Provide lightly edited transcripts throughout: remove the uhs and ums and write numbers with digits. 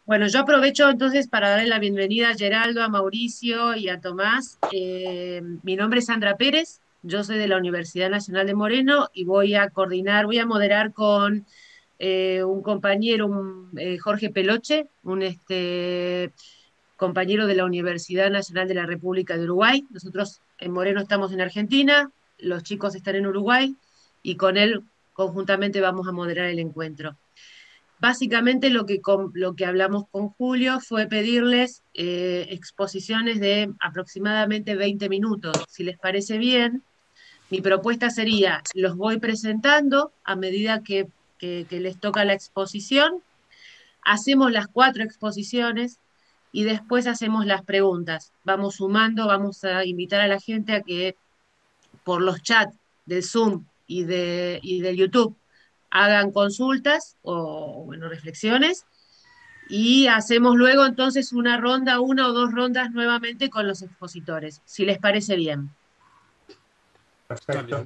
Bueno, yo aprovecho entonces para darle la bienvenida a Geraldo, a Mauricio y a Tomás. Mi nombre es Sandra Pérez, yo soy de la Universidad Nacional de Moreno y voy a coordinar, voy a moderar con un compañero, Jorge Peloche, un compañero de la Universidad Nacional de la República de Uruguay. Nosotros en Moreno estamos en Argentina, los chicos están en Uruguay y con él conjuntamente vamos a moderar el encuentro. Básicamente lo que hablamos con Julio fue pedirles exposiciones de aproximadamente 20 minutos. Si les parece bien, mi propuesta sería, los voy presentando a medida que les toca la exposición, hacemos las 4 exposiciones y después hacemos las preguntas. Vamos sumando, vamos a invitar a la gente a que por los chats del Zoom y del YouTube hagan consultas o bueno, reflexiones y hacemos luego entonces una ronda, 1 o 2 rondas nuevamente con los expositores, si les parece bien. Está bien. Perfecto.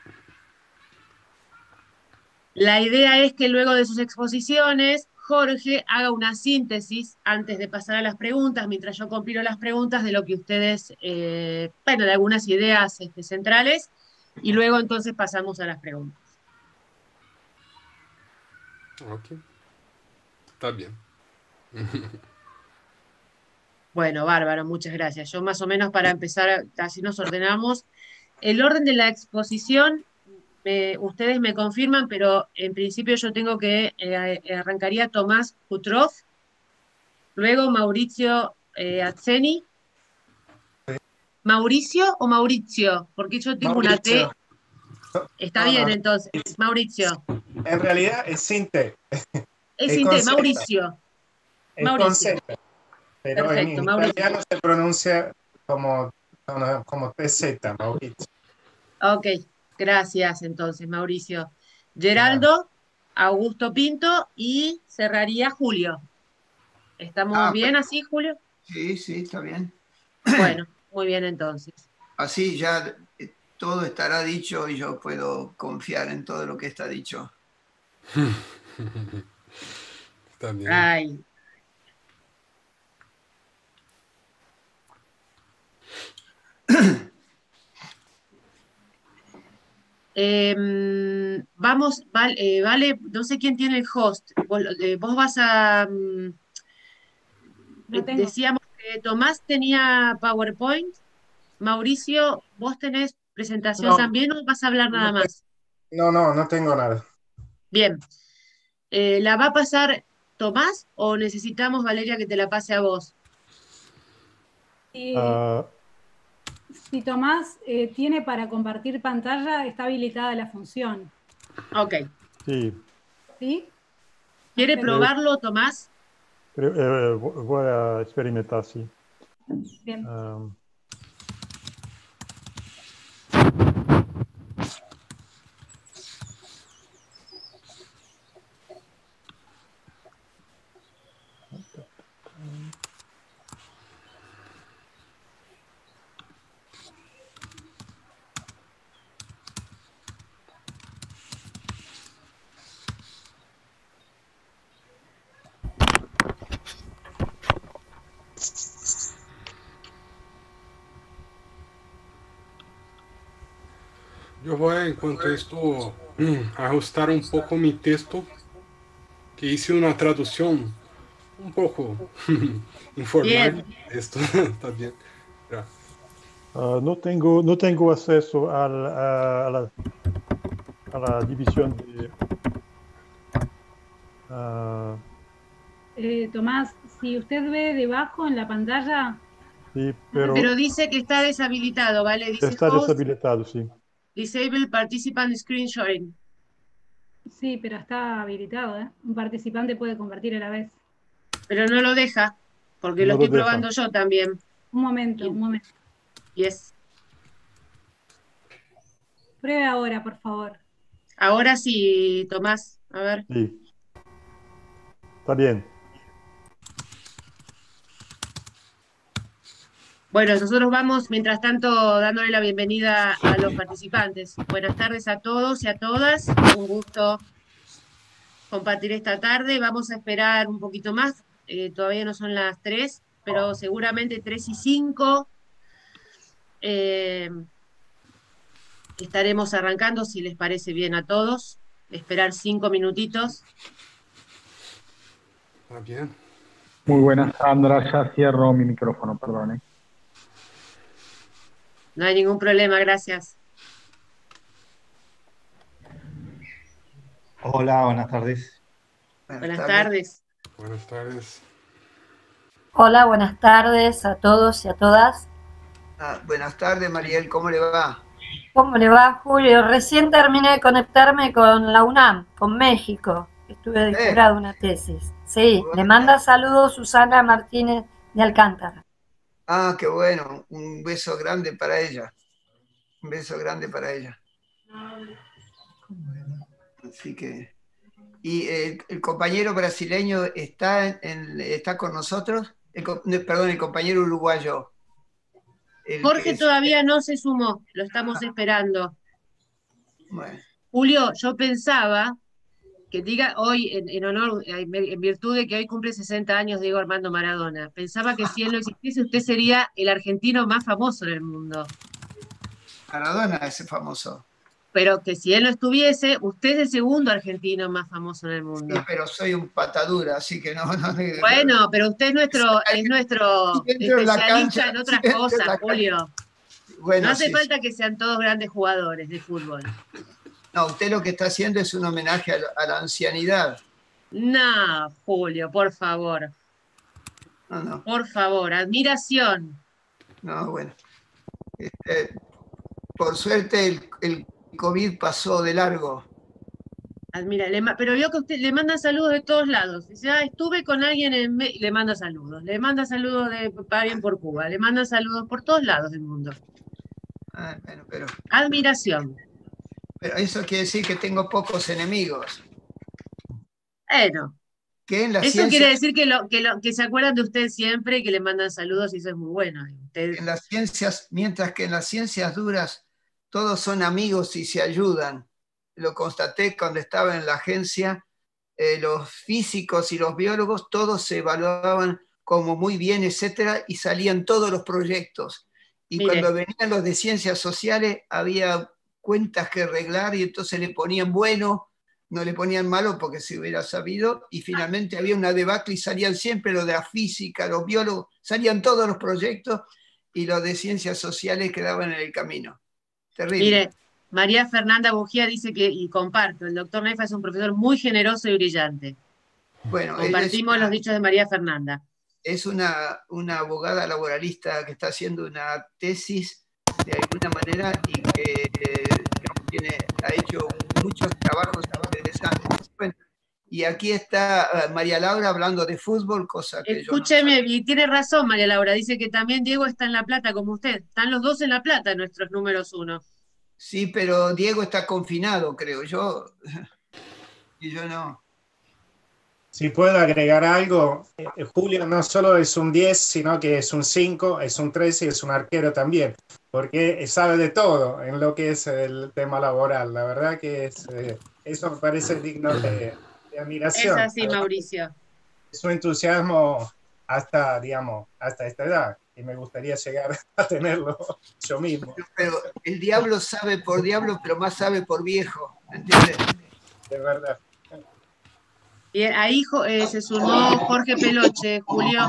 La idea es que luego de sus exposiciones, Jorge haga una síntesis antes de pasar a las preguntas, mientras yo compilo las preguntas de lo que ustedes, bueno, de algunas ideas centrales, y luego entonces pasamos a las preguntas. Ok. Está bien. Bueno, bárbaro, muchas gracias. Yo más o menos para empezar, así nos ordenamos. El orden de la exposición, ustedes me confirman, pero en principio yo tengo que, arrancaría Tomás Kutrov, luego Mauricio Azzeni. ¿Mauricio o Mauricio? Porque yo tengo una T. Mauricio. Está No, bien no, entonces, Mauricio. en realidad es sin T, Es es sin con T, Z, Mauricio. es con Mauricio. Z, pero Perfecto, en Mauricio. italiano se pronuncia como TZ, Mauricio. Ok, gracias entonces, Mauricio. Nada. Geraldo, Augusto Pinto y cerraría Julio. ¿Estamos bien así, Julio? Sí, sí, está bien. Bueno, muy bien entonces. Así ya todo estará dicho y yo puedo confiar en todo lo que está dicho. Está bien. Ay. Vale, no sé quién tiene el host. Vos vas a... No tengo. decíamos que Tomás tenía PowerPoint. Mauricio, ¿vos tenés presentación No, también o vas a hablar nada no, más? no tengo nada. Bien. ¿La va a pasar Tomás o necesitamos, Valeria, que te la pase a vos? Si, Ah, si Tomás tiene para compartir pantalla, está habilitada la función. Ok. sí, ¿Sí? ¿Quiere Perfecto. probarlo, Tomás? voy a experimentar, sí. Bien. Ah, Yo voy, enquanto esto, ajustar un poco mi texto, que hice una traducción un poco informal. Bien. Esto está bien. Ya. no tengo acceso a la división de... ah, Tomás, si usted ve debajo en la pantalla, sí, Pero pero dice que está deshabilitado, ¿vale? Dice está host, deshabilitado, sí. disable participant screen sharing. sí, pero está habilitado, ¿eh? Un participante puede compartir a la vez. Pero no lo deja, porque lo No lo estoy deja. probando yo también. Un momento, Y, un momento. yes. Pruebe ahora, por favor. Ahora sí, Tomás, a ver. Sí, está bien. Bueno, nosotros vamos, mientras tanto, dándole la bienvenida a los participantes. Buenas tardes a todos y a todas. Un gusto compartir esta tarde. Vamos a esperar un poquito más. todavía no son las 3, pero seguramente 3:05 estaremos arrancando, si les parece bien a todos. Esperar 5 minutitos. Está bien. Muy buenas, Sandra. Ya cierro mi micrófono, perdón. No hay ningún problema, gracias. Hola, buenas tardes. Buenas tardes. Buenas tardes. Hola, buenas tardes a todos y a todas. Buenas tardes, Mariel, ¿cómo le va? ¿Cómo le va, Julio? Recién terminé de conectarme con la UNAM, con México. Estuve de jurado una tesis. Sí, le manda saludos Susana Martínez de Alcántara. Ah, qué bueno. Un beso grande para ella. Un beso grande para ella. Así que... ¿Y el compañero brasileño está con nosotros? Perdón, el compañero uruguayo. Jorge todavía no se sumó, lo estamos esperando. Bueno. Julio, yo pensaba que diga hoy, en honor, en virtud de que hoy cumple 60 años Diego Armando Maradona, pensaba que si él no existiese, usted sería el argentino más famoso en el mundo. Maradona es famoso. Pero que si él no estuviese, usted es el segundo argentino más famoso en el mundo. Sí, pero soy un patadura, así que no. Bueno, pero usted es nuestro especialista en otras cosas, Julio. Bueno, no hace falta que sean todos grandes jugadores de fútbol. No, usted lo que está haciendo es un homenaje a la ancianidad. No, Julio, por favor. No. Por favor, admiración. No, bueno. Por suerte el COVID pasó de largo. Admira, pero vio que usted le manda saludos de todos lados. Dice, estuve con alguien le manda saludos. Le manda saludos de alguien por Cuba. Le manda saludos por todos lados del mundo. Bueno, pero... Admiración. Pero eso quiere decir que tengo pocos enemigos. Bueno. Eso quiere decir que se acuerdan de usted siempre y que le mandan saludos y eso es muy bueno. En las ciencias, mientras que en las ciencias duras todos son amigos y se ayudan. Lo constaté cuando estaba en la agencia. Los físicos y los biólogos todos se evaluaban como muy bien, etcétera, y salían todos los proyectos. Y cuando venían los de ciencias sociales había cuentas que arreglar y entonces le ponían bueno, no le ponían malo porque se hubiera sabido, y finalmente había una debacle y salían siempre los de la física, los biólogos, salían todos los proyectos y los de ciencias sociales quedaban en el camino. Terrible. Mire, María Fernanda Bujía dice que, y comparto, el doctor Nefa es un profesor muy generoso y brillante. Bueno, compartimos los dichos de María Fernanda. Es una abogada laboralista que está haciendo una tesis de alguna manera y que ha hecho muchos trabajos interesantes. Bueno, y aquí está María Laura hablando de fútbol, cosa que Escúcheme, yo no sé. y tiene razón María Laura, dice que también Diego está en La Plata como usted. Están los dos en La Plata, nuestros números 1. Sí, pero Diego está confinado, creo yo. Y yo no. Si puedo agregar algo, Julio no solo es un 10, sino que es un 5, es un 13 y es un arquero también, porque sabe de todo en lo que es el tema laboral. La verdad que eso me parece digno de admiración. Es así, Mauricio. Su entusiasmo hasta esta edad, y me gustaría llegar a tenerlo yo mismo. Pero el diablo sabe por diablo, pero más sabe por viejo, ¿entiendes? De verdad. Bien, ahí se sumó Jorge Peloche, Julio.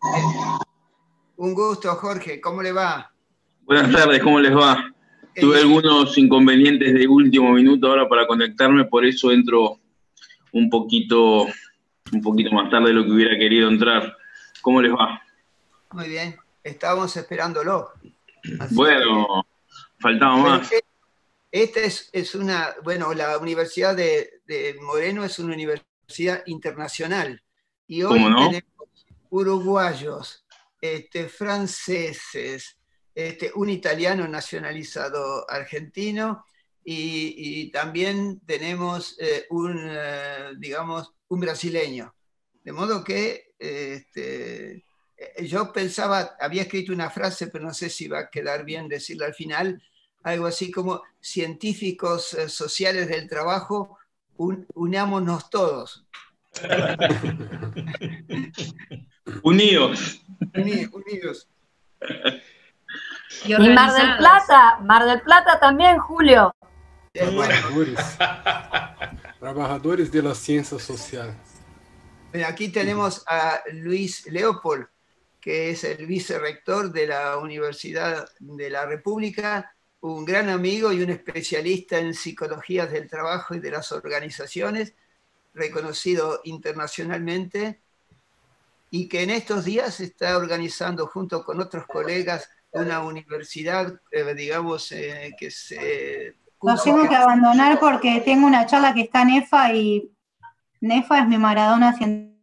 Un gusto, Jorge, ¿cómo le va? Buenas tardes, ¿cómo les va? Tuve algunos inconvenientes de último minuto ahora para conectarme, por eso entro un poquito más tarde de lo que hubiera querido entrar. ¿Cómo les va? Muy bien, estábamos esperándolo. Bueno, faltaba más. Esta es una, bueno, la Universidad de Moreno es una universidad internacional. Y hoy tenemos uruguayos, franceses, un italiano nacionalizado argentino y también tenemos un brasileño. De modo que yo pensaba, había escrito una frase, pero no sé si va a quedar bien decirla al final, algo así como científicos sociales del trabajo, unámonos todos. Unidos. Unidos. Y Mar del Plata también, Julio. Trabajadores de las ciencias sociales. Aquí tenemos a Luis Leopold, que es el vicerrector de la Universidad de la República, un gran amigo y un especialista en psicologías del trabajo y de las organizaciones, reconocido internacionalmente, y que en estos días está organizando junto con otros colegas una universidad, que se... Lo tengo que abandonar porque tengo una charla que está en EFA y Nefa es mi Maradona científica.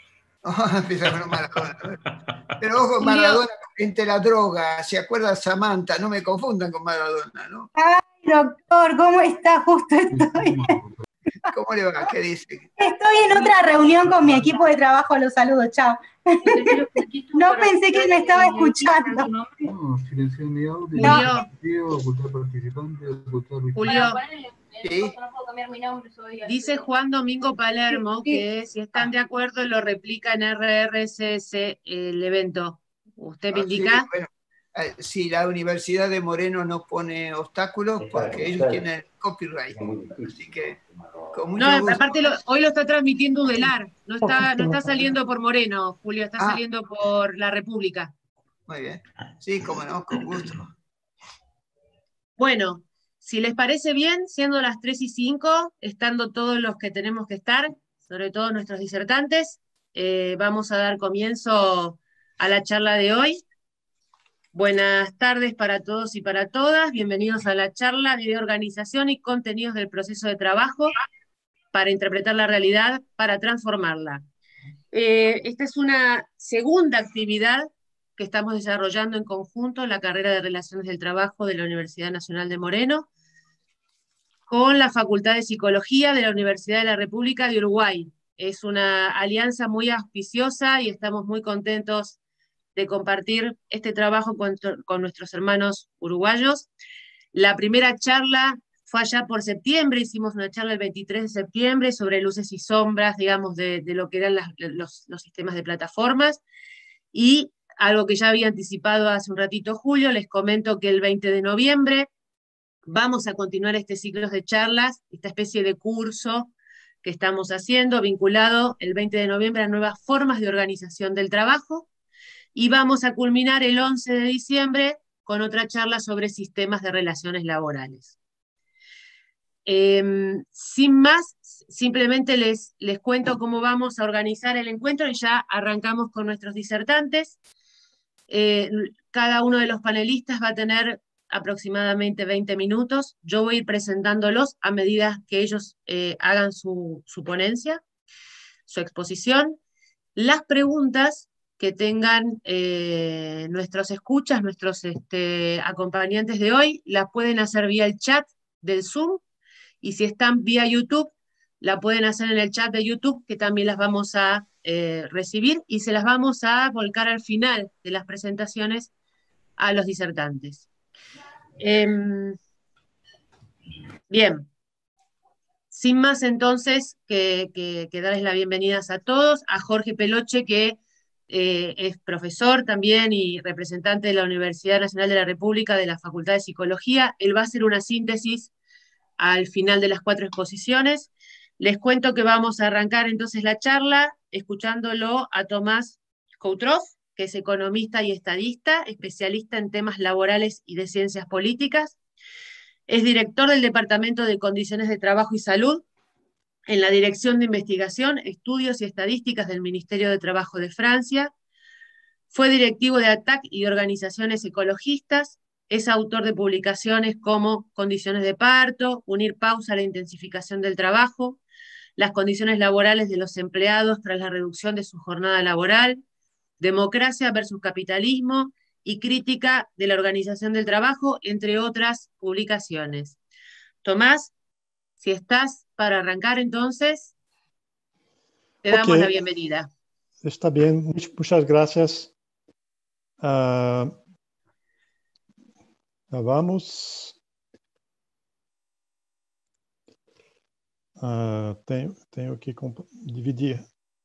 Pero ojo, Maradona entre la droga, ¿se acuerda Samantha? No me confundan con Maradona, ¿no? Ay, doctor, ¿cómo está? Justo estoy. ¿Cómo le va? ¿Qué dice? Estoy en otra reunión con mi equipo de trabajo, los saludo, chao. No pensé que me estaba escuchando. Julio. ¿Sí? Dice Juan Domingo Palermo que si están de acuerdo lo replica en RRSS el evento. ¿Usted me indica? Sí, bueno, si la Universidad de Moreno no pone obstáculos, porque ellos tienen copyright. Así que, con mucho gusto. Aparte hoy lo está transmitiendo Udelar. No está saliendo por Moreno, Julio, está saliendo por la República. Muy bien. Sí, cómo no, con gusto. Bueno. Si les parece bien, siendo las 3:05, estando todos los que tenemos que estar, sobre todo nuestros disertantes, vamos a dar comienzo a la charla de hoy. Buenas tardes para todos y para todas. Bienvenidos a la charla de organización y contenidos del proceso de trabajo para interpretar la realidad, para transformarla. Esta es una segunda actividad que estamos desarrollando en conjunto en la carrera de Relaciones del Trabajo de la Universidad Nacional de Moreno, con la Facultad de Psicología de la Universidad de la República de Uruguay. Es una alianza muy auspiciosa y estamos muy contentos de compartir este trabajo con nuestros hermanos uruguayos. La primera charla fue allá por septiembre, hicimos una charla el 23 de septiembre sobre luces y sombras, digamos, de lo que eran los sistemas de plataformas, y algo que ya había anticipado hace un ratito Julio, les comento que el 20 de noviembre vamos a continuar este ciclo de charlas, esta especie de curso que estamos haciendo, vinculado el 20 de noviembre a nuevas formas de organización del trabajo, y vamos a culminar el 11 de diciembre con otra charla sobre sistemas de relaciones laborales. Sin más, simplemente les cuento cómo vamos a organizar el encuentro y ya arrancamos con nuestros disertantes. Cada uno de los panelistas va a tener aproximadamente 20 minutos. Yo voy a ir presentándolos a medida que ellos hagan su ponencia, su exposición. Las preguntas que tengan nuestros escuchas, nuestros acompañantes de hoy, las pueden hacer vía el chat del Zoom, y si están vía YouTube, la pueden hacer en el chat de YouTube, que también las vamos a recibir, y se las vamos a volcar al final de las presentaciones a los disertantes. Bien, sin más entonces que darles las bienvenidas a todos, a Jorge Peloche, que es profesor también y representante de la Universidad Nacional de la República de la Facultad de Psicología. Él va a hacer una síntesis al final de las 4 exposiciones. Les cuento que vamos a arrancar entonces la charla escuchándolo a Tomás Koutroff, que es economista y estadista, especialista en temas laborales y de ciencias políticas. Es director del Departamento de Condiciones de Trabajo y Salud en la Dirección de Investigación, Estudios y Estadísticas del Ministerio de Trabajo de Francia. Fue directivo de ATAC y de organizaciones ecologistas. Es autor de publicaciones como Condiciones de parto, Unir pausa a la intensificación del trabajo, Las condiciones laborales de los empleados tras la reducción de su jornada laboral, Democracia versus capitalismo y Crítica de la organización del trabajo, entre otras publicaciones. Tomás, si estás para arrancar entonces, te damos la bienvenida. Está bien, muchas gracias. Vamos. tenho que dividir.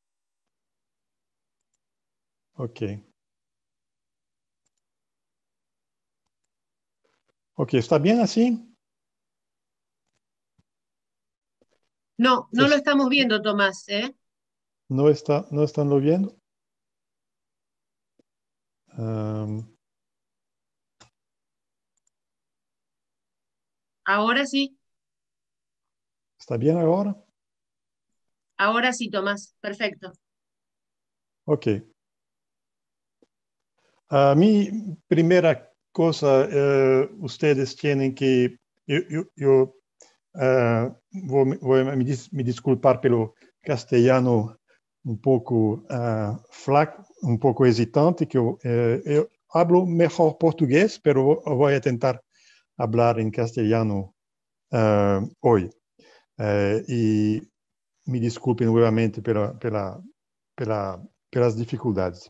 Ok. Ok, ¿está bien así? No, no lo estamos viendo, Tomás, ¿eh? ¿No están lo viendo? Ahora sí. ¿Está bien ahora? Ahora sí, Tomás. Perfecto. Ok. Mi primera cosa, ustedes tienen que... Yo voy a me disculpar pelo castellano un poco flaco, un poco hesitante, que yo hablo mejor portugués, pero voy a intentar hablar en castellano hoy. Y me disculpen nuevamente pelas dificultades.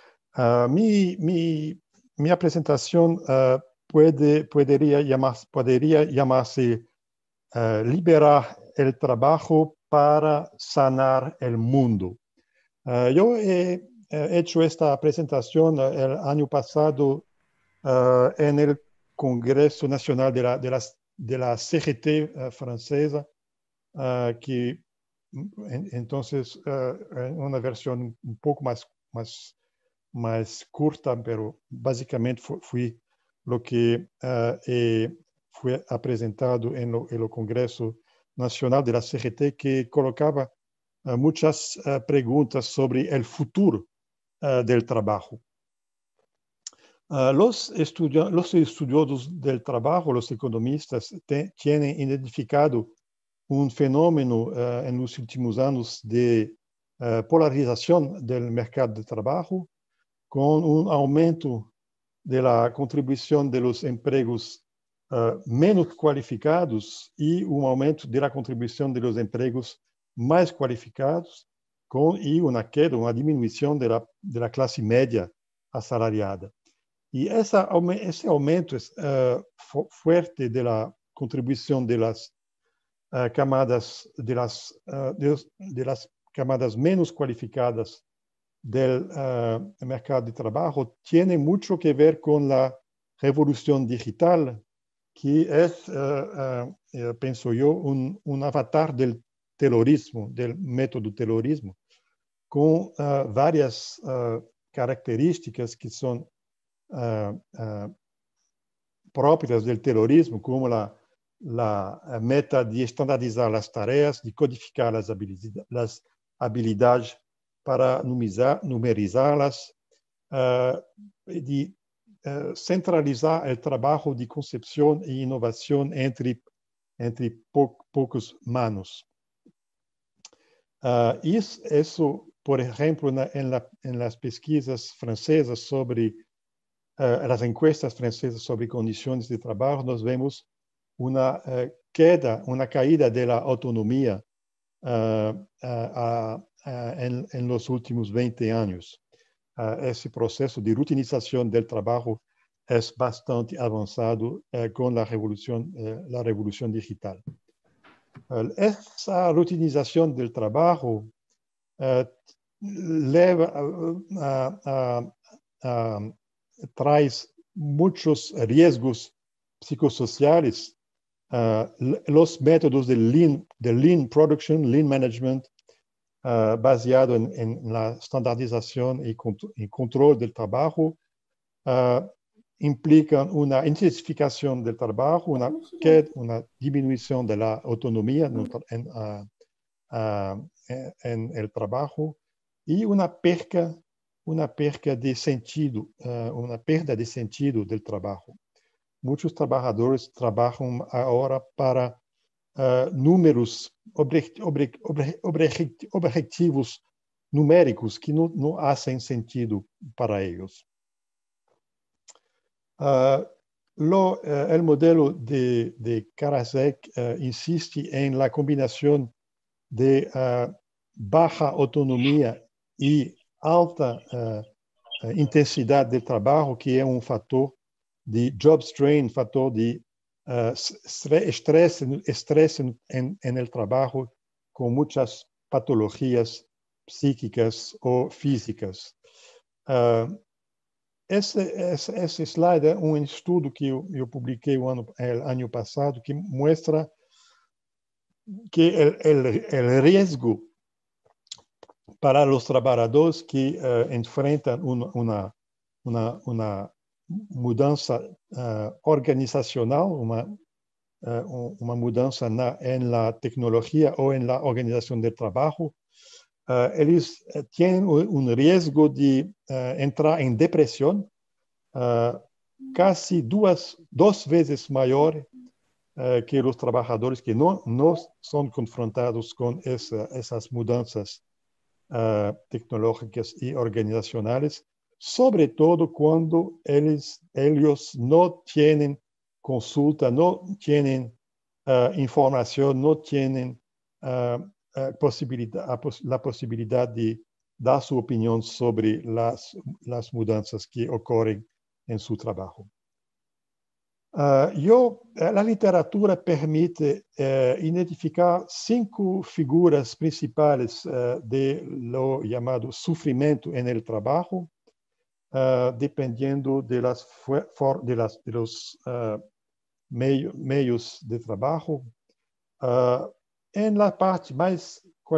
Mi apresentación podría llamarse liberar el trabajo para sanar el mundo. Yo he hecho esta presentación el año pasado en el Congreso Nacional de la CGT francesa, que entonces una versión un poco más corta, pero básicamente fue lo que fue presentado en el Congreso Nacional de la CGT, que colocaba muchas preguntas sobre el futuro del trabajo. Los estudiosos del trabajo, los economistas, tienen identificado un fenómeno en los últimos años de polarización del mercado de trabajo, con un aumento de la contribución de los empleos menos cualificados y un aumento de la contribución de los empleos más cualificados, y una queda, una disminución de la clase media asalariada. Y ese aumento fuerte de la contribución de las camadas camadas menos cualificadas del mercado de trabajo tiene mucho que ver con la revolución digital, que es, pienso yo, un avatar del terrorismo, del método terrorismo, con varias características que son propias del terrorismo, como la meta de estandarizar las tareas, de codificar las habilidades para numerizarlas, de centralizar el trabajo de concepción e innovación entre pocas manos. Eso, por ejemplo, en las pesquisas francesas sobre las encuestas francesas sobre condiciones de trabajo, nos vemos una caída de la autonomía en los últimos 20 años. Ese proceso de rutinización del trabajo es bastante avanzado con la revolución digital. Esa rutinización del trabajo trae muchos riesgos psicosociales. Los métodos de lean production, lean management, baseado en la estandarización y control del trabajo, implican una intensificación del trabajo, una disminución de la autonomía en el trabajo y una pérdida de sentido, una pérdida de sentido del trabajo. Muchos trabajadores trabajan ahora para números, objetivos numéricos que no hacen sentido para ellos. El modelo de Karasek insiste en la combinación de baja autonomía y alta intensidad del trabajo, que es un factor de job strain, factor de estrés en el trabajo con muchas patologías psíquicas o físicas. Esse slide é um estudo que eu publiquei o ano passado que mostra que o risco para os trabalhadores que enfrentam uma mudança organizacional, uma mudança na tecnologia ou na organização do trabalho, eles têm um risco de entrar em depressão quase duas vezes maior que os trabalhadores que não são confrontados com essas mudanças tecnológicas e organizacionais, sobretudo quando eles não têm consulta, não têm informação, não têm a possibilidade de dar sua opinião sobre as mudanças que ocorrem em seu trabalho. A literatura permite identificar 5 figuras principais do chamado sofrimento no trabalho, dependendo dos meios de trabalho. En la parte más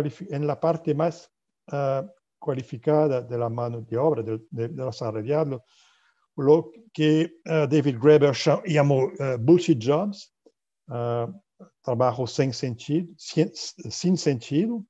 cualificada de la mano de obra del asalariado, lo que David Graeber llamó bullshit jobs, trabajo sin sentido.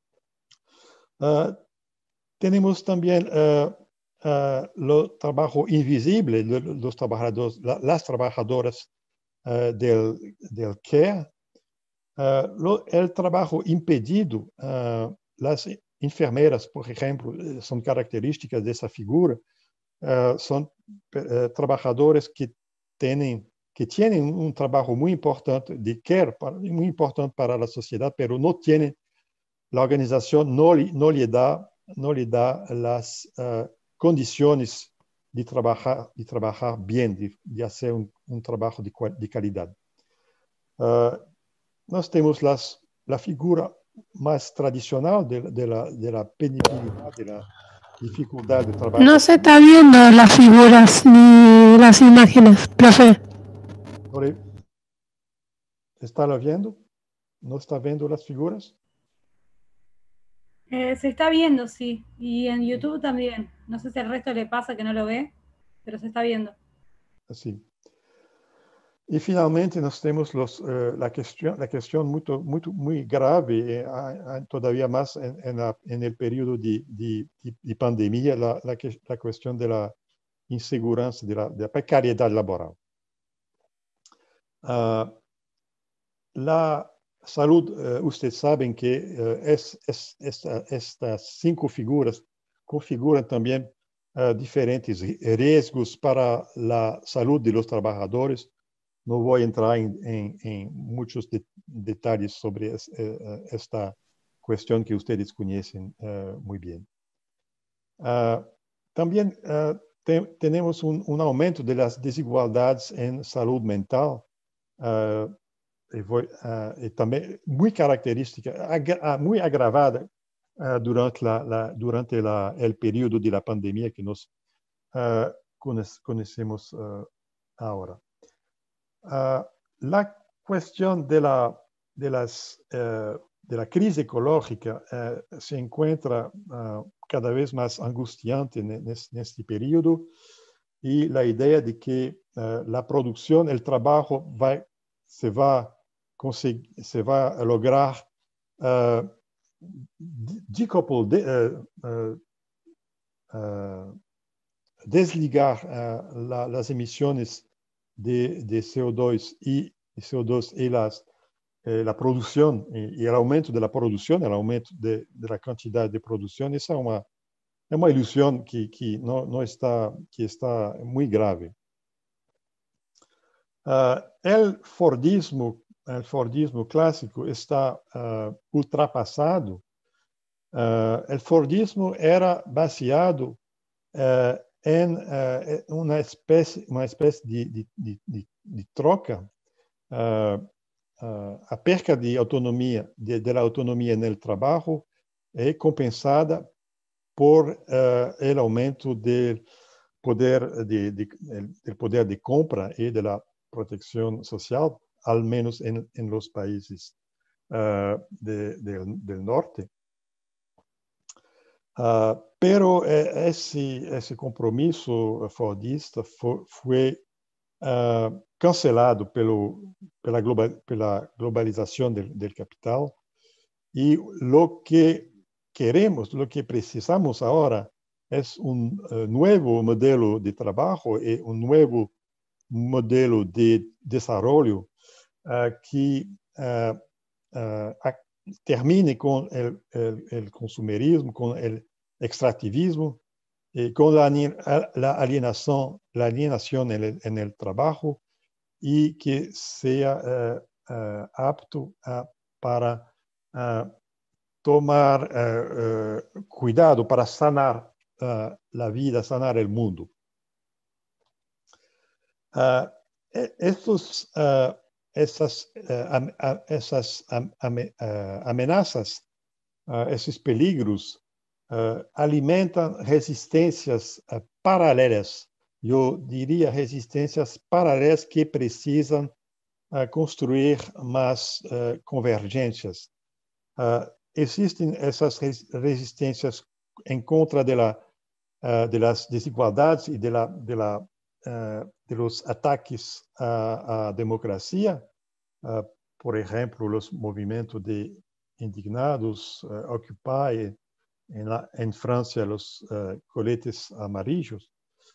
Tenemos también el trabajo invisible de los trabajadores, las trabajadoras del care. El trabajo impedido, las enfermeras, por ejemplo, son características de esa figura, son trabajadores que tienen un trabajo muy importante de care, muy importante para la sociedad, pero no tienen, la organización no le da las condiciones de trabajar bien, de hacer un trabajo de calidad. Nós temos la figura más tradicional de la penibilidad, de la dificultad de trabajo. No se está viendo las figuras ni las imágenes, profe. ¿Está lo viendo? ¿No está viendo las figuras? Se está viendo, sí. Y en YouTube también. No sé si al resto le pasa que no lo ve, pero se está viendo. Sí. E finalmente nós temos a questão muito grave, todavía mais no período de pandemia, a questão da insegurança, da precariedade laboral. La salud, ustedes sabem que estas 5 figuras configuram também diferentes riscos para a saúde dos trabalhadores. No voy a entrar en muchos detalles sobre esta cuestión que ustedes conocen muy bien. También tenemos un aumento de las desigualdades en salud mental, y también muy característica, muy agravada durante el periodo de la pandemia que nos conocemos ahora. La cuestión de la crisis ecológica se encuentra cada vez más angustiante en este periodo, y la idea de que la producción, el trabajo se va a lograr desligar las emisiones de CO2 y la producción y el aumento de la producción, el aumento de la cantidad de producción. Esa es una ilusión que está muy grave. El Fordismo clásico está ultrapasado. El Fordismo era baseado en una especie de troca a perca de autonomia, da autonomia no trabalho é compensada por o aumento do poder de compra e da proteção social, al menos em los países del norte. Pero esse compromisso fordista foi cancelado pela globalização do capital, e o que queremos, o que precisamos agora é novo modelo de trabalho e novo modelo de desenvolvimento que termine com o consumerismo, com o extrativismo, con la alienación en el trabajo, y que sea apto para tomar cuidado, para sanar la vida, sanar el mundo. Essas amenazas, esses peligros, alimentam resistências paralelas. Eu diria resistências paralelas que precisam construir mais convergências. Existem essas resistências em contra de las desigualdades e de los ataques à democracia, por exemplo, os movimentos de indignados, Occupy, en Francia los coletes amarillos.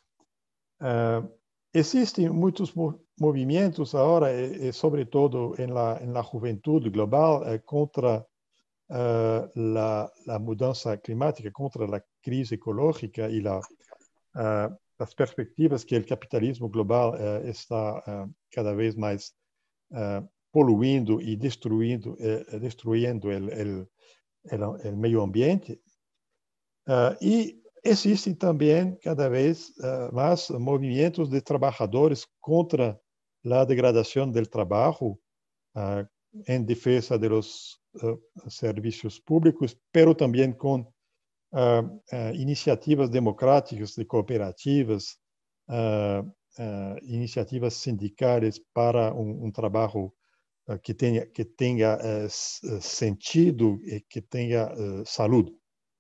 Existen muitos movimentos agora, sobretudo en la juventud global, contra la mudança climática, contra la crise ecológica y las perspectivas que el capitalismo global está cada vez más poluindo y destruyendo el medio ambiente. E existem também cada vez mais movimentos de trabalhadores contra a degradação do trabalho, em defesa dos serviços públicos, pero também com iniciativas democráticas de cooperativas, iniciativas sindicais para trabalho que tenha sentido e que tenha saúde.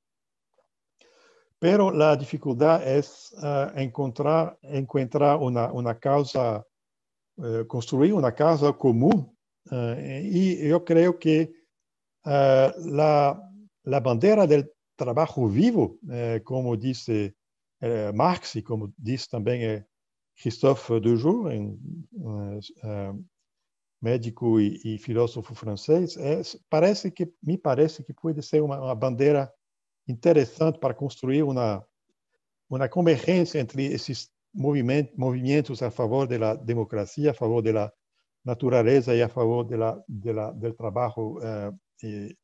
Pero la dificultad es encontrar una causa, construir una causa común. Y yo creo que la bandera del trabajo vivo, como dice Marx y como dice también Christophe Dejoux, médico y filósofo francés, me parece que puede ser una bandera interessante para construir uma convergência entre esses movimentos a favor da democracia, a favor da natureza e a favor do trabalho e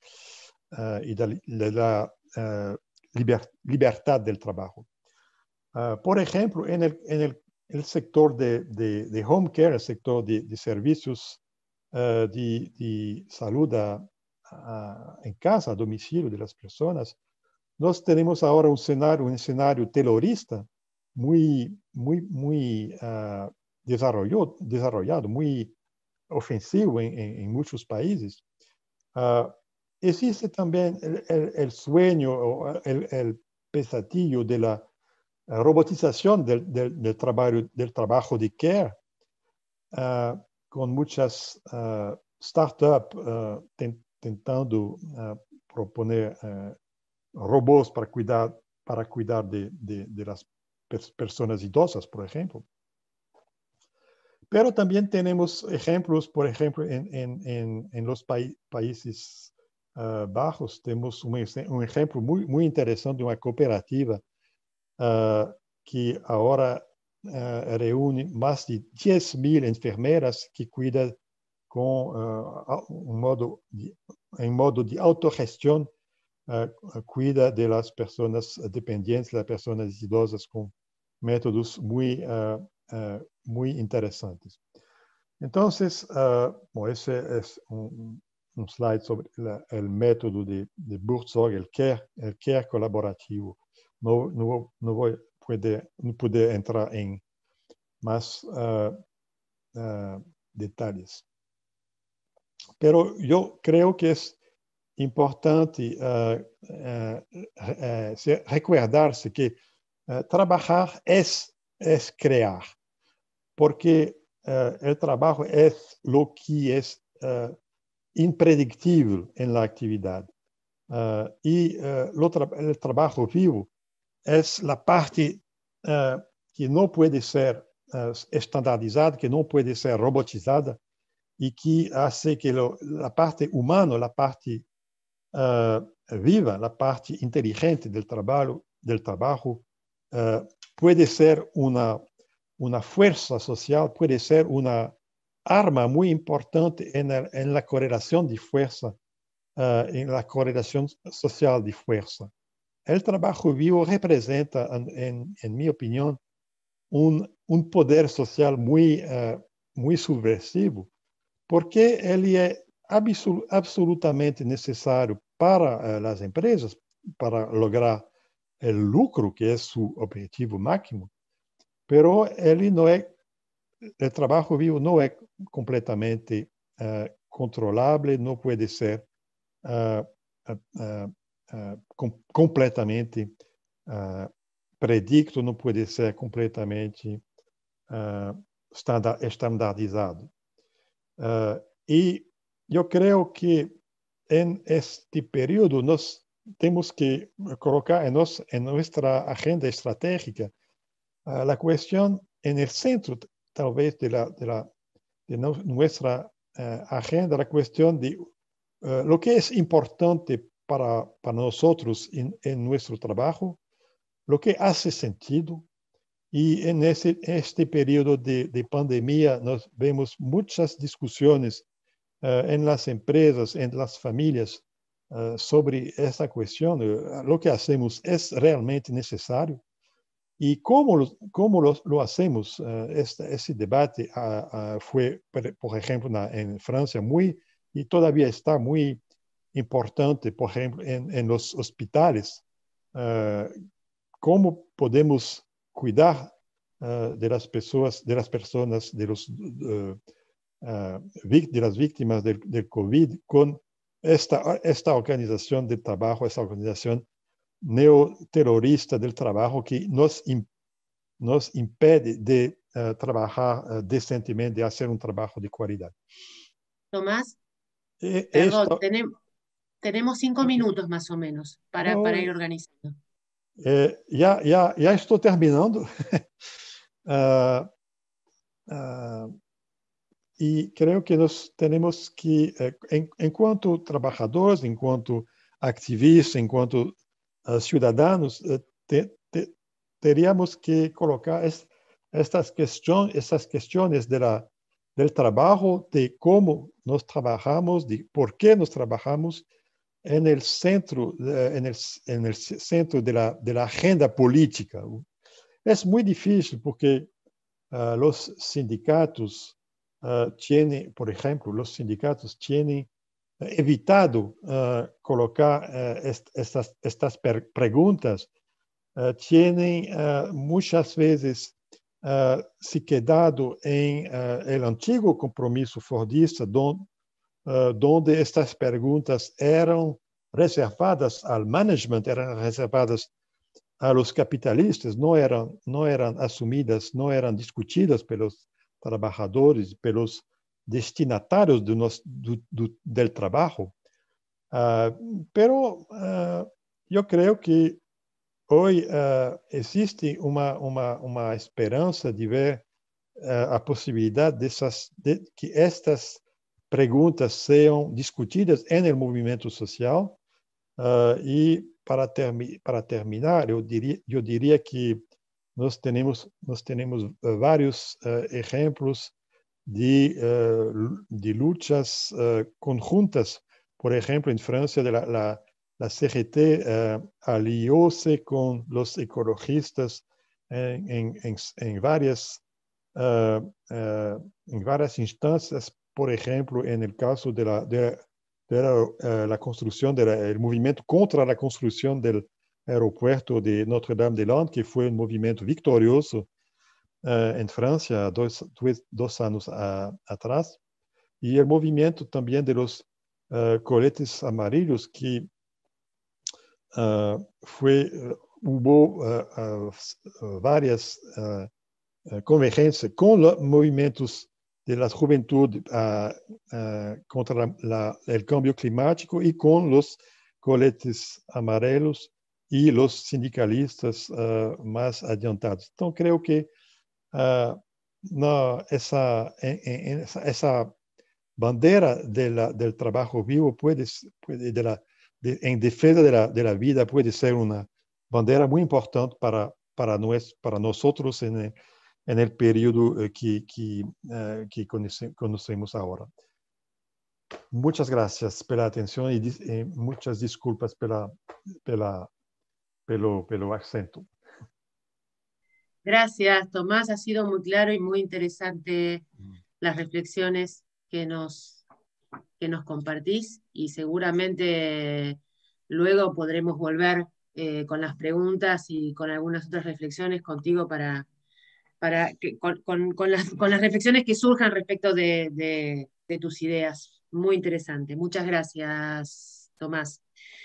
da liberdade do trabalho. Por exemplo, no sector de home care, el sector de serviços de saúde em casa, a domicílio das pessoas, nós temos agora um cenário terrorista muito desenvolvido, muito ofensivo em muitos países. Existe também o sonho, o pesadillo da robotização do trabalho de care, com muitas startups tentando proponer robôs para cuidar de las pessoas idosas, por exemplo. Pero também temos exemplos, por exemplo, em los países bajos, temos exemplo muito interessante de uma cooperativa que agora reúne mais de 10.000 enfermeras que cuidam com em modo de autogestão, cuida de las pessoas dependentes, das pessoas idosas com métodos muito interessantes. Entonces, ese es un slide sobre el método de Burzog, el care colaborativo. No puede entrar en más detalles. Pero yo creo que es importante recordarse que trabajar es crear, porque el trabajo es lo que es impredictible en la actividad. Y el trabajo vivo es la parte que no puede ser estandarizada, que no puede ser robotizada y que hace que la parte humana, la parte viva, la parte inteligente del trabajo puede ser una fuerza social, puede ser una arma muy importante en la correlación de fuerza, en la correlación social de fuerza. El trabajo vivo representa, en mi opinión, un poder social muy subversivo, porque ele é absolutamente necessário para las empresas, para lograr el lucro, que es su objetivo máximo, pero el trabajo vivo no es completamente controlable, no puede ser completamente predicto, no puede ser completamente estandarizado. Y yo creo que en este periodo nos tenemos que colocar en nuestra agenda estratégica la cuestión en el centro, tal vez, de nuestra agenda, la cuestión de lo que es importante para nosotros en nuestro trabajo, lo que hace sentido. Y en este periodo de pandemia nos vemos muchas discusiones en las empresas, en las familias, sobre esta cuestión. Lo que hacemos es realmente necesario. ¿Y cómo lo hacemos? Ese debate fue, por ejemplo, en Francia y todavía está muy importante, por ejemplo, en los hospitales. ¿Cómo podemos cuidar de las personas, de las víctimas del COVID con esta organización de trabajo, esta organización neoterrorista del trabajo que nos impide de trabajar decentemente, de hacer un trabajo de calidad? Tomás, perdón, tenemos 5 minutos más o menos para ir organizando. Ya estoy terminando. Y creo que nos tenemos que, en cuanto trabajadores, en cuanto activistas, en cuanto ciudadanos, teníamos que colocar estas cuestiones del trabajo, de cómo nos trabajamos, de por qué nos trabajamos en el centro, centro de la agenda política. Es muy difícil porque los sindicatos tienen, por ejemplo, los sindicatos tienen evitado colocar estas preguntas, tienen muchas veces se quedado en el antiguo compromiso fordista, donde estas preguntas eran reservadas al management, eran reservadas a los capitalistas, no eran asumidas, no eran discutidas pelos trabajadores, pelos destinatarios del trabajo. Pero yo creo que hoy existe una esperanza de ver a posibilidad de que estas preguntas sean discutidas en el movimiento social. Y para terminar, yo diría que nos tenemos varios ejemplos de luchas conjuntas. Por ejemplo, en Francia, la CGT alióse con los ecologistas en varias en varias instancias, por ejemplo, en el caso de la construcción, el movimiento contra la construcción del aeropuerto de Notre-Dame-des-Landes, que fue un movimiento victorioso en Francia dos años atrás, y el movimiento también de los coletes amarillos, que hubo varias convergencias con los movimientos de la juventud contra el cambio climático y con los coletes amarelos y los sindicalistas más adiantados. Entonces creo que esa bandera del trabajo vivo en defensa de la vida puede ser una bandera muy importante para nosotros en el periodo que conocemos ahora. Muchas gracias por la atención y muchas disculpas pelo acento. Gracias, Tomás. Ha sido muy claro y muy interesante las reflexiones que nos compartís, y seguramente luego podremos volver con las preguntas y con algunas otras reflexiones contigo con las reflexiones que surjan respecto de tus ideas. Muy interesante. Muchas gracias, Tomás.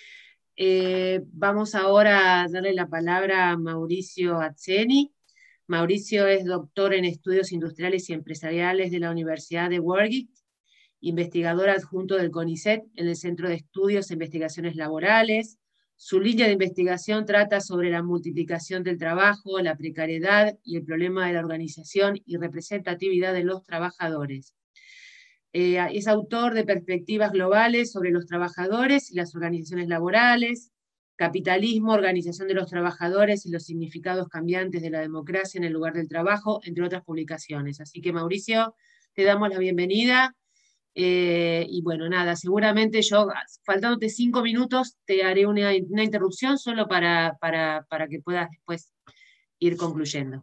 Vamos ahora a darle la palabra a Mauricio Azzeni. Mauricio es doctor en estudios industriales y empresariales de la Universidad de Warwick, investigador adjunto del CONICET en el Centro de Estudios e Investigaciones Laborales. Su línea de investigación trata sobre la multiplicación del trabajo, la precariedad y el problema de la organización y representatividad de los trabajadores. Es autor de Perspectivas Globales sobre los Trabajadores y las Organizaciones Laborales, Capitalismo, Organización de los Trabajadores y los Significados Cambiantes de la Democracia en el Lugar del Trabajo, entre otras publicaciones. Así que, Mauricio, te damos la bienvenida. Y bueno, nada, seguramente yo, faltándote 5 minutos, te haré una interrupción solo para que puedas después ir concluyendo.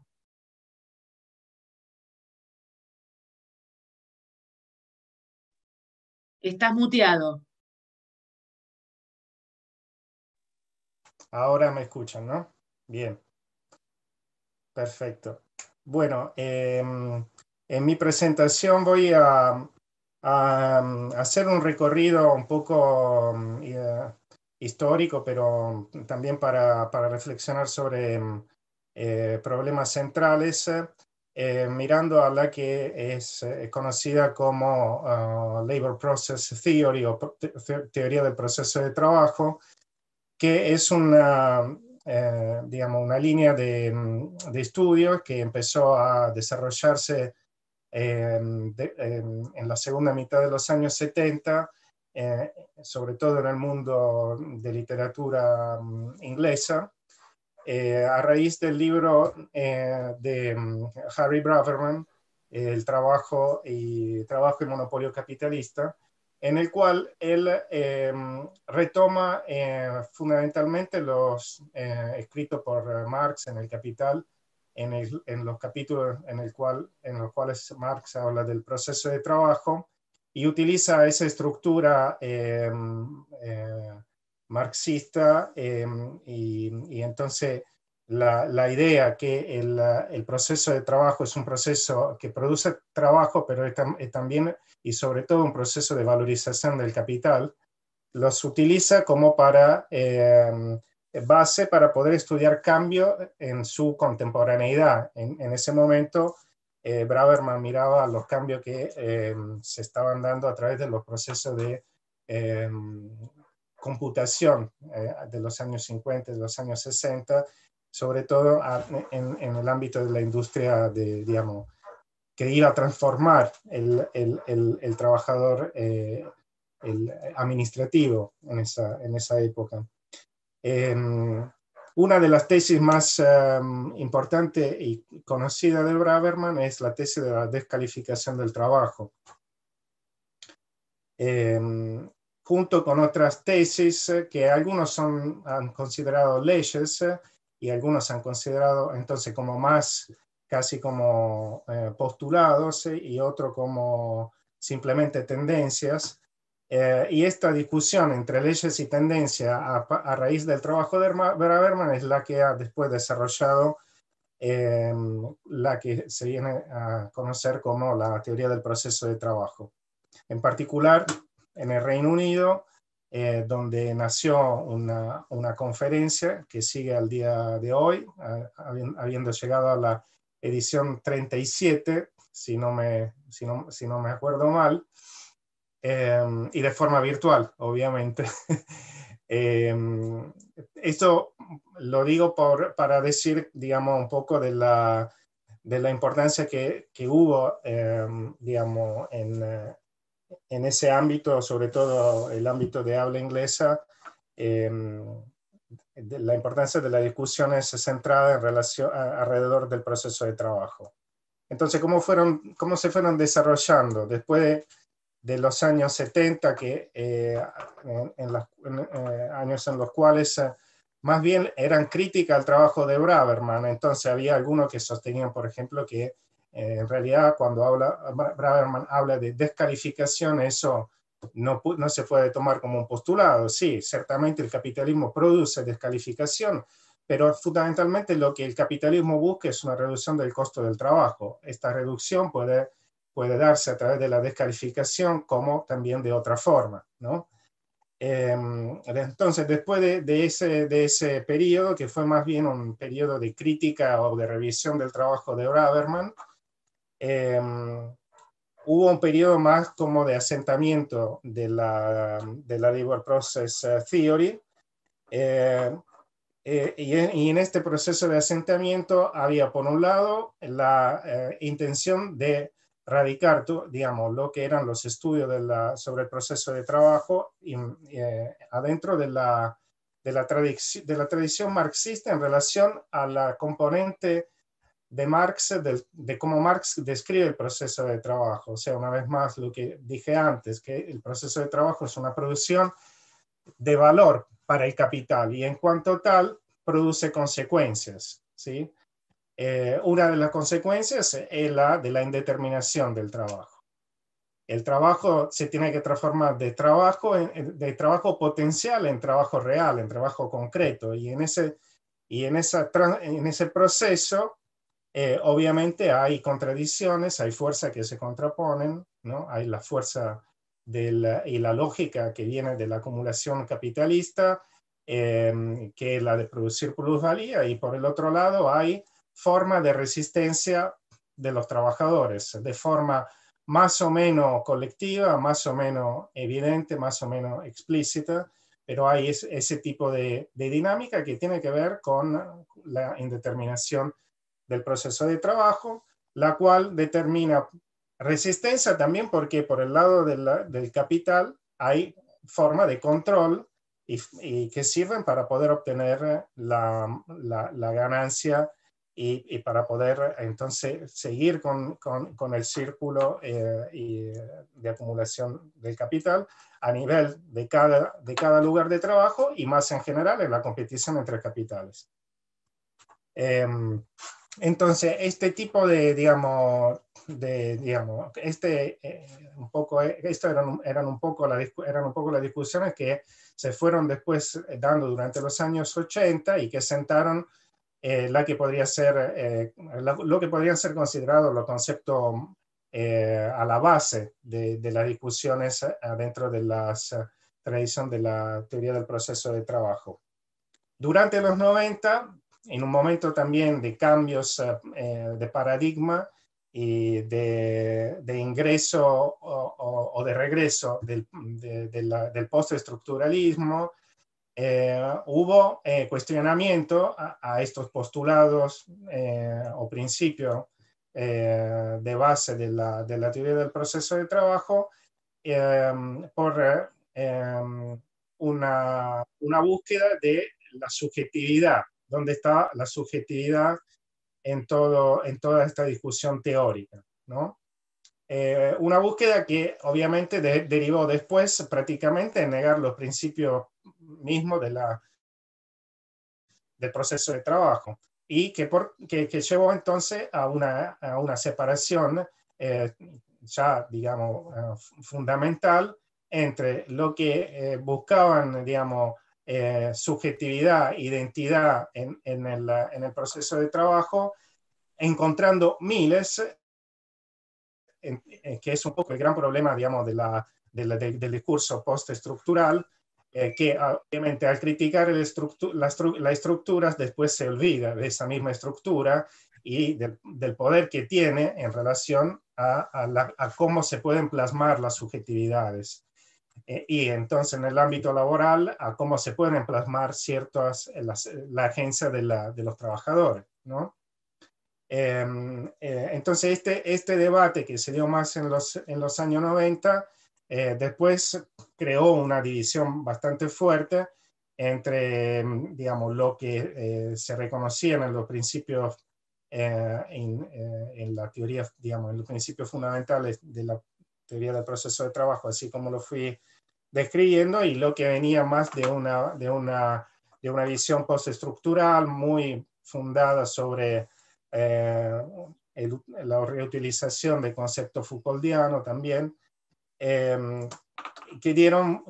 Estás muteado. Ahora me escuchan, ¿no? Bien. Perfecto. Bueno, en mi presentación voy a hacer un recorrido un poco histórico, pero también para reflexionar sobre problemas centrales, mirando a la que es conocida como Labor Process Theory o teoría del proceso de trabajo, que es digamos, una línea de estudios que empezó a desarrollarse en la segunda mitad de los años 70, sobre todo en el mundo de literatura inglesa, a raíz del libro de Harry Braverman, El trabajo y monopolio capitalista, en el cual él retoma fundamentalmente los escritos por Marx en El Capital, en los capítulos en los cuales Marx habla del proceso de trabajo, y utiliza esa estructura marxista, y entonces la idea que el proceso de trabajo es un proceso que produce trabajo, pero es también y sobre todo un proceso de valorización del capital, los utiliza como base para poder estudiar cambio en su contemporaneidad. En ese momento, Braverman miraba los cambios que se estaban dando a través de los procesos de computación de los años 50, de los años 60, sobre todo en el ámbito de la industria digamos, que iba a transformar el trabajador el administrativo en esa época. Una de las tesis más importantes y conocidas de Braverman es la tesis de la descalificación del trabajo. Junto con otras tesis que algunos han considerado leyes y algunos han considerado entonces como más casi como postulados y otro como simplemente tendencias. Y esta discusión entre leyes y tendencia a raíz del trabajo de Braverman es la que ha después desarrollado la que se viene a conocer como la teoría del proceso de trabajo. En particular, en el Reino Unido, donde nació una conferencia que sigue al día de hoy, habiendo llegado a la edición 37, si no me acuerdo mal, y de forma virtual, obviamente. Esto lo digo para decir, digamos, un poco de la importancia que hubo, digamos, en ese ámbito, sobre todo el ámbito de habla inglesa, de la importancia de las discusiones centradas en relación alrededor del proceso de trabajo. Entonces, ¿cómo se fueron desarrollando después de los años 70, años en los cuales más bien eran críticas al trabajo de Braverman? Entonces había algunos que sostenían, por ejemplo, que en realidad cuando Braverman habla de descalificación, eso no se puede tomar como un postulado. Sí, ciertamente el capitalismo produce descalificación, pero fundamentalmente lo que el capitalismo busca es una reducción del costo del trabajo. Esta reducción puede darse a través de la descalificación como también de otra forma, ¿no? Entonces, después de ese periodo, que fue más bien un periodo de crítica o de revisión del trabajo de Braverman, hubo un periodo más como de asentamiento de la Labor Process Theory, y en este proceso de asentamiento había, por un lado, la intención de radicar, digamos, lo que eran los estudios sobre el proceso de trabajo adentro de la tradición marxista en relación a la componente de Marx, de cómo Marx describe el proceso de trabajo. O sea, una vez más, lo que dije antes, que el proceso de trabajo es una producción de valor para el capital y en cuanto tal produce consecuencias, ¿sí? Una de las consecuencias es la de la indeterminación del trabajo. El trabajo se tiene que transformar de trabajo potencial en trabajo real, en trabajo concreto, y en ese proceso obviamente hay contradicciones, hay fuerzas que se contraponen, ¿no? Hay la fuerza y la lógica que viene de la acumulación capitalista, que es la de producir plusvalía, y por el otro lado hay forma de resistencia de los trabajadores, de forma más o menos colectiva, más o menos evidente, más o menos explícita, pero hay ese tipo de dinámica que tiene que ver con la indeterminación del proceso de trabajo, la cual determina resistencia también porque por el lado del capital hay forma de control y que sirven para poder obtener la ganancia y para poder entonces seguir con el círculo de acumulación del capital a nivel de cada lugar de trabajo y más en general en la competición entre capitales. Entonces, este tipo esto eran un poco las discusiones que se fueron después dando durante los años 80 y que sentaron lo que podrían ser considerados los conceptos a la base de las discusiones dentro de la tradición de la teoría del proceso de trabajo. Durante los 90, en un momento también de cambios de paradigma y de ingreso o de regreso del postestructuralismo, hubo cuestionamiento a estos postulados o principios de base de la teoría del proceso de trabajo por una búsqueda de la subjetividad. ¿Dónde está la subjetividad en toda esta discusión teórica, ¿no? Una búsqueda que obviamente derivó después prácticamente en negar los principios mismos del proceso de trabajo. y que llevó entonces a una separación ya, digamos, fundamental entre lo que buscaban, digamos, subjetividad, identidad en el proceso de trabajo, encontrando miles, que es un poco el gran problema, digamos, del discurso postestructural, que obviamente al criticar las estructuras después se olvida de esa misma estructura y del poder que tiene en relación a cómo se pueden plasmar las subjetividades. Y entonces en el ámbito laboral a cómo se pueden plasmar la agencia de los trabajadores, ¿no? Entonces este debate que se dio más en los años 90, después creó una división bastante fuerte entre, digamos, lo que se reconocían en los principios, en la teoría, digamos, en los principios fundamentales de la teoría del proceso de trabajo, así como lo fui describiendo, y lo que venía más de una visión postestructural muy fundada sobre la reutilización del concepto Foucauldiano también, que dieron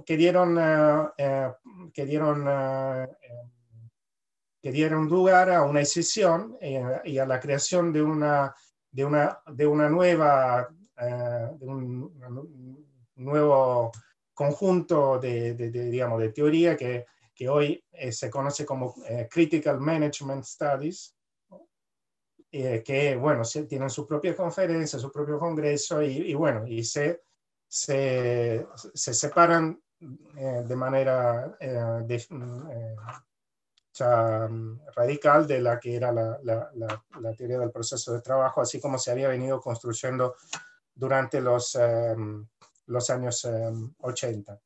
lugar a una escisión y a la creación de un nuevo conjunto digamos, de teoría que hoy se conoce como Critical Management Studies, que, bueno, tienen sus propias conferencias, su propio congreso, y bueno, y se separan de manera ya radical de la que era la teoría del proceso de trabajo, así como se había venido construyendo durante los años 80.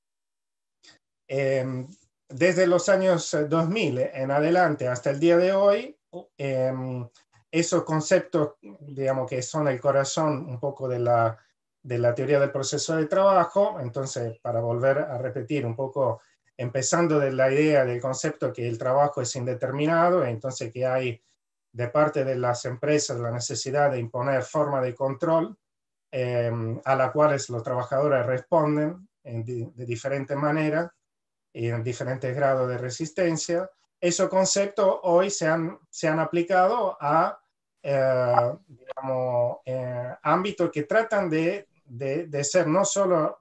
Desde los años 2000 en adelante hasta el día de hoy, esos conceptos, digamos, que son el corazón un poco de la teoría del proceso de trabajo, entonces, para volver a repetir un poco, empezando de la idea del concepto que el trabajo es indeterminado, entonces que hay de parte de las empresas la necesidad de imponer forma de control a la cual los trabajadores responden de diferente manera y en diferentes grados de resistencia. Esos conceptos hoy se han aplicado a digamos, ámbitos que tratan de ser no solo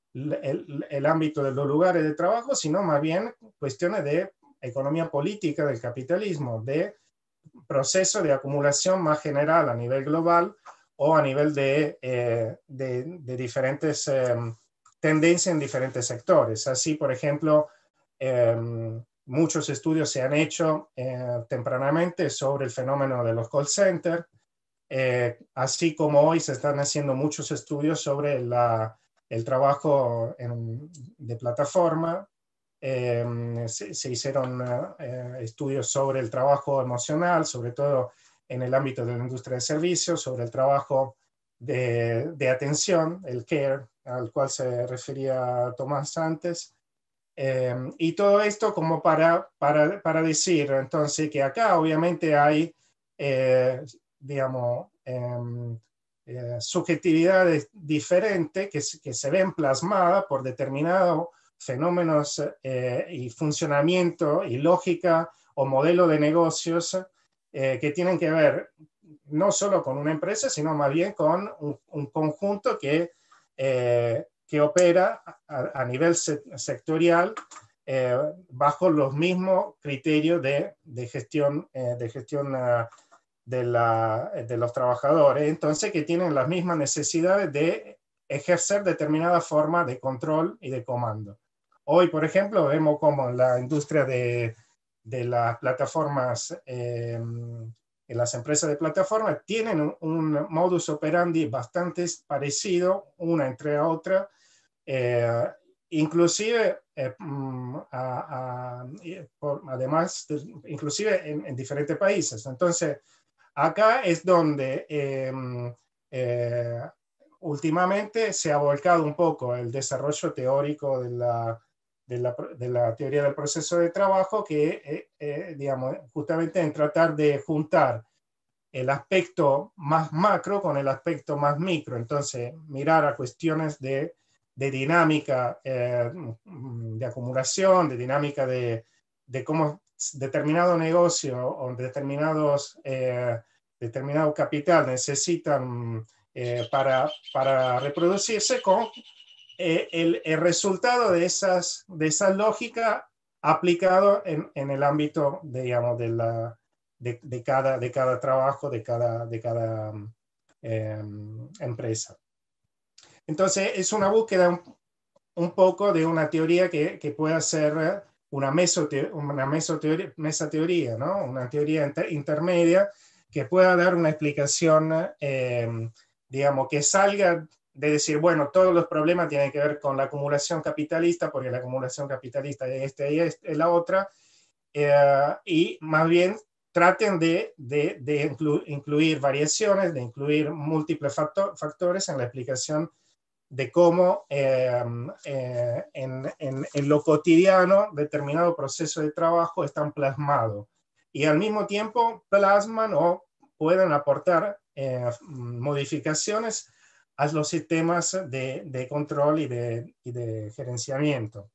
el ámbito de los lugares de trabajo, sino más bien cuestiones de economía política del capitalismo, de proceso de acumulación más general a nivel global o a nivel de diferentes tendencias en diferentes sectores. Así, por ejemplo, muchos estudios se han hecho tempranamente sobre el fenómeno de los call centers, así como hoy se están haciendo muchos estudios sobre el trabajo de plataforma. Se hicieron estudios sobre el trabajo emocional, sobre todo en el ámbito de la industria de servicios, sobre el trabajo de atención, el care, al cual se refería Tomás antes. Y todo esto como para decir entonces que acá obviamente hay, digamos, subjetividades diferentes que se ven plasmadas por determinados fenómenos y funcionamiento y lógica o modelo de negocios que tienen que ver no solo con una empresa, sino más bien con un conjunto que opera a nivel sectorial bajo los mismos criterios de gestión de los trabajadores, entonces que tienen las mismas necesidades de ejercer determinada forma de control y de comando. Hoy, por ejemplo, vemos como la industria de las plataformas, en las empresas de plataformas, tienen un modus operandi bastante parecido una entre otra, inclusive, además, inclusive en diferentes países. Entonces, acá es donde últimamente se ha volcado un poco el desarrollo teórico de la teoría del proceso de trabajo, que digamos, justamente en tratar de juntar el aspecto más macro con el aspecto más micro. Entonces, mirar a cuestiones de dinámica de acumulación, de dinámica de cómo determinado negocio o determinado capital necesitan para reproducirse, con el resultado de esa lógica aplicado en el ámbito, digamos, de cada trabajo, de cada empresa. Entonces, es una búsqueda un poco de una teoría que pueda ser una mesoteoría, ¿no? Una teoría intermedia que pueda dar una explicación, digamos, que salga de decir, bueno, todos los problemas tienen que ver con la acumulación capitalista, porque la acumulación capitalista es la otra, y más bien traten de incluir variaciones, de incluir múltiples factores en la explicación de cómo en lo cotidiano determinado proceso de trabajo están plasmados, y al mismo tiempo plasman o pueden aportar modificaciones a los sistemas de control y de gerenciamiento.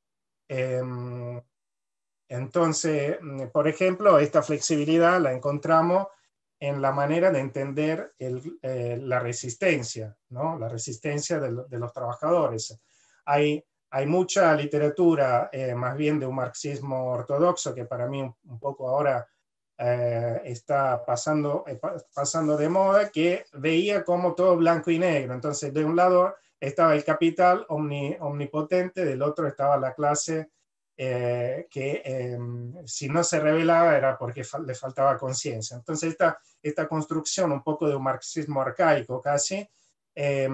Entonces, por ejemplo, esta flexibilidad la encontramos en la manera de entender la resistencia, ¿no? La resistencia de los trabajadores. Hay mucha literatura, más bien de un marxismo ortodoxo, que para mí un poco ahora está pasando de moda, que veía como todo blanco y negro. Entonces, de un lado estaba el capital omnipotente, del otro estaba la clase que si no se rebelaba era porque le faltaba conciencia. Entonces, esta construcción un poco de un marxismo arcaico casi es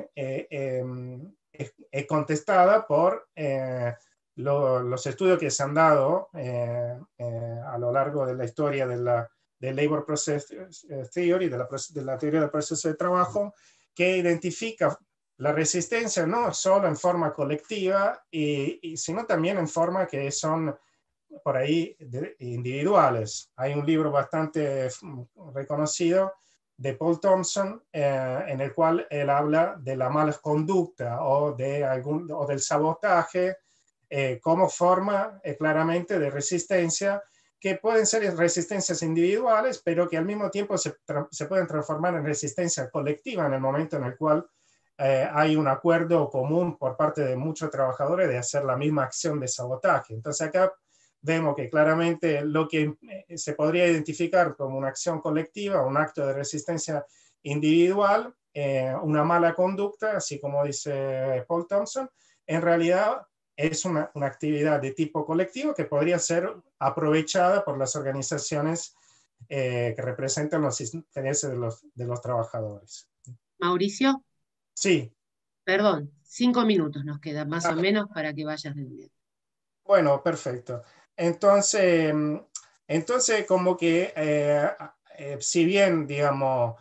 contestada por los estudios que se han dado a lo largo de la historia del Labor Process Theory, de la teoría del proceso de trabajo, que identifica la resistencia no solo en forma colectiva, sino también en forma que son por ahí individuales. Hay un libro bastante reconocido de Paul Thompson, en el cual él habla de la mala conducta o del sabotaje como forma claramente de resistencia, que pueden ser resistencias individuales, pero que al mismo tiempo se pueden transformar en resistencia colectiva en el momento en el cual hay un acuerdo común por parte de muchos trabajadores de hacer la misma acción de sabotaje. Entonces acá vemos que claramente lo que se podría identificar como una acción colectiva, un acto de resistencia individual, una mala conducta, así como dice Paul Thompson, en realidad es una actividad de tipo colectivo que podría ser aprovechada por las organizaciones que representan los intereses de los trabajadores. Mauricio. Sí. Perdón, 5 minutos nos quedan más o menos para que vayas rendiendo. Bueno, perfecto. Entonces como que si bien, digamos,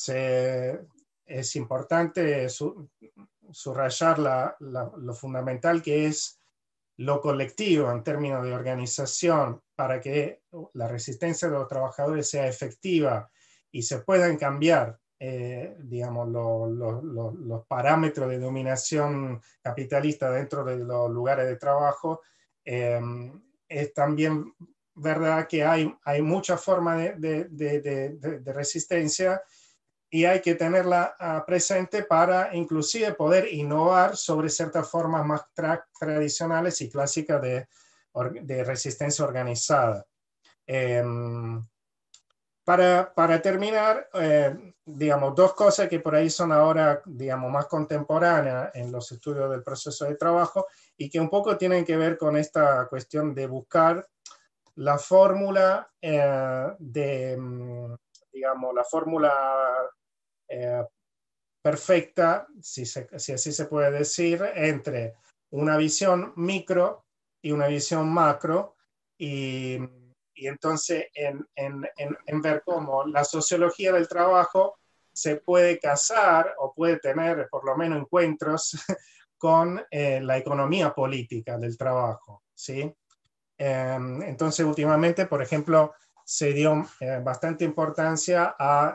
es importante subrayar lo fundamental que es lo colectivo en términos de organización para que la resistencia de los trabajadores sea efectiva y se puedan cambiar digamos, los parámetros de dominación capitalista dentro de los lugares de trabajo, es también verdad que hay muchas formas de resistencia y hay que tenerla presente para inclusive poder innovar sobre ciertas formas más tradicionales y clásicas de resistencia organizada. Para terminar, digamos, dos cosas que por ahí son ahora, digamos, más contemporáneas en los estudios del proceso de trabajo y que un poco tienen que ver con esta cuestión de buscar la fórmula digamos, la fórmula perfecta, si así se puede decir, entre una visión micro y una visión macro, y entonces en ver cómo la sociología del trabajo se puede casar o puede tener por lo menos encuentros con la economía política del trabajo, ¿sí? Entonces, últimamente, por ejemplo, se dio bastante importancia a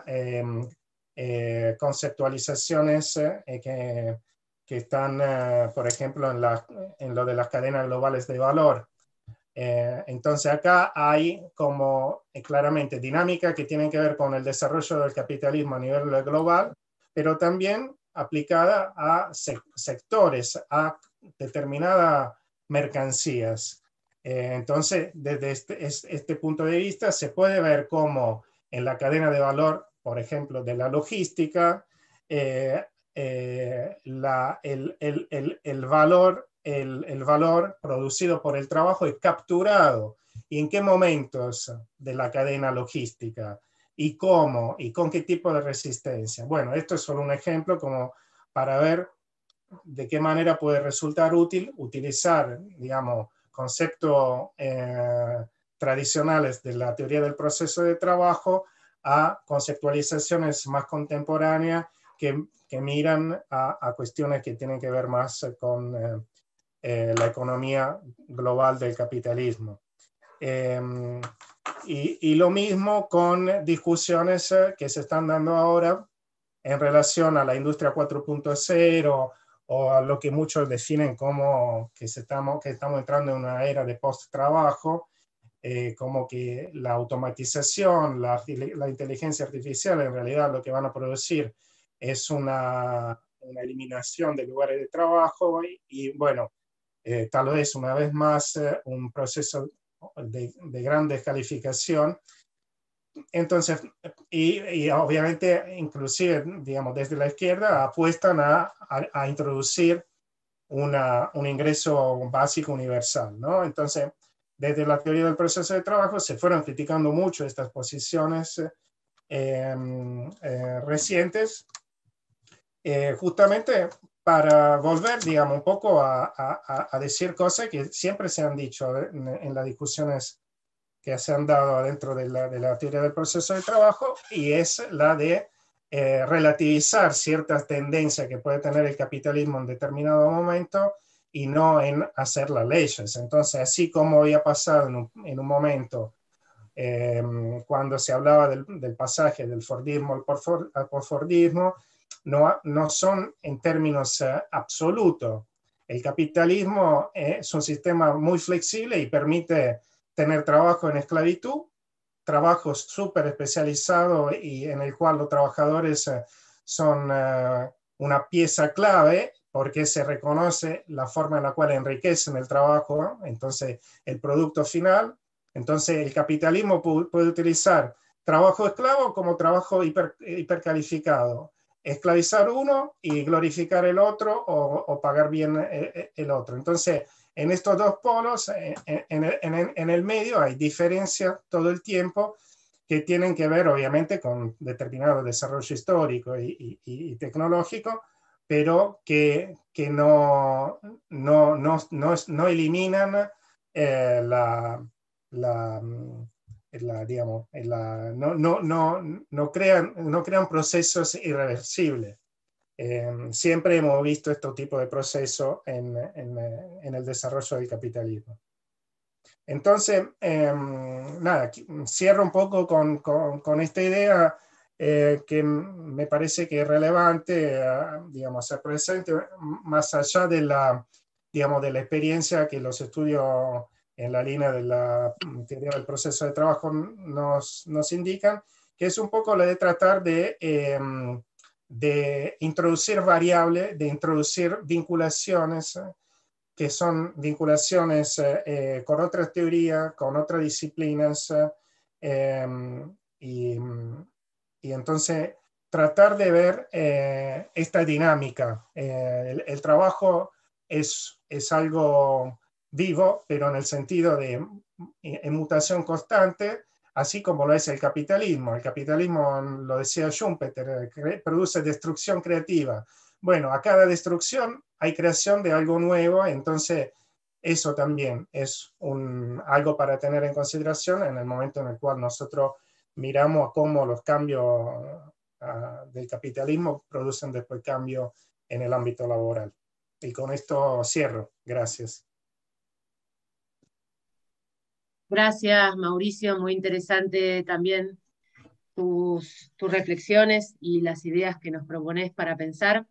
conceptualizaciones que están, por ejemplo, en lo de las cadenas globales de valor. Entonces acá hay como claramente dinámica que tienen que ver con el desarrollo del capitalismo a nivel global, pero también aplicada a sectores, a determinadas mercancías. Entonces, desde este punto de vista se puede ver cómo en la cadena de valor, por ejemplo, de la logística, el valor producido por el trabajo es capturado. ¿Y en qué momentos de la cadena logística? ¿Y cómo? ¿Y con qué tipo de resistencia? Bueno, esto es solo un ejemplo como para ver de qué manera puede resultar útil utilizar, digamos, conceptos tradicionales de la teoría del proceso de trabajo a conceptualizaciones más contemporáneas que miran a cuestiones que tienen que ver más con la economía global del capitalismo. Y lo mismo con discusiones que se están dando ahora en relación a la industria 4.0 o a lo que muchos definen como que estamos entrando en una era de post-trabajo, como que la automatización, la inteligencia artificial en realidad lo que van a producir es una eliminación de lugares de trabajo y bueno, tal vez una vez más un proceso de gran descalificación. Entonces, y obviamente, inclusive, digamos, desde la izquierda apuestan a introducir un ingreso básico universal, ¿no? Entonces, desde la teoría del proceso de trabajo se fueron criticando mucho estas posiciones recientes, justamente para volver, digamos, un poco a decir cosas que siempre se han dicho en las discusiones que se han dado dentro de la teoría del proceso de trabajo, y es la de relativizar ciertas tendencias que puede tener el capitalismo en determinado momento y no en hacer las leyes. Entonces, así como había pasado en un momento cuando se hablaba del pasaje del Fordismo al postfordismo, no son en términos absolutos. El capitalismo es un sistema muy flexible y permite tener trabajo en esclavitud, trabajos súper especializados y en el cual los trabajadores son una pieza clave porque se reconoce la forma en la cual enriquecen el trabajo, entonces el producto final. Entonces el capitalismo puede utilizar trabajo esclavo como trabajo hipercalificado. Esclavizar uno y glorificar el otro o pagar bien el otro. Entonces, en estos dos polos, en el medio hay diferencias todo el tiempo que tienen que ver obviamente con determinado desarrollo histórico y tecnológico, pero que no eliminan digamos, no crean procesos irreversibles. Siempre hemos visto este tipo de procesos en el desarrollo del capitalismo. Entonces, nada, cierro un poco con esta idea que me parece que es relevante, digamos, ser presente, más allá de digamos, de la experiencia que los estudios en la línea de la teoría del proceso de trabajo nos indican, que es un poco la de tratar de introducir variables, de introducir vinculaciones, que son vinculaciones con otras teorías, con otras disciplinas, y entonces tratar de ver esta dinámica. El trabajo es algo vivo, pero en el sentido de mutación constante, así como lo es el capitalismo. El capitalismo, lo decía Schumpeter, produce destrucción creativa. Bueno, a cada destrucción hay creación de algo nuevo, entonces eso también es algo para tener en consideración en el momento en el cual nosotros miramos cómo los cambios del capitalismo producen después cambios en el ámbito laboral. Y con esto cierro. Gracias. Gracias, Mauricio. Muy interesante también tus reflexiones y las ideas que nos propones para pensar.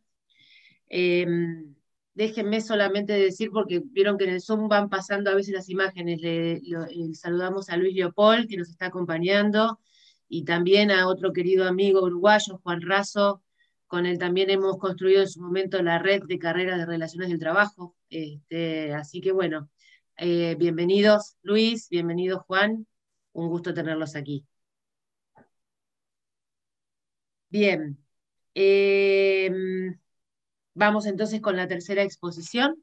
Déjenme solamente decir, porque vieron que en el Zoom van pasando a veces las imágenes, saludamos a Luis Leopold, que nos está acompañando, y también a otro querido amigo uruguayo, Juan Razo. Con él también hemos construido en su momento la red de carreras de relaciones del trabajo. Así que bueno, bienvenidos Luis, bienvenido Juan, un gusto tenerlos aquí. Bien, vamos entonces con la tercera exposición.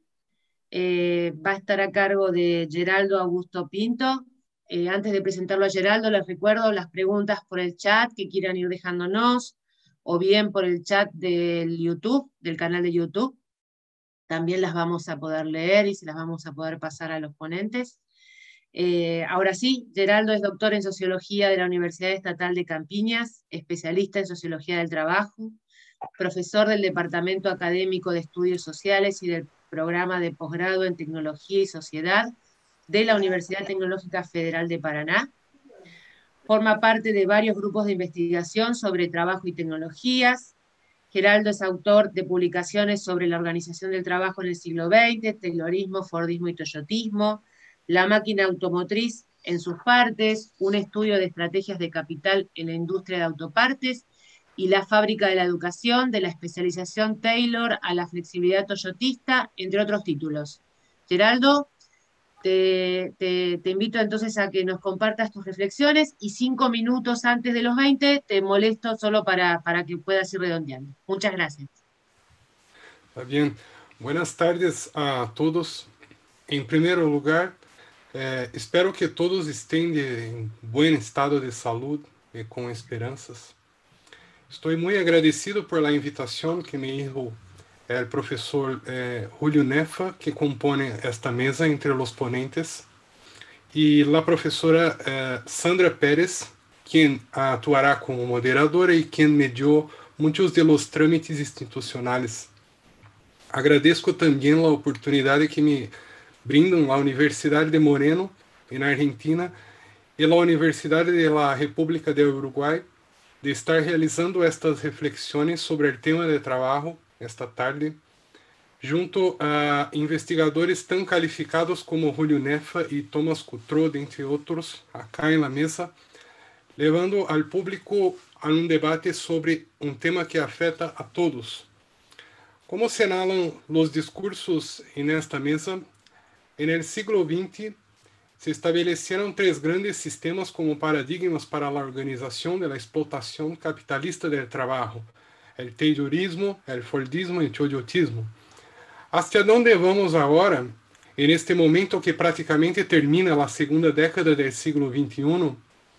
Va a estar a cargo de Geraldo Augusto Pinto. Antes de presentarlo a Geraldo, les recuerdo las preguntas por el chat que quieran ir dejándonos, o bien por el chat del YouTube, del canal de YouTube. También las vamos a poder leer y se las vamos a poder pasar a los ponentes. Ahora sí, Geraldo es doctor en Sociología de la Universidad Estatal de Campiñas, especialista en Sociología del Trabajo, profesor del Departamento Académico de Estudios Sociales y del Programa de Posgrado en Tecnología y Sociedad de la Universidad Tecnológica Federal de Paraná. Forma parte de varios grupos de investigación sobre trabajo y tecnologías. Geraldo es autor de publicaciones sobre la organización del trabajo en el siglo XX, Taylorismo, Fordismo y Toyotismo, la máquina automotriz en sus partes, un estudio de estrategias de capital en la industria de autopartes y la fábrica de la educación, de la especialización Taylor a la flexibilidad toyotista, entre otros títulos. Geraldo, te invito entonces a que nos compartas tus reflexiones y 5 minutos antes de los 20 te molesto solo para que puedas ir redondeando. Muchas gracias. Está bien. Buenas tardes a todos. En primer lugar, espero que todos estén en buen estado de salud y con esperanzas. Estoy muy agradecido por la invitación que me hizo el profesor Julio Nefa, que compone esta mesa entre los ponentes, y la profesora Sandra Pérez, quien actuará como moderadora y quien me dio muchos de los trámites institucionales. Agradezco también la oportunidad que me brindan la Universidad de Moreno, en Argentina, y la Universidad de la República de Uruguay, de estar realizando estas reflexiones sobre el tema de trabajo esta tarde, junto a investigadores tan calificados como Julio Nefa y Thomas Kutrode, entre otros, acá en la mesa, llevando al público a un debate sobre un tema que afecta a todos. Como señalan los discursos en esta mesa, en el siglo XX se establecieron 3 grandes sistemas como paradigmas para la organización de la explotación capitalista del trabajo: el Taylorismo, el Fordismo y el Toyotismo. ¿Hacia dónde vamos ahora, en este momento que prácticamente termina la segunda década del siglo XXI?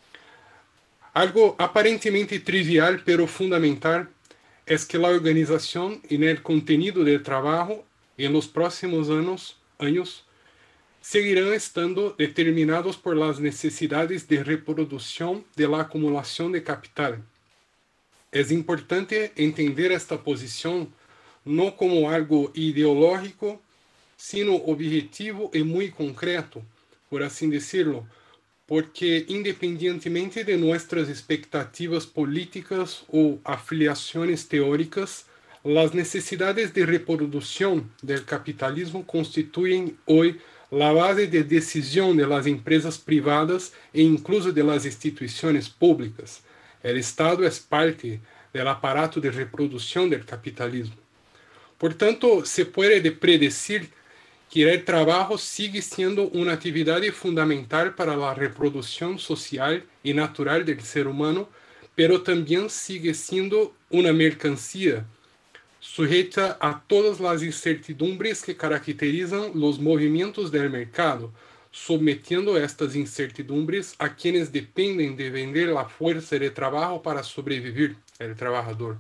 Algo aparentemente trivial pero fundamental es que la organización en el contenido del trabajo en los próximos años seguirán estando determinados por las necesidades de reproducción de la acumulación de capital. Es importante entender esta posición no como algo ideológico, sino objetivo y muy concreto, por así decirlo, porque independientemente de nuestras expectativas políticas o afiliaciones teóricas, las necesidades de reproducción del capitalismo constituyen hoy la base de decisión de las empresas privadas e incluso de las instituciones públicas. El Estado es parte del aparato de reproducción del capitalismo. Por tanto, se puede predecir que el trabajo sigue siendo una actividad fundamental para la reproducción social y natural del ser humano, pero también sigue siendo una mercancía sujeta a todas las incertidumbres que caracterizan los movimientos del mercado, sometiendo estas incertidumbres a quienes dependen de vender la fuerza de trabajo para sobrevivir, el trabajador.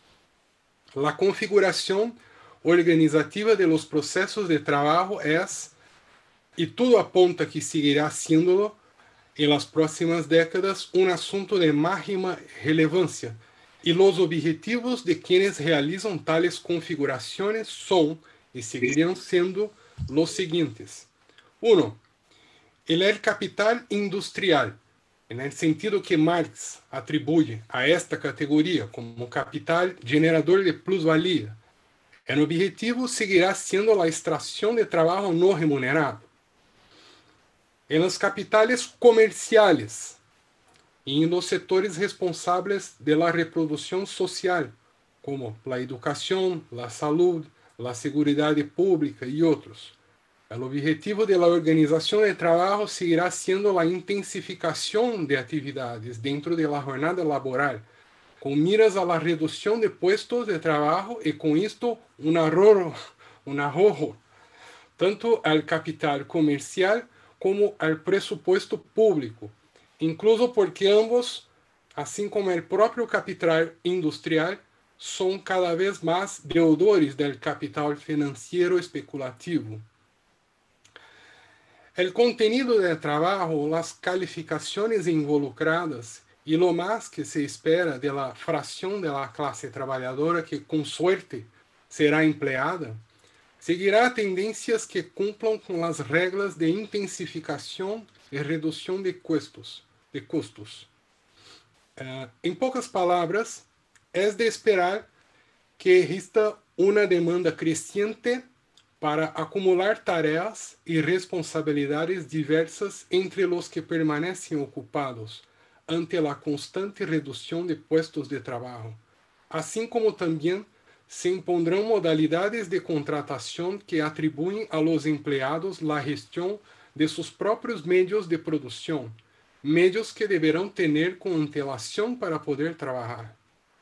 La configuración organizativa de los procesos de trabajo es, y todo apunta que seguirá siéndolo en las próximas décadas, un asunto de máxima relevancia, y los objetivos de quienes realizan tales configuraciones son, y seguirán siendo los siguientes. 1. El capital industrial, en el sentido que Marx atribuye a esta categoría como capital generador de plusvalía. El objetivo seguirá siendo la extracción de trabajo no remunerado. En los capitales comerciales y en los sectores responsables de la reproducción social, como la educación, la salud, la seguridad pública y otros. El objetivo de la organización de trabajo seguirá siendo la intensificación de actividades dentro de la jornada laboral, con miras a la reducción de puestos de trabajo y con esto un ahorro tanto al capital comercial como al presupuesto público, incluso porque ambos, así como el propio capital industrial, son cada vez más deudores del capital financiero especulativo. El contenido del trabajo, las calificaciones involucradas y lo más que se espera de la fracción de la clase trabajadora que con suerte será empleada, seguirá tendencias que cumplan con las reglas de intensificación y reducción de costos. En pocas palabras, es de esperar que exista una demanda creciente para acumular tareas y responsabilidades diversas entre los que permanecen ocupados ante la constante reducción de puestos de trabajo, así como también se impondrán modalidades de contratación que atribuyen a los empleados la gestión de sus propios medios de producción, medios que deberán tener con antelación para poder trabajar.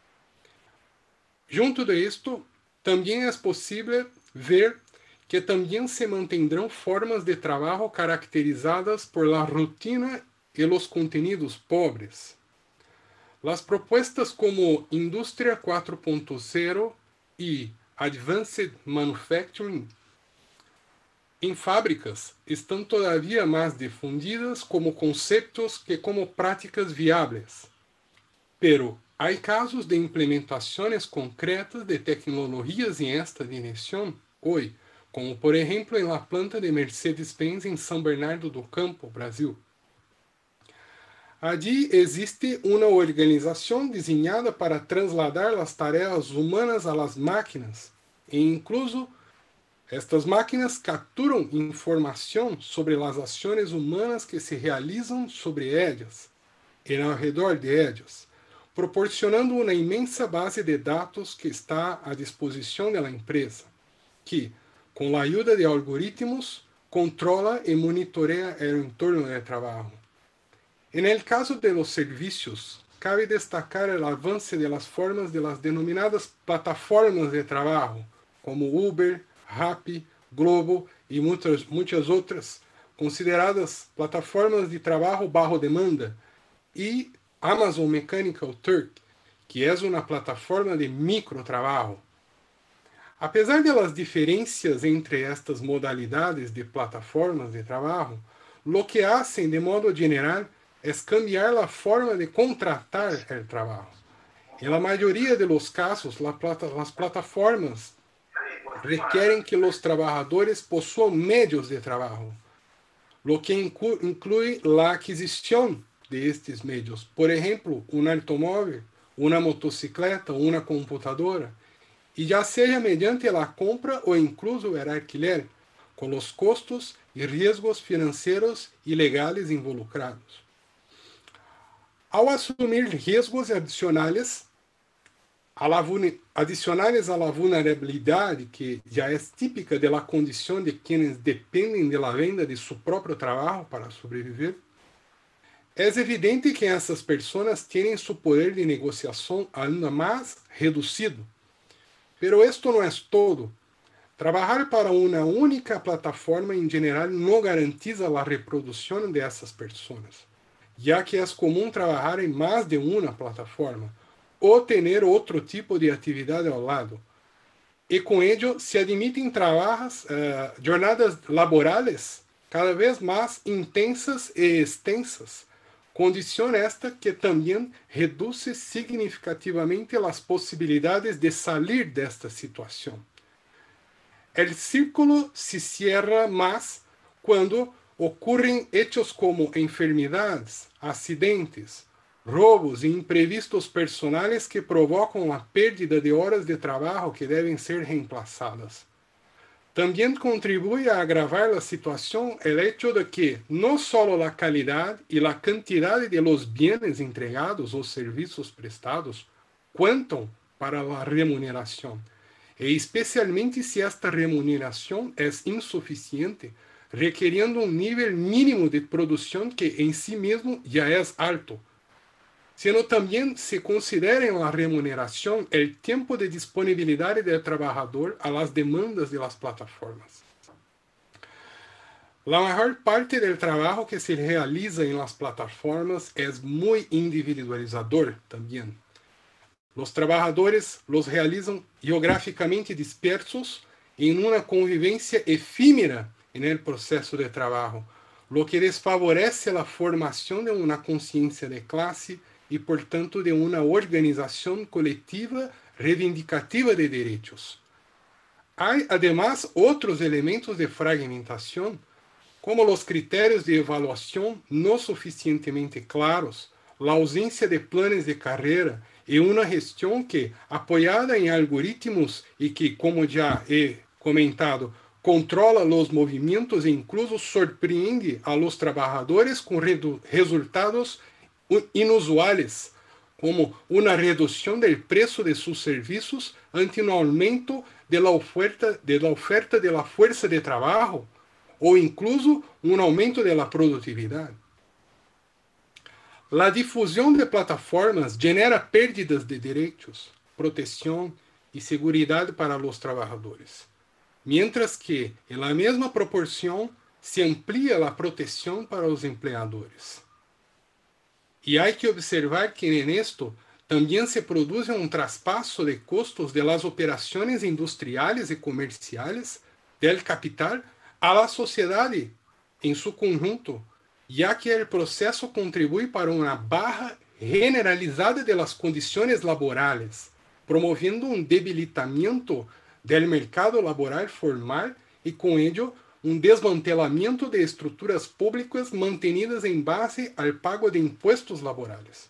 Junto de esto, también es posible ver que también se mantendrán formas de trabajo caracterizadas por la rutina y los contenidos pobres. Las propuestas como Industria 4.0 y Advanced Manufacturing en fábricas están todavía más difundidas como conceptos que como prácticas viables. Pero hay casos de implementaciones concretas de tecnologías en esta dirección hoy, como por ejemplo en la planta de Mercedes-Benz en San Bernardo do Campo, Brasil. Allí existe una organización diseñada para trasladar las tareas humanas a las máquinas e incluso estas máquinas capturan información sobre las acciones humanas que se realizan sobre ellas y alrededor de ellas, proporcionando una inmensa base de datos que está a disposición de la empresa, que, con la ayuda de algoritmos, controla y monitorea el entorno de trabajo. En el caso de los servicios, cabe destacar el avance de las formas de las denominadas plataformas de trabajo, como Uber, Rappi, Globo y muchas otras, consideradas plataformas de trabajo bajo demanda, y Amazon Mechanical Turk, que es una plataforma de microtrabajo. A pesar de las diferencias entre estas modalidades de plataformas de trabajo, lo que hacen de modo general es cambiar la forma de contratar el trabajo. En la mayoría de los casos, las plataformas requieren que los trabajadores posuan medios de trabajo, lo que incluye la adquisición de estos medios. Por ejemplo, un automóvil, una motocicleta, una computadora, y ya sea mediante la compra o incluso el alquiler, con los costos y riesgos financieros y legales involucrados. Ao assumir riesgos adicionales a la vulnerabilidade que já é típica da condição de quienes dependem da venda de seu próprio trabalho para sobreviver, é evidente que essas pessoas têm seu poder de negociação ainda mais reduzido. Pero esto não é todo. Trabalhar para uma única plataforma em geral não garantiza a reprodução dessas pessoas, já que é comum trabalhar em mais de uma plataforma ou ter outro tipo de atividade ao lado. E com ello se admitem jornadas laborales cada vez mais intensas e extensas, condição esta que também reduz significativamente as possibilidades de sair desta situação. el círculo se cierra más cuando ocurren hechos como enfermedades, accidentes, robos e imprevistos personales que provocan la pérdida de horas de trabajo que deben ser reemplazadas. También contribuye a agravar la situación el hecho de que no solo la calidad y la cantidad de los bienes entregados o servicios prestados cuentan para la remuneración, e especialmente si esta remuneración es insuficiente, requiriendo un nivel mínimo de producción que en sí mismo ya es alto, sino también se considera en la remuneración el tiempo de disponibilidad del trabajador a las demandas de las plataformas. La mayor parte del trabajo que se realiza en las plataformas es muy individualizador también. Los trabajadores los realizan geográficamente dispersos en una convivencia efímera en el proceso de trabajo, lo que desfavorece la formación de una conciencia de clase y por tanto de una organización colectiva reivindicativa de derechos. Hay además otros elementos de fragmentación, como los criterios de evaluación no suficientemente claros, la ausencia de planes de carrera y una gestión que, apoyada en algoritmos y que, como ya he comentado, controla los movimientos e incluso sorprende a los trabajadores con resultados inusuales, como una reducción del precio de sus servicios ante un aumento de la oferta de la fuerza de trabajo, o incluso un aumento de la productividad. La difusión de plataformas genera pérdidas de derechos, protección y seguridad para los trabajadores, mientras que en la misma proporción se amplía la protección para los empleadores. Y hay que observar que en esto también se produce un traspaso de costos de las operaciones industriales y comerciales del capital a la sociedad en su conjunto, ya que el proceso contribuye para una baja generalizada de las condiciones laborales, promoviendo un debilitamiento del mercado laboral formal y con ello un desmantelamiento de estructuras públicas mantenidas en base al pago de impuestos laborales.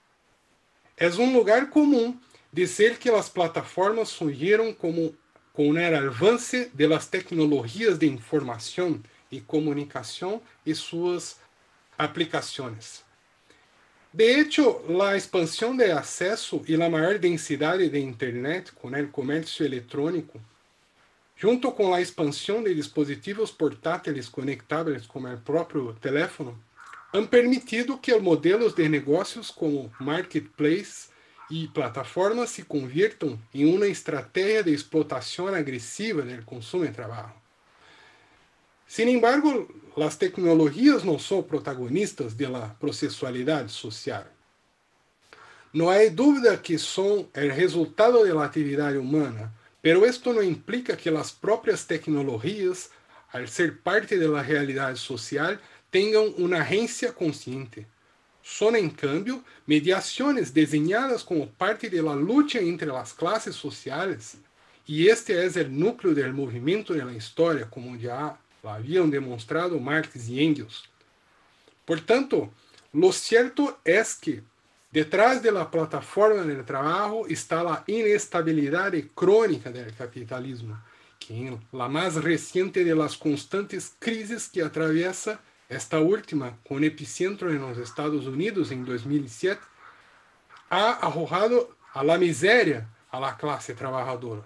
Es un lugar común decir que las plataformas surgieron con el avance de las tecnologías de información y comunicación y sus aplicaciones. De hecho, la expansión de acceso y la mayor densidad de Internet con el comercio electrónico, junto con la expansión de dispositivos portátiles conectables como el propio teléfono, han permitido que modelos de negocios como marketplace y plataformas se conviertan en una estrategia de explotación agresiva del consumo de trabajo. Sin embargo, las tecnologías no son protagonistas de la procesualidad social. No hay duda que son el resultado de la actividad humana, pero esto no implica que las propias tecnologías, al ser parte de la realidad social, tengan una agencia consciente. Son, en cambio, mediaciones diseñadas como parte de la lucha entre las clases sociales, y este es el núcleo del movimiento de la historia, como ya lo habían demostrado Marx y Engels. Por tanto, lo cierto es que detrás de la plataforma del trabajo está la inestabilidad crónica del capitalismo, que en la más reciente de las constantes crisis que atraviesa esta última, con epicentro en los Estados Unidos en 2007, ha arrojado a la miseria a la clase trabajadora.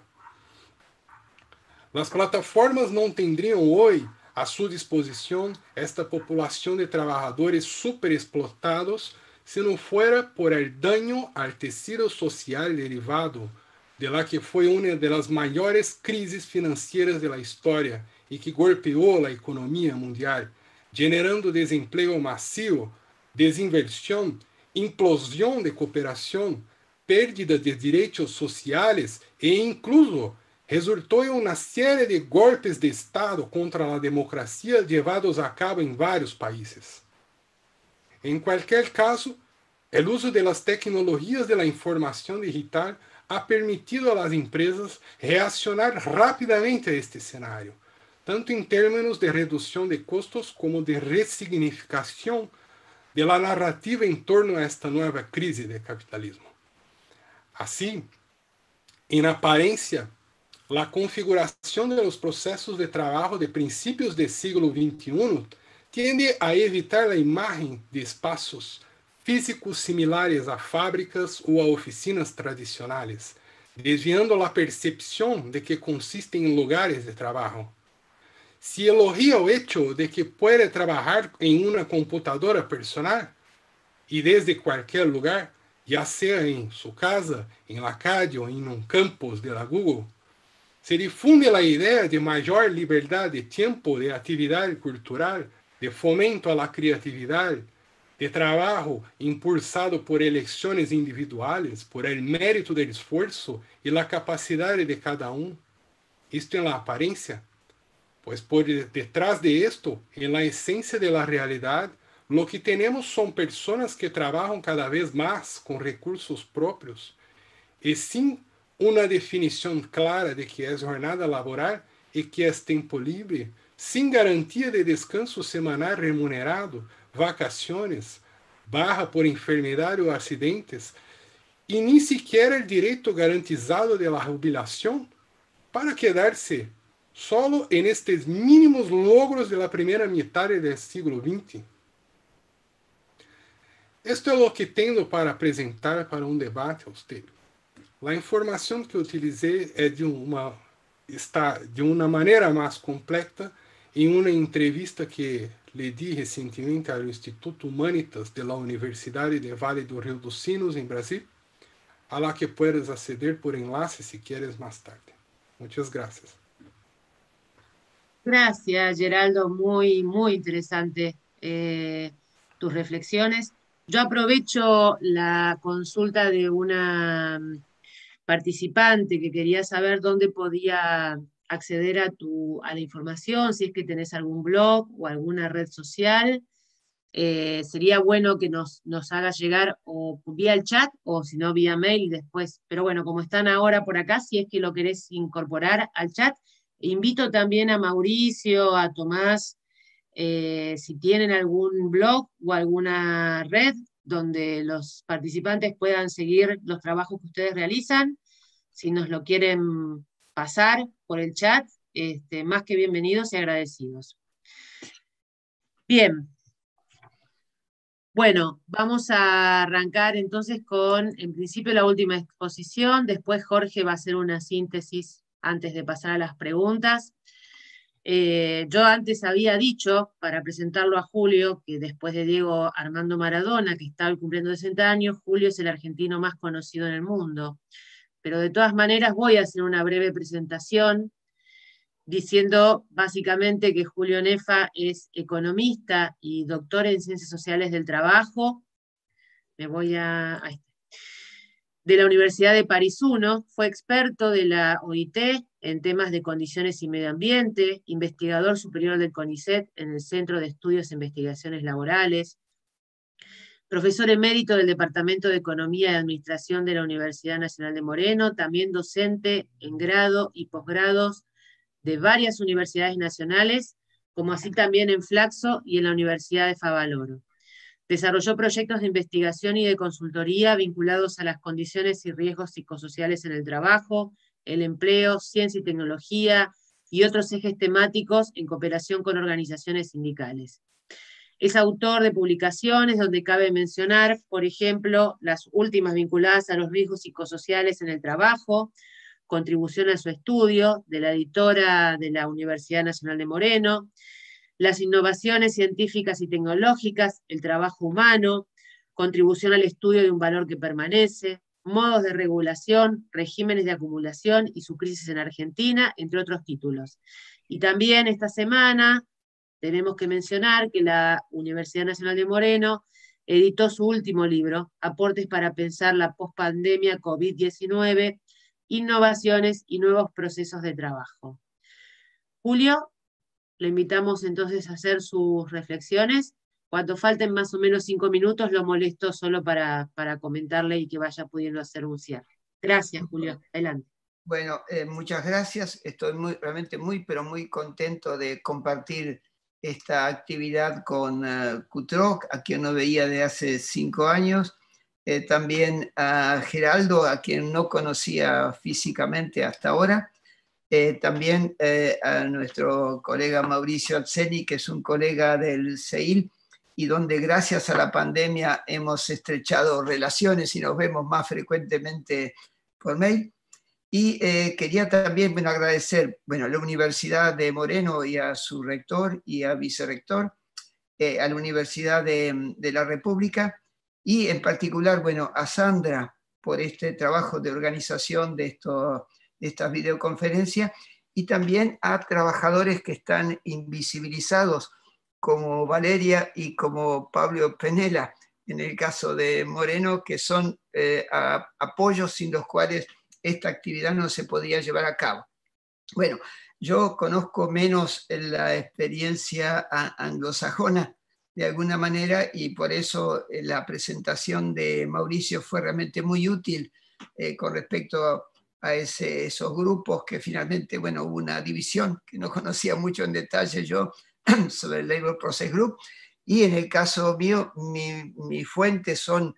Las plataformas no tendrían hoy a su disposición esta población de trabajadores superexplotados si no fuera por el daño al tejido social derivado de la que fue una de las mayores crisis financieras de la historia y que golpeó la economía mundial, generando desempleo masivo, desinversión, implosión de cooperación, pérdida de derechos sociales e incluso resultó en una serie de golpes de Estado contra la democracia llevados a cabo en varios países. En cualquier caso, el uso de las tecnologías de la información digital ha permitido a las empresas reaccionar rápidamente a este escenario, tanto en términos de reducción de costos como de resignificación de la narrativa en torno a esta nueva crisis del capitalismo. Así, en apariencia, la configuración de los procesos de trabajo de principios del siglo XXI tiende a evitar la imagen de espacios físicos similares a fábricas o a oficinas tradicionales, desviando la percepción de que consisten en lugares de trabajo. Se elogia el hecho de que puede trabajar en una computadora personal y desde cualquier lugar, ya sea en su casa, en la calle o en un campus de la Google. Se difunde la idea de mayor libertad de tiempo, de actividad cultural, de fomento a la creatividad, de trabajo impulsado por elecciones individuales, por el mérito del esfuerzo y la capacidad de cada uno. Esto en la apariencia. Pues por detrás de esto, en la esencia de la realidad, lo que tenemos son personas que trabajan cada vez más con recursos propios y sin una definición clara de qué es jornada laboral y qué es tiempo libre, sin garantía de descanso semanal remunerado, vacaciones, baja por enfermedad o accidentes, y ni siquiera el derecho garantizado de la jubilación, para quedarse solo en estos mínimos logros de la primera mitad del siglo XX. Esto es lo que tengo para presentar para un debate a usted. La información que utilicé está de una manera más completa en una entrevista que le di recientemente al Instituto Humanitas de la Universidad de Vale do Rio dos Sinos en Brasil, a la que puedes acceder por enlace si quieres más tarde. Muchas gracias. Gracias, Geraldo. Muy, muy interesante tus reflexiones. Yo aprovecho la consulta de una participante que quería saber dónde podía acceder a la información, si es que tenés algún blog o alguna red social. Sería bueno que nos hagas llegar o vía el chat o si no vía mail después. Pero bueno, como están ahora por acá, si es que lo querés incorporar al chat, invito también a Mauricio, a Tomás, si tienen algún blog o alguna red donde los participantes puedan seguir los trabajos que ustedes realizan, si nos lo quieren pasar por el chat, más que bienvenidos y agradecidos. Bien. Bueno, vamos a arrancar entonces con, en principio, la última exposición, después Jorge va a hacer una síntesis antes de pasar a las preguntas. Yo antes había dicho, para presentarlo a Julio, que después de Diego Armando Maradona, que está hoy cumpliendo 60 años, Julio es el argentino más conocido en el mundo. Pero de todas maneras voy a hacer una breve presentación diciendo básicamente que Julio Nefa es economista y doctor en Ciencias Sociales del Trabajo. Me voy de la Universidad de París I, fue experto de la OIT en temas de condiciones y medio ambiente, investigador superior del CONICET en el Centro de Estudios e Investigaciones Laborales, profesor emérito del Departamento de Economía y Administración de la Universidad Nacional de Moreno, también docente en grado y posgrados de varias universidades nacionales, como así también en Flaxo y en la Universidad de Favaloro. Desarrolló proyectos de investigación y de consultoría vinculados a las condiciones y riesgos psicosociales en el trabajo, el empleo, ciencia y tecnología y otros ejes temáticos en cooperación con organizaciones sindicales. Es autor de publicaciones donde cabe mencionar, por ejemplo, las últimas vinculadas a los riesgos psicosociales en el trabajo, contribución a su estudio, de la editora de la Universidad Nacional de Moreno, las innovaciones científicas y tecnológicas, el trabajo humano, contribución al estudio de un valor que permanece, modos de regulación, regímenes de acumulación y su crisis en Argentina, entre otros títulos. Y también esta semana tenemos que mencionar que la Universidad Nacional de Moreno editó su último libro, Aportes para pensar la pospandemia COVID-19, innovaciones y nuevos procesos de trabajo. Julio, lo invitamos entonces a hacer sus reflexiones. Cuando falten más o menos 5 minutos, lo molesto solo para comentarle y que vaya pudiendo hacer un cierre. Gracias, Julio. Adelante. Bueno, muchas gracias. Estoy realmente pero muy contento de compartir esta actividad con Kutrok, a quien no veía de hace 5 años. También a Geraldo, a quien no conocía físicamente hasta ahora. También a nuestro colega Mauricio Azzeni, que es un colega del CEIL, y donde gracias a la pandemia hemos estrechado relaciones y nos vemos más frecuentemente por mail. Y quería también agradecer a la Universidad de Moreno y a su rector y a vicerrector, a la Universidad de la República, y en particular a Sandra por este trabajo de organización de estas videoconferencias, y también a trabajadores que están invisibilizados, como Valeria y como Pablo Penela, en el caso de Moreno, que son apoyos sin los cuales esta actividad no se podía llevar a cabo. Bueno, yo conozco menos la experiencia anglosajona de alguna manera, y por eso la presentación de Mauricio fue realmente muy útil con respecto a esos grupos que finalmente, hubo una división que no conocía mucho en detalle yo sobre el Labour Process Group, y en el caso mío, mis fuentes son,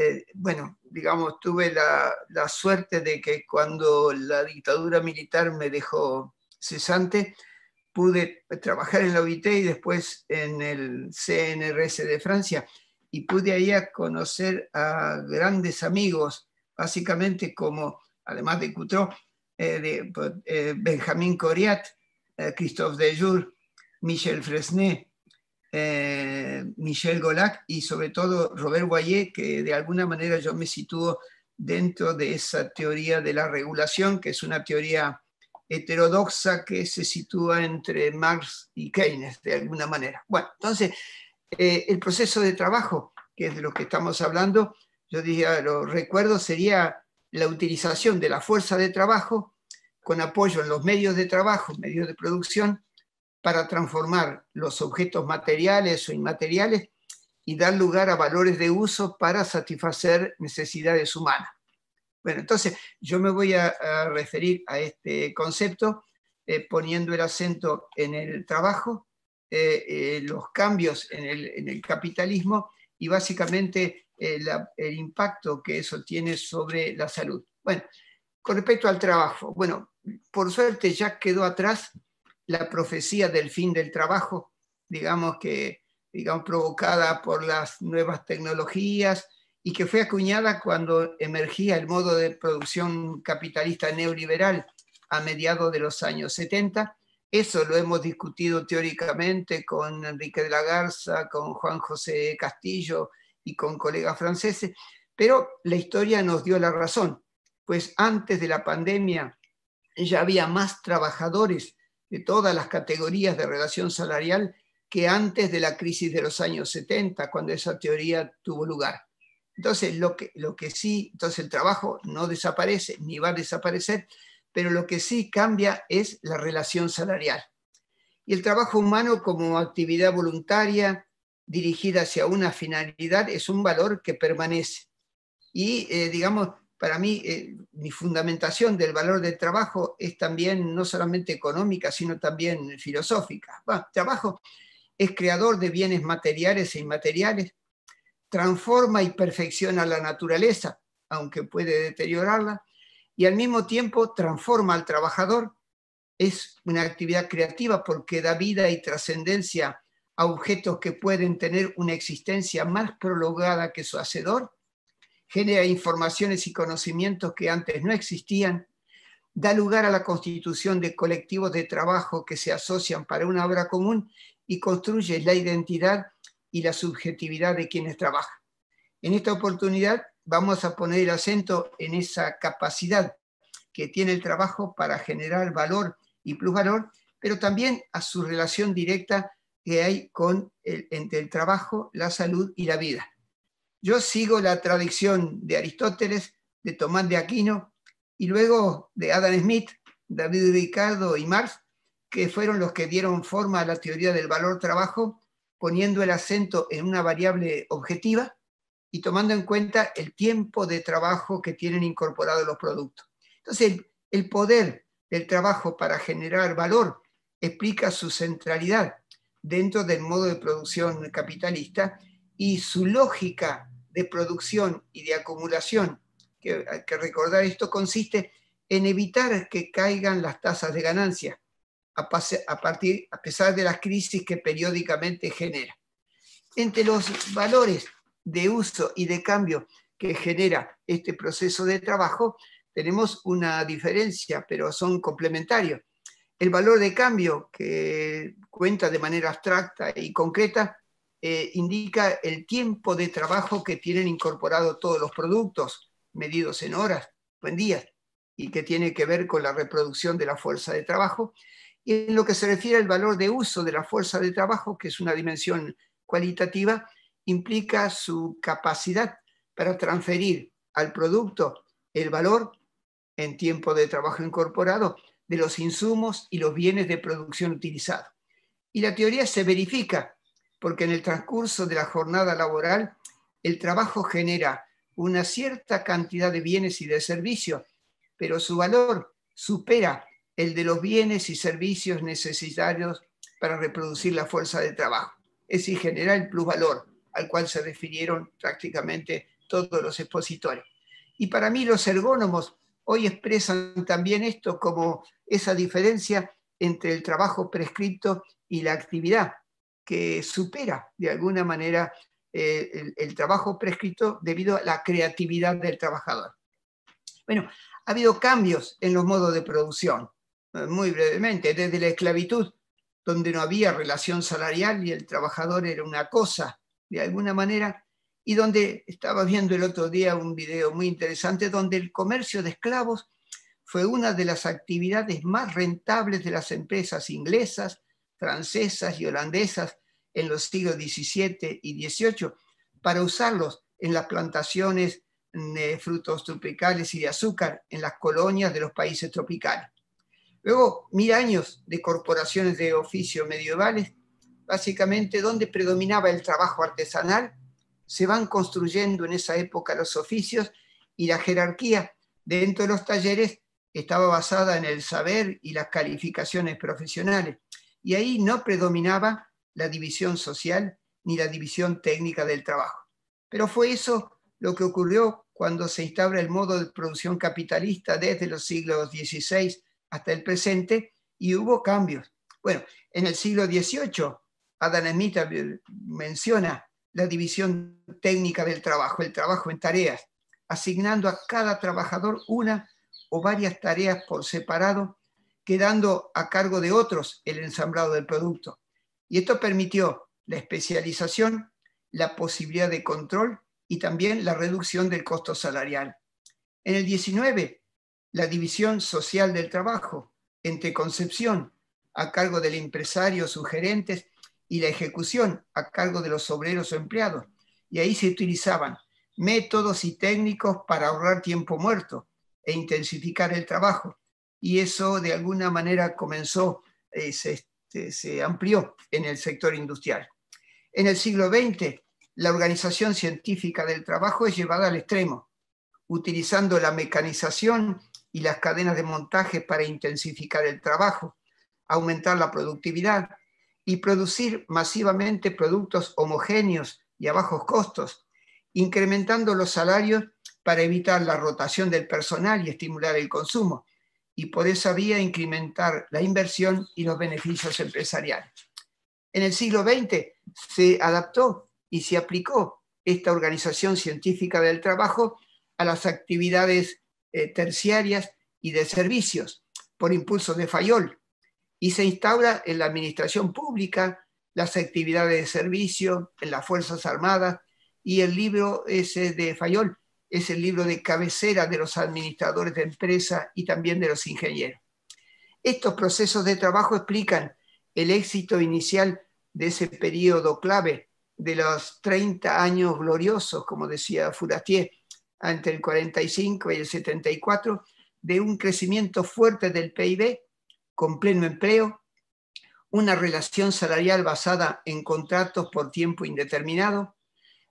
tuve la suerte de que cuando la dictadura militar me dejó cesante, pude trabajar en la OIT y después en el CNRS de Francia, y pude ahí conocer a grandes amigos, básicamente como, además de Coutrot, Benjamin Coriat, Christophe Dejour, Michel Fresnay, Michel Golac y sobre todo Robert Boyer, que de alguna manera yo me sitúo dentro de esa teoría de la regulación, que es una teoría heterodoxa que se sitúa entre Marx y Keynes, de alguna manera. Bueno, entonces, el proceso de trabajo, que es de lo que estamos hablando, yo diría, lo recuerdo, sería la utilización de la fuerza de trabajo con apoyo en los medios de trabajo, medios de producción, para transformar los objetos materiales o inmateriales y dar lugar a valores de uso para satisfacer necesidades humanas. Bueno, entonces yo me voy a referir a este concepto poniendo el acento en el trabajo, los cambios en el capitalismo y básicamente el impacto que eso tiene sobre la salud. Bueno, con respecto al trabajo, por suerte ya quedó atrás la profecía del fin del trabajo, provocada por las nuevas tecnologías, y que fue acuñada cuando emergía el modo de producción capitalista neoliberal a mediados de los años 70. Eso lo hemos discutido teóricamente con Enrique de la Garza, con Juan José Castillo y con colegas franceses, pero la historia nos dio la razón, pues antes de la pandemia ya había más trabajadores de todas las categorías de relación salarial que antes de la crisis de los años 70, cuando esa teoría tuvo lugar. Entonces, lo que sí, entonces el trabajo no desaparece, ni va a desaparecer, pero lo que sí cambia es la relación salarial. Y el trabajo humano como actividad voluntaria dirigida hacia una finalidad es un valor que permanece. Y, para mí, mi fundamentación del valor del trabajo es también no solamente económica, sino también filosófica. Trabajo es creador de bienes materiales e inmateriales, transforma y perfecciona la naturaleza, aunque puede deteriorarla, y al mismo tiempo transforma al trabajador. Es una actividad creativa porque da vida y trascendencia a objetos que pueden tener una existencia más prolongada que su hacedor, genera informaciones y conocimientos que antes no existían, da lugar a la constitución de colectivos de trabajo que se asocian para una obra común y construye la identidad y la subjetividad de quienes trabajan. En esta oportunidad vamos a poner el acento en esa capacidad que tiene el trabajo para generar valor y plusvalor, pero también a su relación directa que hay entre el trabajo, la salud y la vida. Yo sigo la tradición de Aristóteles, de Tomás de Aquino y luego de Adam Smith, David Ricardo y Marx, que fueron los que dieron forma a la teoría del valor trabajo, poniendo el acento en una variable objetiva y tomando en cuenta el tiempo de trabajo que tienen incorporado los productos. Entonces, el poder del trabajo para generar valor explica su centralidad dentro del modo de producción capitalista y su lógica de producción y de acumulación, que hay que recordar esto, consiste en evitar que caigan las tasas de ganancia a pesar de las crisis que periódicamente genera. Entre los valores de uso y de cambio que genera este proceso de trabajo, tenemos una diferencia, pero son complementarios. El valor de cambio, que cuenta de manera abstracta y concreta, indica el tiempo de trabajo que tienen incorporado todos los productos, medidos en horas o en días, y que tiene que ver con la reproducción de la fuerza de trabajo. Y en lo que se refiere al valor de uso de la fuerza de trabajo, que es una dimensión cualitativa, implica su capacidad para transferir al producto el valor en tiempo de trabajo incorporado de los insumos y los bienes de producción utilizados. Y la teoría se verifica porque en el transcurso de la jornada laboral el trabajo genera una cierta cantidad de bienes y de servicios, pero su valor supera el de los bienes y servicios necesarios para reproducir la fuerza de trabajo. Es decir, genera el plusvalor al cual se refirieron prácticamente todos los expositores. Y para mí los ergónomos hoy expresan también esto como esa diferencia entre el trabajo prescripto y la actividad, que supera de alguna manera el trabajo prescrito debido a la creatividad del trabajador. Bueno, ha habido cambios en los modos de producción, muy brevemente, desde la esclavitud, donde no había relación salarial y el trabajador era una cosa, de alguna manera, y donde estaba viendo el otro día un video muy interesante, donde el comercio de esclavos fue una de las actividades más rentables de las empresas inglesas, francesas y holandesas en los siglos XVII y XVIII, para usarlos en las plantaciones de frutos tropicales y de azúcar en las colonias de los países tropicales. Luego, 1000 años de corporaciones de oficio medievales, básicamente donde predominaba el trabajo artesanal, se van construyendo en esa época los oficios y la jerarquía dentro de los talleres estaba basada en el saber y las calificaciones profesionales. Y ahí no predominaba la división social ni la división técnica del trabajo. Pero fue eso lo que ocurrió cuando se instaura el modo de producción capitalista desde los siglos XVI hasta el presente, y hubo cambios. Bueno, en el siglo XVIII, Adam Smith menciona la división técnica del trabajo, el trabajo en tareas, asignando a cada trabajador una o varias tareas por separado, quedando a cargo de otros el ensamblado del producto. Y esto permitió la especialización, la posibilidad de control y también la reducción del costo salarial. En el 19, la división social del trabajo entre concepción a cargo del empresario, sus gerentes, y la ejecución a cargo de los obreros o empleados. Y ahí se utilizaban métodos y técnicos para ahorrar tiempo muerto e intensificar el trabajo. Y eso de alguna manera comenzó, se amplió en el sector industrial. En el siglo XX, la organización científica del trabajo es llevada al extremo, utilizando la mecanización y las cadenas de montaje para intensificar el trabajo, aumentar la productividad y producir masivamente productos homogéneos y a bajos costos, incrementando los salarios para evitar la rotación del personal y estimular el consumo, y por esa vía incrementar la inversión y los beneficios empresariales. En el siglo XX se adaptó y se aplicó esta organización científica del trabajo a las actividades terciarias y de servicios, por impulso de Fayol, y se instaura en la administración pública, las actividades de servicio, en las Fuerzas Armadas, y el libro ese de Fayol es el libro de cabecera de los administradores de empresa y también de los ingenieros. Estos procesos de trabajo explican el éxito inicial de ese periodo clave de los 30 años gloriosos, como decía Fourastier, entre el 45 y el 74, de un crecimiento fuerte del PIB, con pleno empleo, una relación salarial basada en contratos por tiempo indeterminado,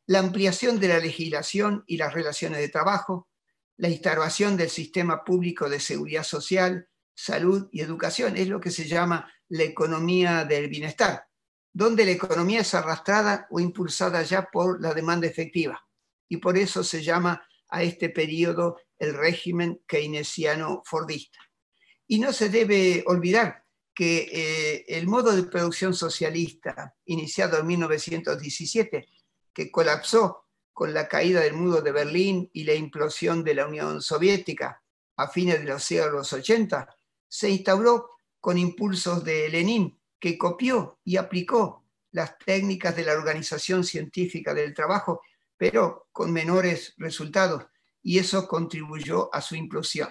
la ampliación de la legislación y las relaciones de trabajo, la instauración del sistema público de seguridad social, salud y educación. Es lo que se llama la economía del bienestar, donde la economía es arrastrada o impulsada ya por la demanda efectiva. Y por eso se llama a este periodo el régimen keynesiano fordista. Y no se debe olvidar que el modo de producción socialista, iniciado en 1917, que colapsó con la caída del muro de Berlín y la implosión de la Unión Soviética a fines de los siglos 80, se instauró con impulsos de Lenin, que copió y aplicó las técnicas de la organización científica del trabajo, pero con menores resultados, y eso contribuyó a su implosión.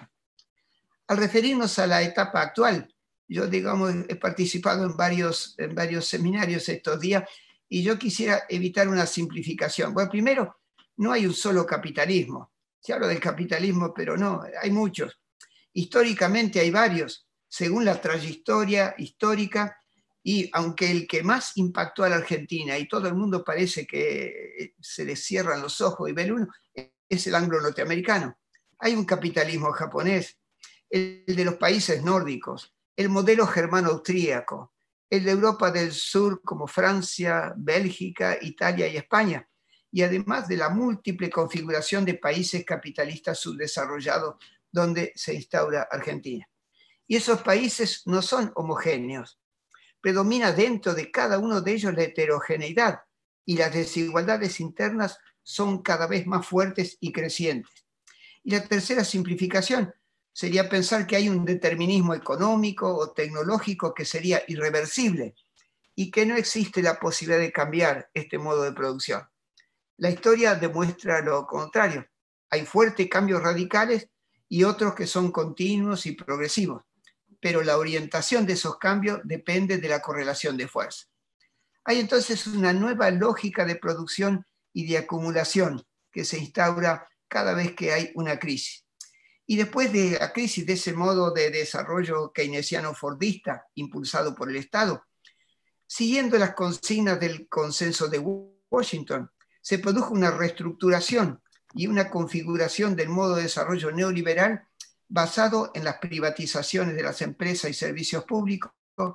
Al referirnos a la etapa actual, yo, digamos, he participado en varios seminarios estos días y yo quisiera evitar una simplificación. Bueno, primero, no hay un solo capitalismo. Se habla del capitalismo, pero no, hay muchos. Históricamente hay varios, según la trayectoria histórica, y aunque el que más impactó a la Argentina, y todo el mundo parece que se les cierran los ojos y ven uno, es el anglo-norteamericano. Hay un capitalismo japonés, el de los países nórdicos, el modelo germano-austríaco, el de Europa del Sur como Francia, Bélgica, Italia y España, y además de la múltiple configuración de países capitalistas subdesarrollados donde se instaura Argentina. Y esos países no son homogéneos. Predomina dentro de cada uno de ellos la heterogeneidad y las desigualdades internas son cada vez más fuertes y crecientes. Y la tercera simplificación sería pensar que hay un determinismo económico o tecnológico que sería irreversible y que no existe la posibilidad de cambiar este modo de producción. La historia demuestra lo contrario. Hay fuertes cambios radicales y otros que son continuos y progresivos, pero la orientación de esos cambios depende de la correlación de fuerza. Hay entonces una nueva lógica de producción y de acumulación que se instaura cada vez que hay una crisis. Y después de la crisis, de ese modo de desarrollo keynesiano fordista impulsado por el Estado, siguiendo las consignas del consenso de Washington, se produjo una reestructuración y una configuración del modo de desarrollo neoliberal basado en las privatizaciones de las empresas y servicios públicos,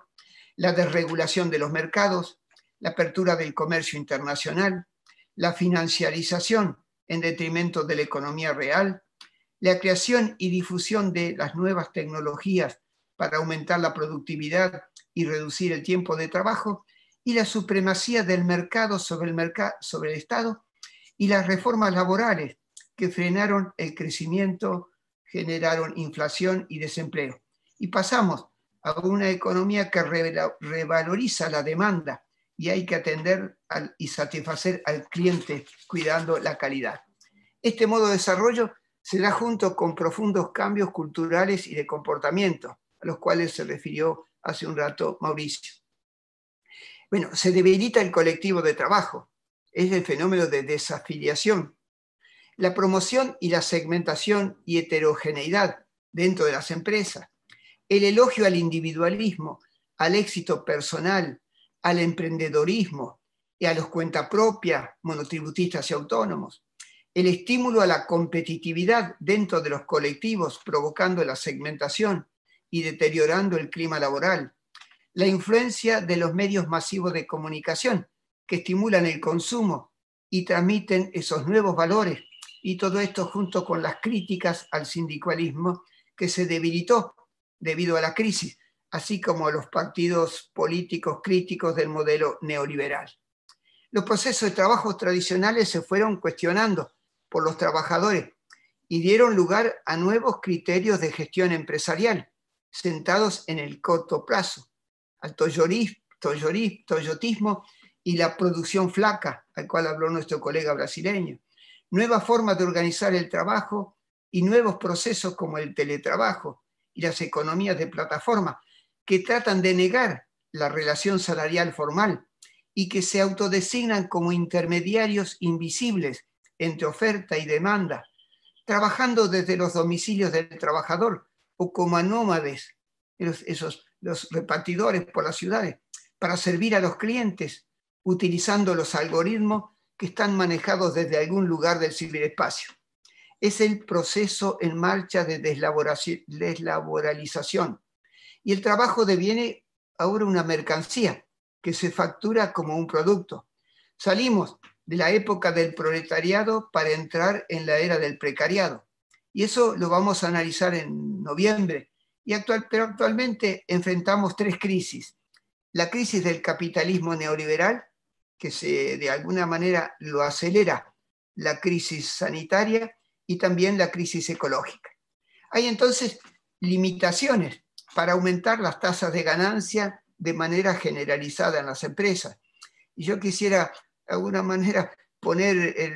la desregulación de los mercados, la apertura del comercio internacional, la financiarización en detrimento de la economía real, la creación y difusión de las nuevas tecnologías para aumentar la productividad y reducir el tiempo de trabajo, y la supremacía del mercado sobre el Estado, y las reformas laborales que frenaron el crecimiento, generaron inflación y desempleo. Y pasamos a una economía que revaloriza la demanda y hay que atender y satisfacer al cliente cuidando la calidad. Este modo de desarrollo se da junto con profundos cambios culturales y de comportamiento, a los cuales se refirió hace un rato Mauricio. Bueno, se debilita el colectivo de trabajo, es el fenómeno de desafiliación. La promoción y la segmentación y heterogeneidad dentro de las empresas, el elogio al individualismo, al éxito personal, al emprendedorismo y a los cuentapropias, monotributistas y autónomos, el estímulo a la competitividad dentro de los colectivos provocando la segmentación y deteriorando el clima laboral, la influencia de los medios masivos de comunicación que estimulan el consumo y transmiten esos nuevos valores, y todo esto junto con las críticas al sindicalismo que se debilitó debido a la crisis, así como a los partidos políticos críticos del modelo neoliberal. Los procesos de trabajo tradicionales se fueron cuestionando por los trabajadores y dieron lugar a nuevos criterios de gestión empresarial, centrados en el corto plazo, al toyotismo y la producción flaca, al cual habló nuestro colega brasileño, nuevas formas de organizar el trabajo y nuevos procesos como el teletrabajo y las economías de plataforma que tratan de negar la relación salarial formal y que se autodesignan como intermediarios invisibles entre oferta y demanda, trabajando desde los domicilios del trabajador o como nómades, los repartidores por las ciudades, para servir a los clientes, utilizando los algoritmos que están manejados desde algún lugar del ciberespacio. Es el proceso en marcha de deslaboralización. Y el trabajo deviene ahora una mercancía que se factura como un producto. Salimos de la época del proletariado para entrar en la era del precariado. Y eso lo vamos a analizar en noviembre. Pero actualmente enfrentamos 3 crisis. La crisis del capitalismo neoliberal, que de alguna manera lo acelera, la crisis sanitaria y también la crisis ecológica. Hay entonces limitaciones para aumentar las tasas de ganancia de manera generalizada en las empresas. Y yo quisiera, de alguna manera, poner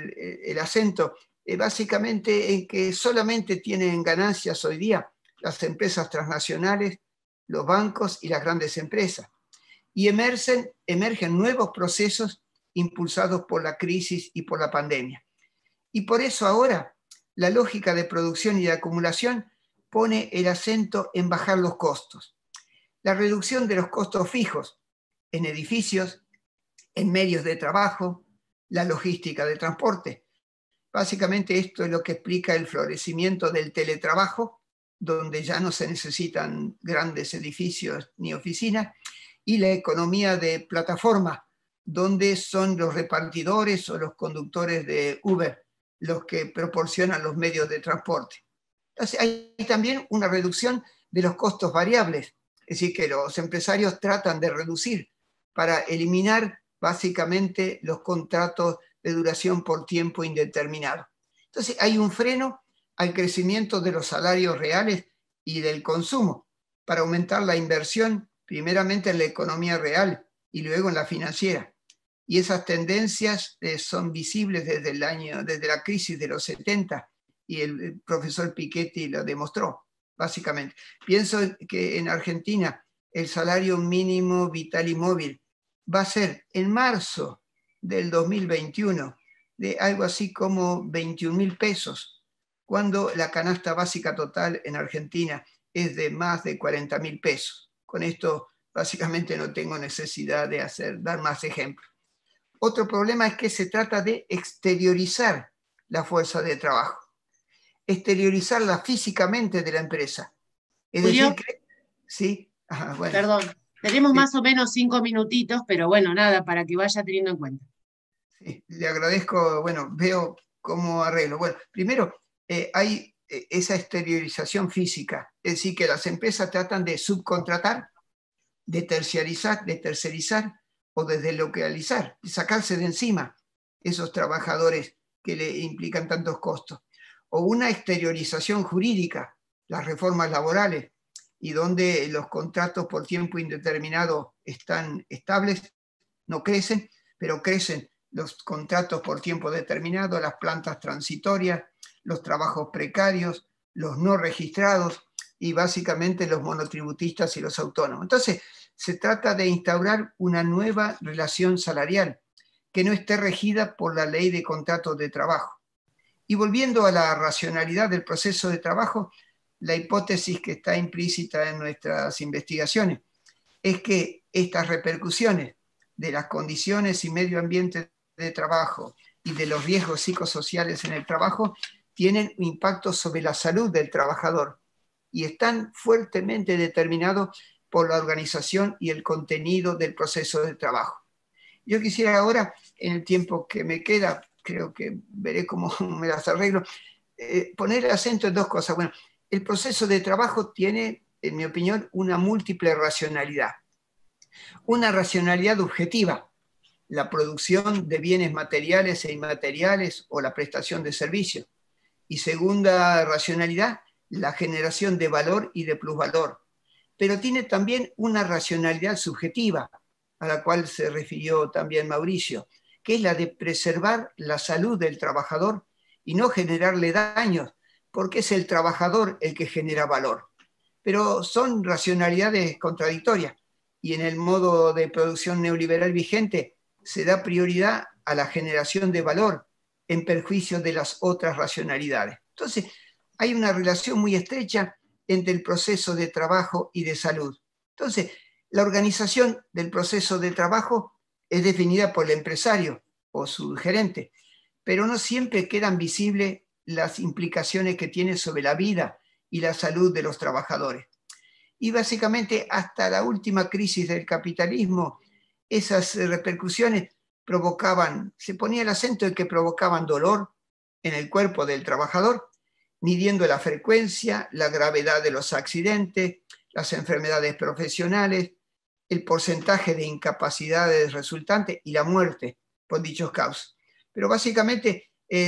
el acento básicamente en que solamente tienen ganancias hoy día las empresas transnacionales, los bancos y las grandes empresas. Y emergen nuevos procesos impulsados por la crisis y por la pandemia. Y por eso ahora la lógica de producción y de acumulación pone el acento en bajar los costos. La reducción de los costos fijos en edificios, en medios de trabajo, la logística de transporte. Básicamente esto es lo que explica el florecimiento del teletrabajo, donde ya no se necesitan grandes edificios ni oficinas, y la economía de plataforma, donde son los repartidores o los conductores de Uber los que proporcionan los medios de transporte. Entonces, hay también una reducción de los costos variables, es decir, que los empresarios tratan de reducir para eliminar básicamente los contratos de duración por tiempo indeterminado. Entonces, hay un freno al crecimiento de los salarios reales y del consumo para aumentar la inversión, primeramente en la economía real y luego en la financiera. Y esas tendencias son visibles desde la crisis de los 70, y el profesor Piketty lo demostró, básicamente. Pienso que en Argentina el salario mínimo vital y móvil va a ser en marzo del 2021 de algo así como 21.000 pesos, cuando la canasta básica total en Argentina es de más de 40.000 pesos. Con esto básicamente no tengo necesidad de dar más ejemplos. Otro problema es que se trata de exteriorizar la fuerza de trabajo, exteriorizarla físicamente de la empresa. Es Julio, decir que, sí, bueno. Perdón, tenemos Sí. más o menos 5 minutitos, pero bueno, nada, para que vaya teniendo en cuenta. Sí, le agradezco, bueno, veo cómo arreglo. Bueno, primero, hay esa exteriorización física, es decir, que las empresas tratan de subcontratar, de tercerizar o de deslocalizar, de sacarse de encima esos trabajadores que le implican tantos costos. O una exteriorización jurídica, las reformas laborales, y donde los contratos por tiempo indeterminado están estables, no crecen, pero crecen los contratos por tiempo determinado, las plantas transitorias, los trabajos precarios, los no registrados y básicamente los monotributistas y los autónomos. Entonces, se trata de instaurar una nueva relación salarial que no esté regida por la ley de contratos de trabajo. Y volviendo a la racionalidad del proceso de trabajo, la hipótesis que está implícita en nuestras investigaciones es que estas repercusiones de las condiciones y medio ambiente de trabajo y de los riesgos psicosociales en el trabajo tienen un impacto sobre la salud del trabajador y están fuertemente determinados por la organización y el contenido del proceso de trabajo. Yo quisiera ahora, en el tiempo que me queda, creo que veré cómo me las arreglo, poner el acento en 2 cosas. Bueno, el proceso de trabajo tiene, en mi opinión, una múltiple racionalidad. Una racionalidad objetiva, la producción de bienes materiales e inmateriales o la prestación de servicios. Y segunda racionalidad, la generación de valor y de plusvalor. Pero tiene también una racionalidad subjetiva, a la cual se refirió también Mauricio, que es la de preservar la salud del trabajador y no generarle daños, porque es el trabajador el que genera valor. Pero son racionalidades contradictorias, y en el modo de producción neoliberal vigente se da prioridad a la generación de valor en perjuicio de las otras racionalidades. Entonces, hay una relación muy estrecha entre el proceso de trabajo y de salud. Entonces, la organización del proceso de trabajo es definida por el empresario, o su gerente, pero no siempre quedan visibles las implicaciones que tiene sobre la vida y la salud de los trabajadores. Y básicamente hasta la última crisis del capitalismo, esas repercusiones se ponía el acento en que provocaban dolor en el cuerpo del trabajador, midiendo la frecuencia, la gravedad de los accidentes, las enfermedades profesionales, el porcentaje de incapacidades resultantes y la muerte por dichos causas. Pero básicamente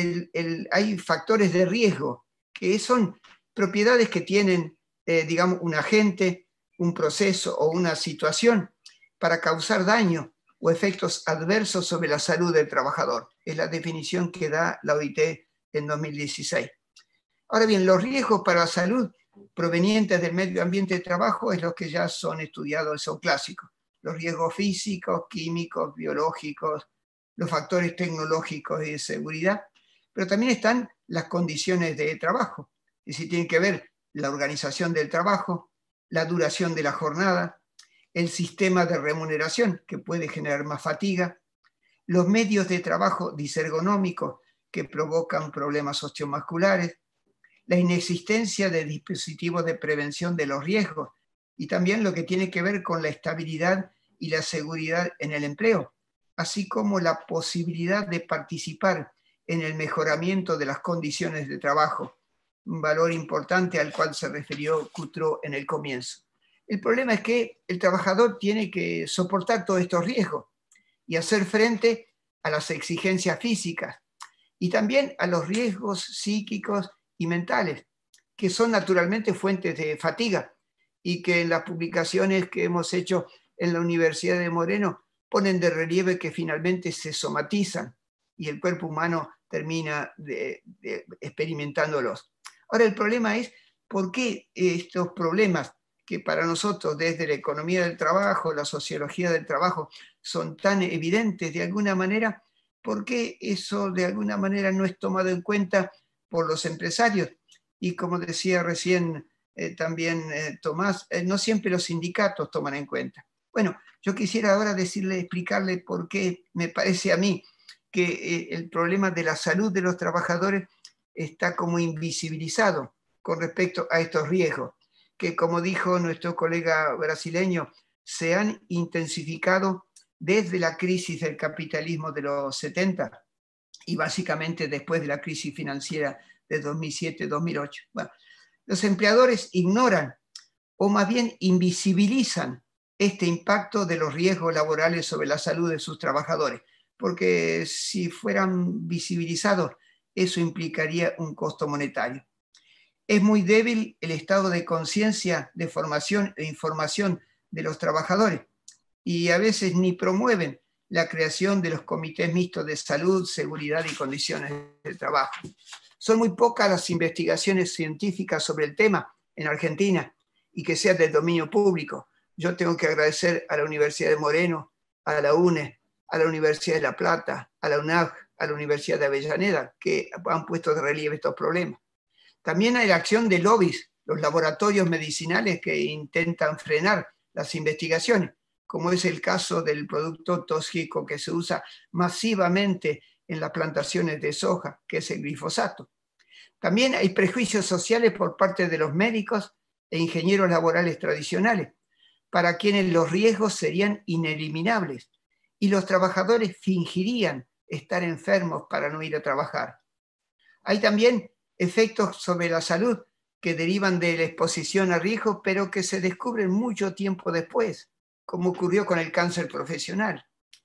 hay factores de riesgo, que son propiedades que tienen, digamos, un agente, un proceso o una situación para causar daño o efectos adversos sobre la salud del trabajador. Es la definición que da la OIT en 2016. Ahora bien, los riesgos para la salud provenientes del medio ambiente de trabajo es lo que ya son estudiados, son clásicos. Los riesgos físicos, químicos, biológicos, los factores tecnológicos y de seguridad, pero también están las condiciones de trabajo, y si tienen que ver la organización del trabajo, la duración de la jornada, el sistema de remuneración que puede generar más fatiga, los medios de trabajo disergonómicos que provocan problemas osteomusculares, la inexistencia de dispositivos de prevención de los riesgos y también lo que tiene que ver con la estabilidad y la seguridad en el empleo, así como la posibilidad de participar en el mejoramiento de las condiciones de trabajo, un valor importante al cual se refirió Coutreau en el comienzo. El problema es que el trabajador tiene que soportar todos estos riesgos y hacer frente a las exigencias físicas y también a los riesgos psíquicos y mentales, que son naturalmente fuentes de fatiga y que en las publicaciones que hemos hecho en la Universidad de Moreno ponen de relieve que finalmente se somatizan y el cuerpo humano termina experimentándolos. Ahora, el problema es por qué estos problemas que para nosotros desde la economía del trabajo, la sociología del trabajo, son tan evidentes de alguna manera, ¿por qué eso de alguna manera no es tomado en cuenta por los empresarios? Y como decía recién también Tomás, no siempre los sindicatos toman en cuenta. Bueno, yo quisiera ahora explicarle por qué me parece a mí que el problema de la salud de los trabajadores está como invisibilizado con respecto a estos riesgos, que como dijo nuestro colega brasileño, se han intensificado desde la crisis del capitalismo de los 70 y básicamente después de la crisis financiera de 2007-2008. Bueno, los empleadores ignoran o más bien invisibilizan este impacto de los riesgos laborales sobre la salud de sus trabajadores, porque si fueran visibilizados, eso implicaría un costo monetario. Es muy débil el estado de conciencia, de formación e información de los trabajadores y a veces ni promueven la creación de los comités mixtos de salud, seguridad y condiciones de trabajo. Son muy pocas las investigaciones científicas sobre el tema en Argentina y que sean del dominio público. Yo tengo que agradecer a la Universidad de Moreno, a la UNE, a la Universidad de La Plata, a la UNAG, a la Universidad de Avellaneda, que han puesto de relieve estos problemas. También hay la acción de lobbies, los laboratorios medicinales que intentan frenar las investigaciones, como es el caso del producto tóxico que se usa masivamente en las plantaciones de soja, que es el glifosato. También hay prejuicios sociales por parte de los médicos e ingenieros laborales tradicionales, para quienes los riesgos serían ineliminables y los trabajadores fingirían estar enfermos para no ir a trabajar. Hay también efectos sobre la salud que derivan de la exposición a riesgos, pero que se descubren mucho tiempo después, como ocurrió con el cáncer profesional.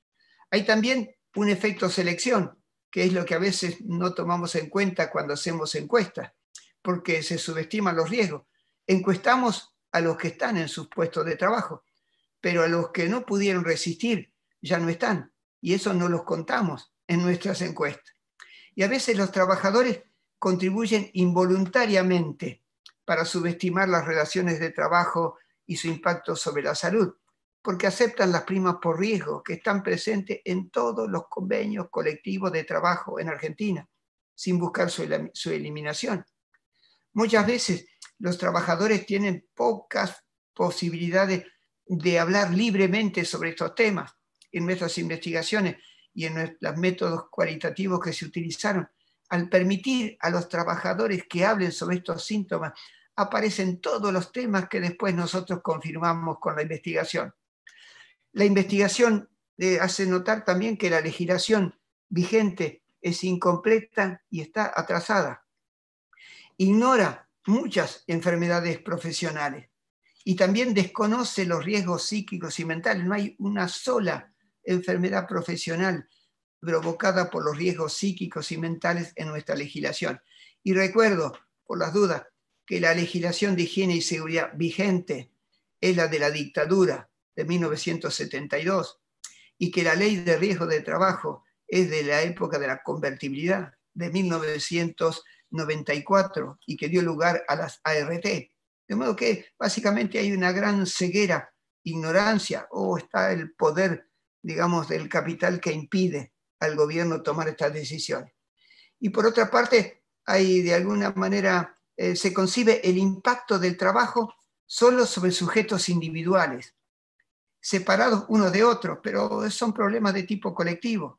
Hay también un efecto selección, que es lo que a veces no tomamos en cuenta cuando hacemos encuestas, porque se subestiman los riesgos. Encuestamos a los que están en sus puestos de trabajo, pero a los que no pudieron resistir ya no están, y eso no los contamos en nuestras encuestas. Y a veces los trabajadores contribuyen involuntariamente para subestimar las relaciones de trabajo y su impacto sobre la salud, porque aceptan las primas por riesgo que están presentes en todos los convenios colectivos de trabajo en Argentina, sin buscar su eliminación. Muchas veces los trabajadores tienen pocas posibilidades de hablar libremente sobre estos temas. En nuestras investigaciones y en los métodos cualitativos que se utilizaron, al permitir a los trabajadores que hablen sobre estos síntomas, aparecen todos los temas que después nosotros confirmamos con la investigación. La investigación hace notar también que la legislación vigente es incompleta y está atrasada. Ignora muchas enfermedades profesionales y también desconoce los riesgos psíquicos y mentales. No hay una sola enfermedad profesional provocada por los riesgos psíquicos y mentales en nuestra legislación. Y recuerdo, por las dudas, que la legislación de higiene y seguridad vigente es la de la dictadura de 1972 y que la ley de riesgo de trabajo es de la época de la convertibilidad de 1994 y que dio lugar a las ART. De modo que básicamente hay una gran ceguera, ignorancia, o está el poder, digamos, del capital que impide al gobierno tomar estas decisiones. Y por otra parte, hay de alguna manera, se concibe el impacto del trabajo solo sobre sujetos individuales, separados unos de otros, pero son problemas de tipo colectivo.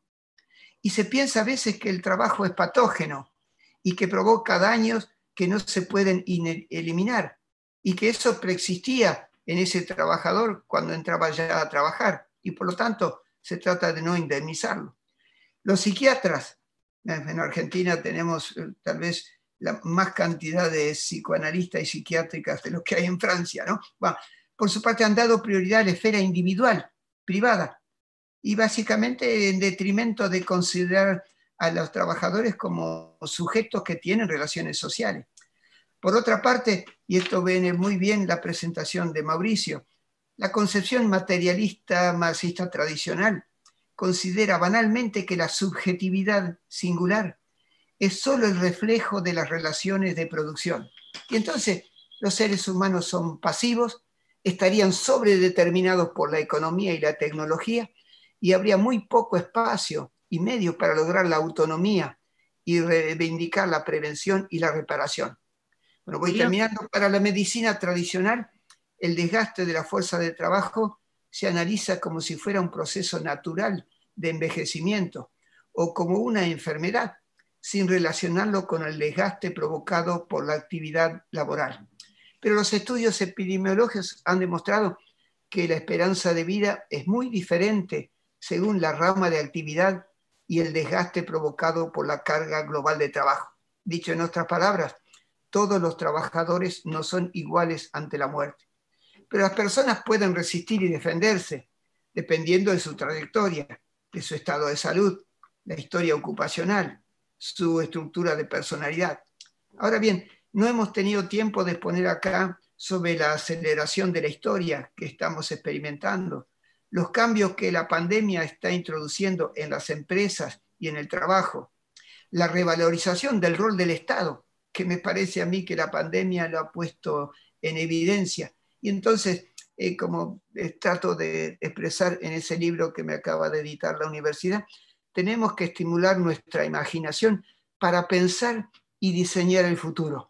Y se piensa a veces que el trabajo es patógeno y que provoca daños que no se pueden eliminar y que eso preexistía en ese trabajador cuando entraba ya a trabajar y por lo tanto se trata de no indemnizarlo. Los psiquiatras, en Argentina tenemos tal vez la más cantidad de psicoanalistas y psiquiátricas de lo que hay en Francia, ¿no? Bueno, por su parte han dado prioridad a la esfera individual, privada, y básicamente en detrimento de considerar a los trabajadores como sujetos que tienen relaciones sociales. Por otra parte, y esto viene muy bien la presentación de Mauricio, la concepción materialista marxista tradicional considera banalmente que la subjetividad singular es solo el reflejo de las relaciones de producción. Y entonces los seres humanos son pasivos, estarían sobredeterminados por la economía y la tecnología, y habría muy poco espacio y medio para lograr la autonomía y reivindicar la prevención y la reparación. Bueno, voy terminando. Para la medicina tradicional, el desgaste de la fuerza de trabajo se analiza como si fuera un proceso natural de envejecimiento o como una enfermedad, sin relacionarlo con el desgaste provocado por la actividad laboral. Pero los estudios epidemiológicos han demostrado que la esperanza de vida es muy diferente según la rama de actividad y el desgaste provocado por la carga global de trabajo. Dicho en otras palabras, todos los trabajadores no son iguales ante la muerte. Pero las personas pueden resistir y defenderse, dependiendo de su trayectoria, de su estado de salud, la historia ocupacional, su estructura de personalidad. Ahora bien, no hemos tenido tiempo de exponer acá sobre la aceleración de la historia que estamos experimentando, los cambios que la pandemia está introduciendo en las empresas y en el trabajo, la revalorización del rol del Estado, que me parece a mí que la pandemia lo ha puesto en evidencia. Y entonces, como trato de expresar en ese libro que me acaba de editar la universidad, tenemos que estimular nuestra imaginación para pensar y diseñar el futuro.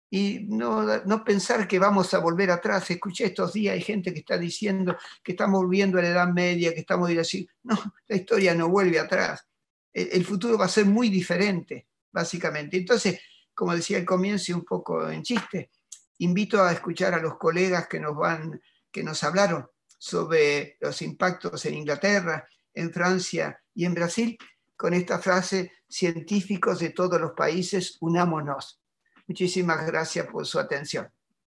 Y no pensar que vamos a volver atrás. Escuché estos días, hay gente que está diciendo que estamos volviendo a la Edad Media, que estamos diciendo, no, la historia no vuelve atrás. El futuro va a ser muy diferente, básicamente. Entonces, como decía al comienzo y un poco en chiste, invito a escuchar a los colegas que nos hablaron sobre los impactos en Inglaterra, en Francia y en Brasil, con esta frase: científicos de todos los países, unámonos. Muchísimas gracias por su atención.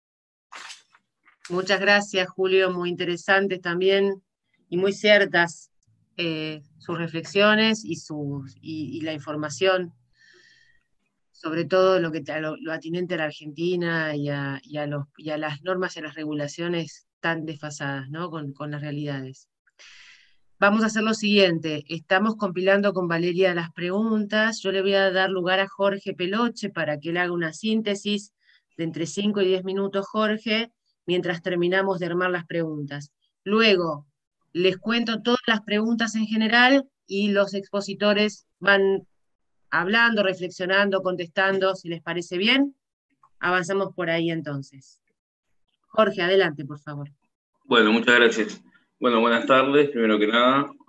Muchas gracias, Julio, muy interesantes también y muy ciertas sus reflexiones y la información, sobre todo lo atinente a la Argentina y a las normas y a las regulaciones tan desfasadas, ¿no? con las realidades. Vamos a hacer lo siguiente, estamos compilando con Valeria las preguntas, yo le voy a dar lugar a Jorge Peloche para que él haga una síntesis de entre 5 y 10 minutos, Jorge, mientras terminamos de armar las preguntas. Luego, les cuento todas las preguntas en general y los expositores van hablando, reflexionando, contestando, si les parece bien. Avanzamos por ahí entonces. Jorge, adelante, por favor. Bueno, muchas gracias. Bueno, buenas tardes, primero que nada,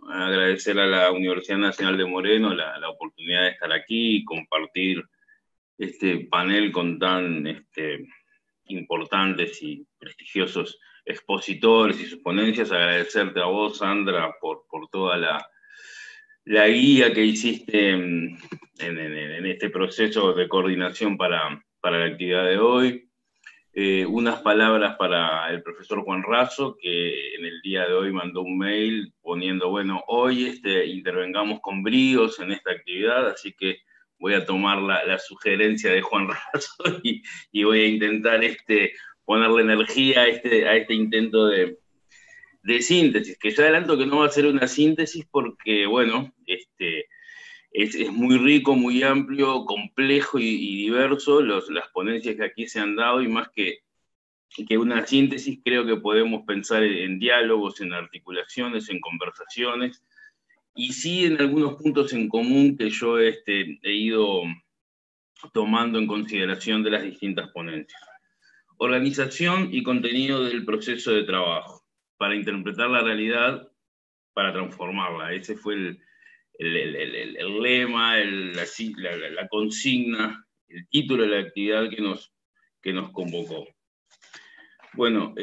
agradecer a la Universidad Nacional de Moreno la oportunidad de estar aquí y compartir este panel con tan importantes y prestigiosos expositores y sus ponencias. Agradecerte a vos, Sandra, por toda la guía que hiciste en este proceso de coordinación para la actividad de hoy. Unas palabras para el profesor Juan Razo, que en el día de hoy mandó un mail poniendo, bueno, hoy intervengamos con bríos en esta actividad, así que voy a tomar la sugerencia de Juan Razo y voy a intentar ponerle energía a este intento de síntesis, que yo adelanto que no va a ser una síntesis porque, bueno, es muy rico, muy amplio, complejo y diverso las ponencias que aquí se han dado, y más que una síntesis, creo que podemos pensar en diálogos, en articulaciones, en conversaciones, y sí en algunos puntos en común que yo he ido tomando en consideración de las distintas ponencias. Organización y contenido del proceso de trabajo, para interpretar la realidad, para transformarla. Ese fue el lema, la consigna, el título de la actividad que nos convocó. Bueno,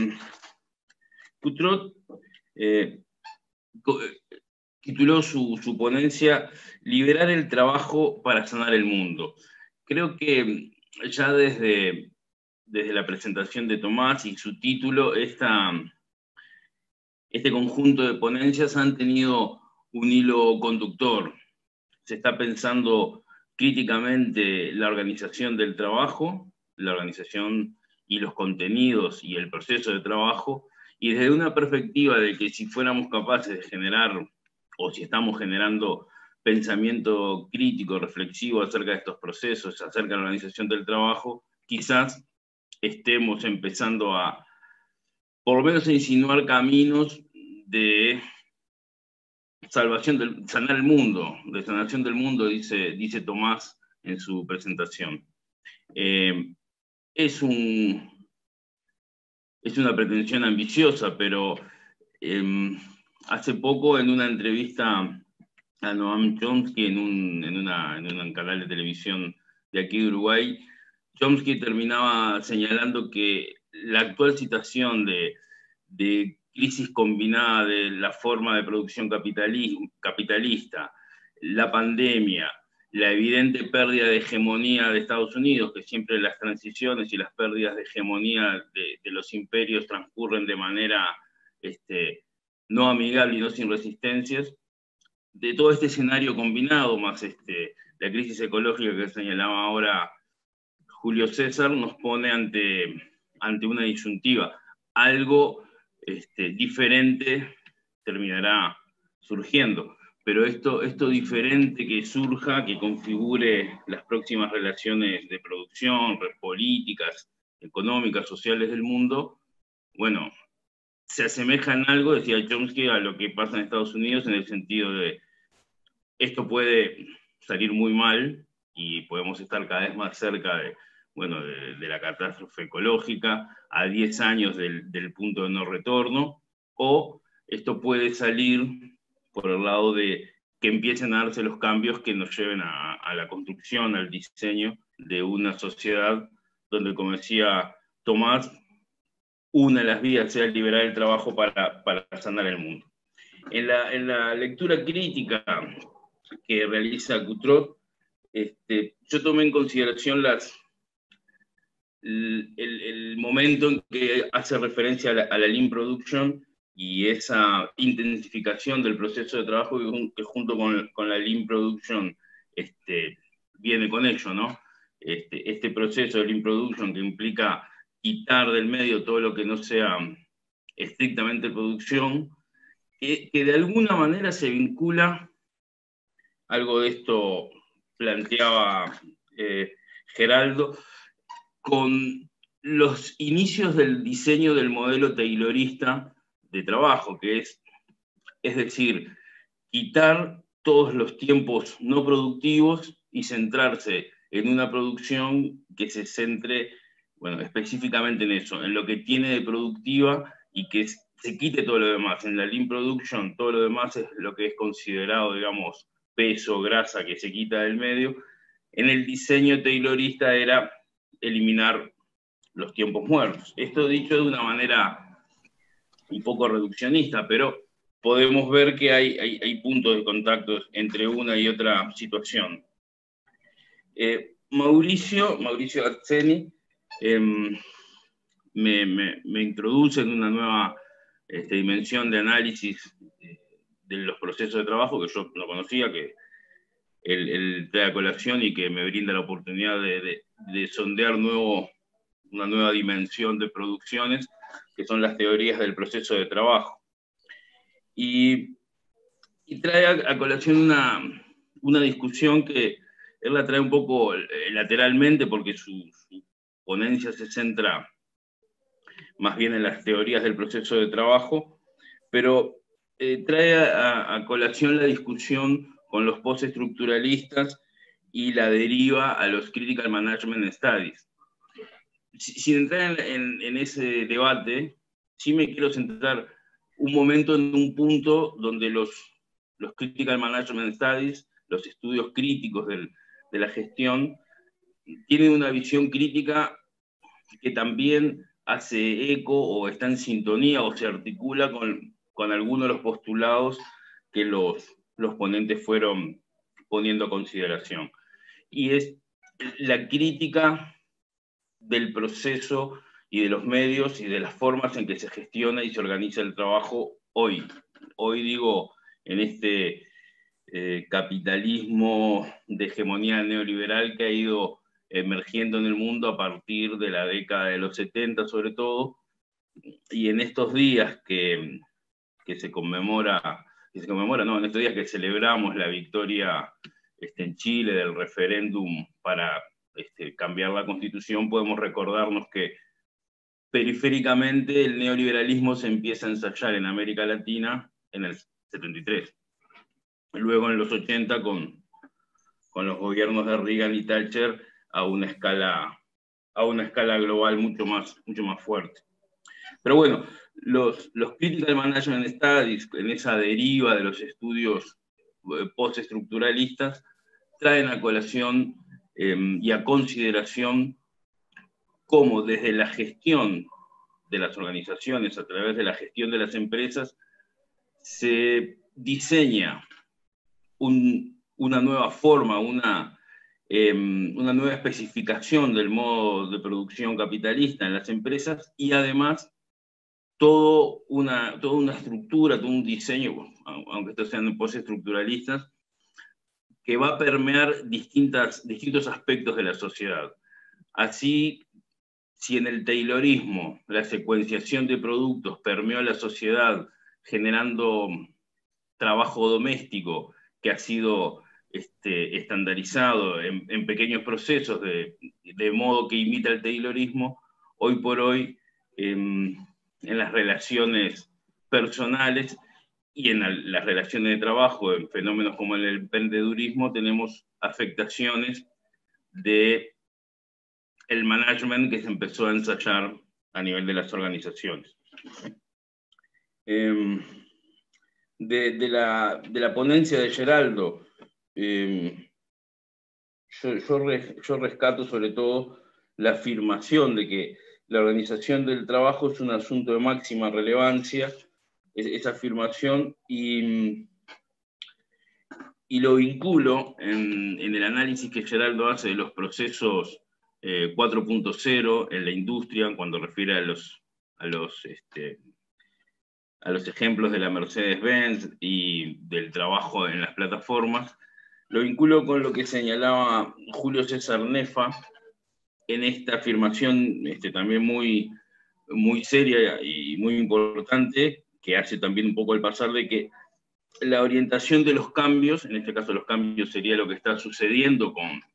Coutrot tituló su ponencia "Liberar el trabajo para sanar el mundo". Creo que ya desde la presentación de Tomás y su título, este conjunto de ponencias han tenido un hilo conductor. Se está pensando críticamente la organización del trabajo, la organización y los contenidos y el proceso de trabajo, y desde una perspectiva de que si fuéramos capaces de generar, o si estamos generando pensamiento crítico, reflexivo acerca de estos procesos, acerca de la organización del trabajo, quizás estemos empezando a, por lo menos, a insinuar caminos de sanar el mundo, de sanación del mundo, dice Tomás en su presentación. Es una pretensión ambiciosa, pero hace poco, en una entrevista a Noam Chomsky en un canal de televisión de aquí de Uruguay, Chomsky terminaba señalando que la actual situación de crisis combinada de la forma de producción capitalista, la pandemia, la evidente pérdida de hegemonía de Estados Unidos, que siempre las transiciones y las pérdidas de hegemonía de los imperios transcurren de manera no amigable y no sin resistencias, de todo este escenario combinado, más la crisis ecológica que señalaba ahora Julio César, nos pone ante una disyuntiva. Algo diferente terminará surgiendo, pero esto diferente que surja, que configure las próximas relaciones de producción, políticas, económicas, sociales del mundo, bueno, se asemeja en algo, decía Chomsky, a lo que pasa en Estados Unidos, en el sentido de esto puede salir muy mal y podemos estar cada vez más cerca de la catástrofe ecológica, a 10 años del punto de no retorno, o esto puede salir por el lado de que empiecen a darse los cambios que nos lleven a la construcción, al diseño de una sociedad donde, como decía Tomás, una de las vías sea liberar el trabajo para sanar el mundo. En la lectura crítica que realiza Coutrot, yo tomé en consideración el momento en que hace referencia a la Lean Production y esa intensificación del proceso de trabajo que junto con la Lean Production viene con ello, ¿no? Este proceso de Lean Production que implica quitar del medio todo lo que no sea estrictamente producción, que de alguna manera se vincula, algo de esto planteaba Geraldo, con los inicios del diseño del modelo taylorista de trabajo, que es decir, quitar todos los tiempos no productivos y centrarse en una producción que se centre, específicamente en eso, en lo que tiene de productiva y que se quite todo lo demás. En la Lean Production todo lo demás es lo que es considerado, digamos, peso, grasa que se quita del medio. En el diseño taylorista era eliminar los tiempos muertos. Esto dicho de una manera un poco reduccionista, pero podemos ver que hay puntos de contacto entre una y otra situación. Mauricio Arzeni me introduce en una nueva dimensión de análisis de los procesos de trabajo que yo no conocía, que él trae a colación y que me brinda la oportunidad de sondear una nueva dimensión de producciones, que son las teorías del proceso de trabajo. Y trae a colación una discusión que él la trae un poco lateralmente, porque su ponencia se centra más bien en las teorías del proceso de trabajo, pero trae a colación la discusión con los postestructuralistas y la deriva a los Critical Management Studies. Sin entrar en ese debate, sí me quiero centrar un momento en un punto donde los Critical Management Studies, los estudios críticos de la gestión, tienen una visión crítica que también hace eco o está en sintonía o se articula con algunos de los postulados que los ponentes fueron poniendo a consideración. Y es la crítica del proceso y de los medios y de las formas en que se gestiona y se organiza el trabajo hoy. Hoy digo, en este capitalismo de hegemonía neoliberal que ha ido emergiendo en el mundo a partir de la década de los 70 sobre todo, y en estos días que se conmemora, no, en estos días que celebramos la victoria en Chile del referéndum para cambiar la Constitución, podemos recordarnos que periféricamente el neoliberalismo se empieza a ensayar en América Latina en el 73. Luego en los 80 con los gobiernos de Reagan y Thatcher a una escala global mucho más fuerte. Pero bueno, los Critical Management Studies, en esa deriva de los estudios postestructuralistas, traen a colación y a consideración cómo desde la gestión de las organizaciones, a través de la gestión de las empresas, se diseña una nueva forma, una nueva especificación del modo de producción capitalista en las empresas, y además toda una estructura, todo un diseño, aunque estos sean postestructuralistas, que va a permear distintos aspectos de la sociedad. Así, si en el taylorismo la secuenciación de productos permeó la sociedad generando trabajo doméstico que ha sido estandarizado en pequeños procesos de modo que imita el taylorismo, hoy por hoy en las relaciones personales y en las relaciones de trabajo, en fenómenos como el emprendedurismo, tenemos afectaciones del management que se empezó a ensayar a nivel de las organizaciones. De la ponencia de Geraldo, yo rescato sobre todo la afirmación de que la organización del trabajo es un asunto de máxima relevancia, esa afirmación, y lo vinculo en el análisis que Geraldo hace de los procesos 4.0 en la industria, cuando refiere a los ejemplos de la Mercedes-Benz y del trabajo en las plataformas. Lo vinculo con lo que señalaba Julio César Nefa en esta afirmación también muy seria y muy importante, que hace también un poco el pasar de que la orientación de los cambios, en este caso los cambios sería lo que está sucediendo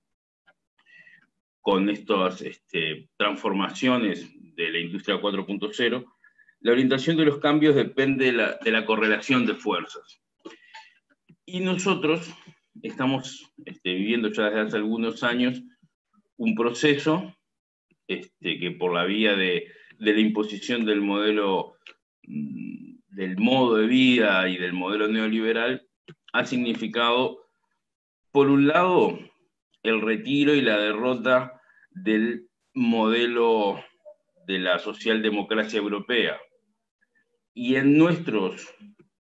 con estas transformaciones de la industria 4.0, la orientación de los cambios depende de la correlación de fuerzas. Y nosotros estamos viviendo ya desde hace algunos años un proceso que por la vía de la imposición del modelo del modo de vida y del modelo neoliberal ha significado, por un lado, el retiro y la derrota del modelo de la socialdemocracia europea. Y en nuestros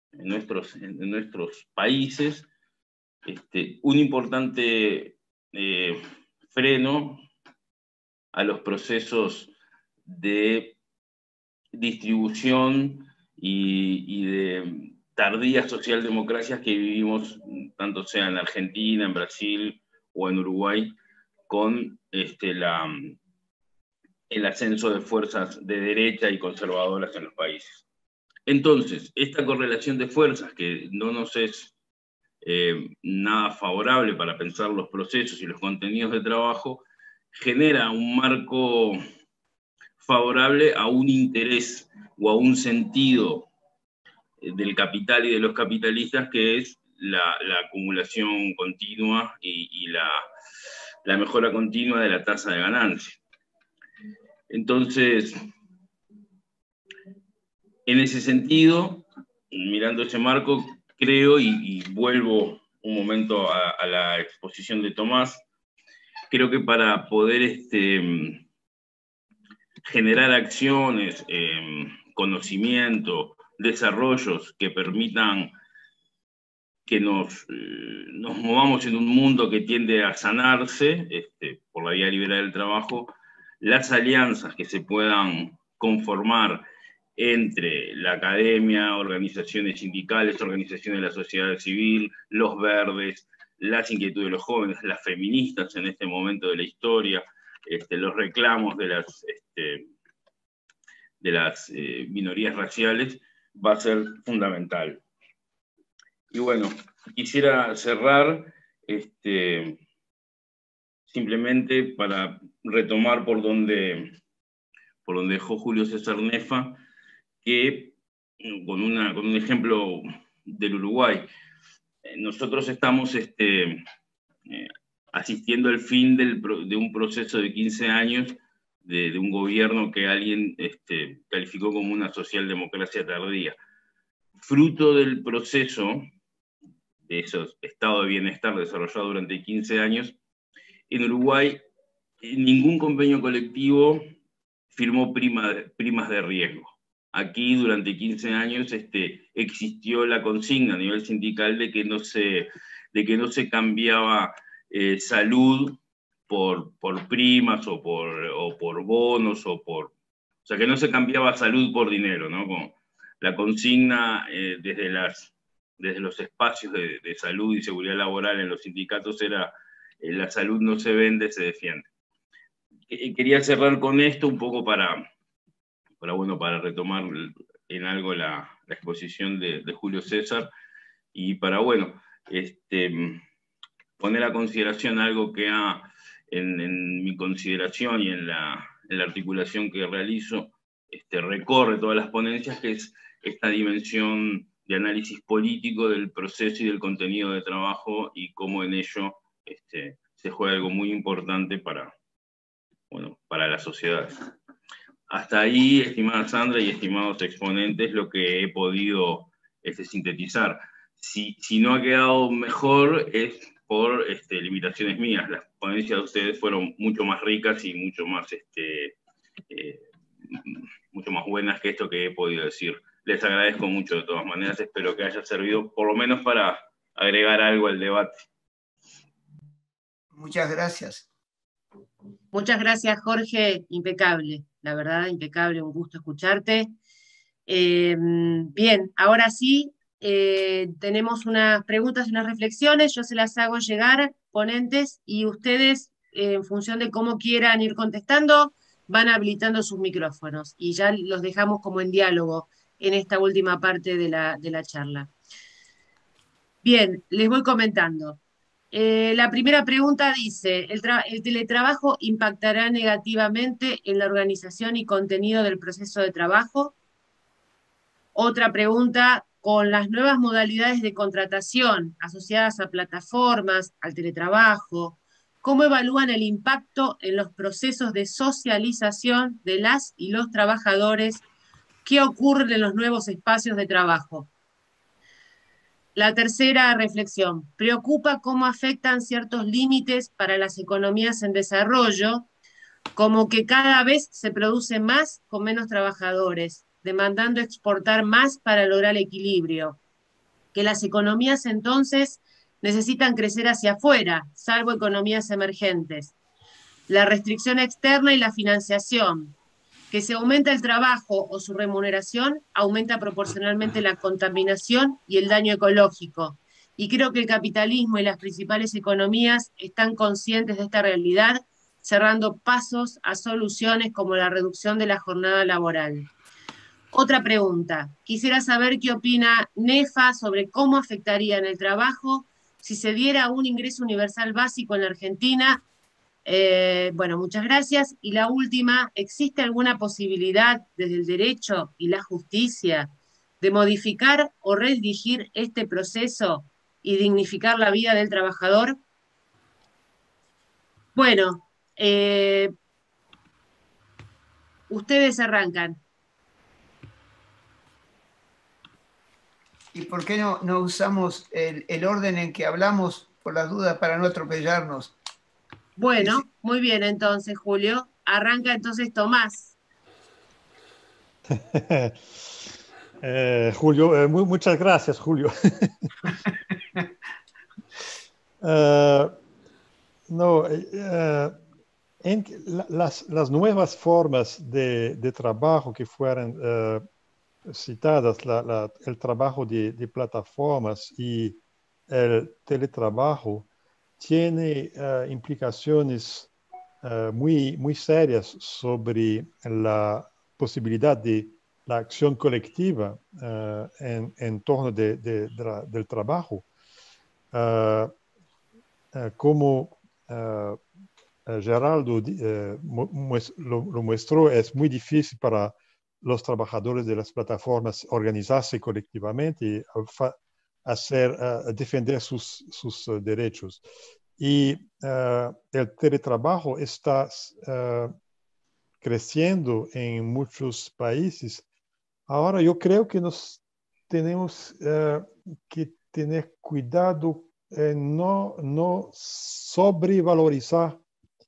países, un importante freno a los procesos de distribución y de tardías socialdemocracias que vivimos, tanto sea en Argentina, en Brasil o en Uruguay, con el ascenso de fuerzas de derecha y conservadoras en los países. Entonces, esta correlación de fuerzas, que no nos es nada favorable para pensar los procesos y los contenidos de trabajo, genera un marco favorable a un interés o a un sentido del capital y de los capitalistas, que es la acumulación continua y la mejora continua de la tasa de ganancia. Entonces, en ese sentido, mirando ese marco, creo, y vuelvo un momento a la exposición de Tomás, creo que para poder generar acciones, conocimiento, desarrollos que permitan que nos movamos en un mundo que tiende a sanarse por la vía liberal del trabajo, las alianzas que se puedan conformar entre la academia, organizaciones sindicales, organizaciones de la sociedad civil, los verdes, las inquietudes de los jóvenes, las feministas en este momento de la historia, los reclamos de las minorías raciales, va a ser fundamental. Y bueno, quisiera cerrar simplemente para retomar por donde dejó Julio César Nefa, que con un ejemplo del Uruguay, nosotros estamos asistiendo al fin de un proceso de 15 años de un gobierno que alguien calificó como una socialdemocracia tardía. Fruto del proceso de esos estados de bienestar desarrollado durante 15 años, en Uruguay ningún convenio colectivo firmó primas de riesgo. Aquí durante 15 años existió la consigna a nivel sindical de que no se cambiaba salud por primas o por bonos, o sea, que no se cambiaba salud por dinero, ¿no? Como la consigna desde los espacios de salud y seguridad laboral en los sindicatos era la salud no se vende, se defiende. Quería cerrar con esto un poco para retomar en algo la exposición de Julio César y para, poner a consideración algo que en mi consideración y en la articulación que realizo, recorre todas las ponencias, que es esta dimensión de análisis político del proceso y del contenido de trabajo y cómo en ello se juega algo muy importante para la sociedad. Hasta ahí, estimada Sandra y estimados exponentes, lo que he podido sintetizar. Si no ha quedado mejor es por limitaciones mías. Las ponencias de ustedes fueron mucho más ricas y mucho más buenas que esto que he podido decir. Les agradezco mucho de todas maneras, espero que haya servido por lo menos para agregar algo al debate. Muchas gracias. Muchas gracias, Jorge, impecable, la verdad, impecable, un gusto escucharte. Bien, ahora sí, tenemos unas preguntas y unas reflexiones, yo se las hago llegar, ponentes, y ustedes, en función de cómo quieran ir contestando, van habilitando sus micrófonos, y ya los dejamos como en diálogo en esta última parte de la charla. Bien, les voy comentando. La primera pregunta dice, ¿el teletrabajo impactará negativamente en la organización y contenido del proceso de trabajo? Otra pregunta, con las nuevas modalidades de contratación asociadas a plataformas, al teletrabajo, ¿cómo evalúan el impacto en los procesos de socialización de las y los trabajadores ¿Qué ocurre en los nuevos espacios de trabajo? La tercera reflexión. Preocupa cómo afectan ciertos límites para las economías en desarrollo, como que cada vez se produce más con menos trabajadores, demandando exportar más para lograr equilibrio. Que las economías entonces necesitan crecer hacia afuera, salvo economías emergentes. La restricción externa y la financiación. Que si aumenta el trabajo o su remuneración, aumenta proporcionalmente la contaminación y el daño ecológico. Y creo que el capitalismo y las principales economías están conscientes de esta realidad, cerrando pasos a soluciones como la reducción de la jornada laboral. Otra pregunta. Quisiera saber qué opina Nefa sobre cómo afectaría en el trabajo si se diera un ingreso universal básico en la Argentina. Bueno, muchas gracias. Y la última, ¿existe alguna posibilidad desde el derecho y la justicia de modificar o redirigir este proceso y dignificar la vida del trabajador? Bueno, ustedes arrancan. ¿Y por qué no usamos el orden en que hablamos, por las dudas, para no atropellarnos? Bueno, muy bien entonces, Julio. Arranca entonces Tomás. Julio, muchas gracias, Julio. Las nuevas formas de trabajo que fueron citadas, el trabajo de plataformas y el teletrabajo, tiene implicaciones muy serias sobre la posibilidad de la acción colectiva en torno del trabajo. Como Geraldo lo mostró, es muy difícil para los trabajadores de las plataformas organizarse colectivamente y defender sus derechos. Y el teletrabajo está creciendo en muchos países. Ahora yo creo que nos tenemos que tener cuidado en no sobrevalorizar,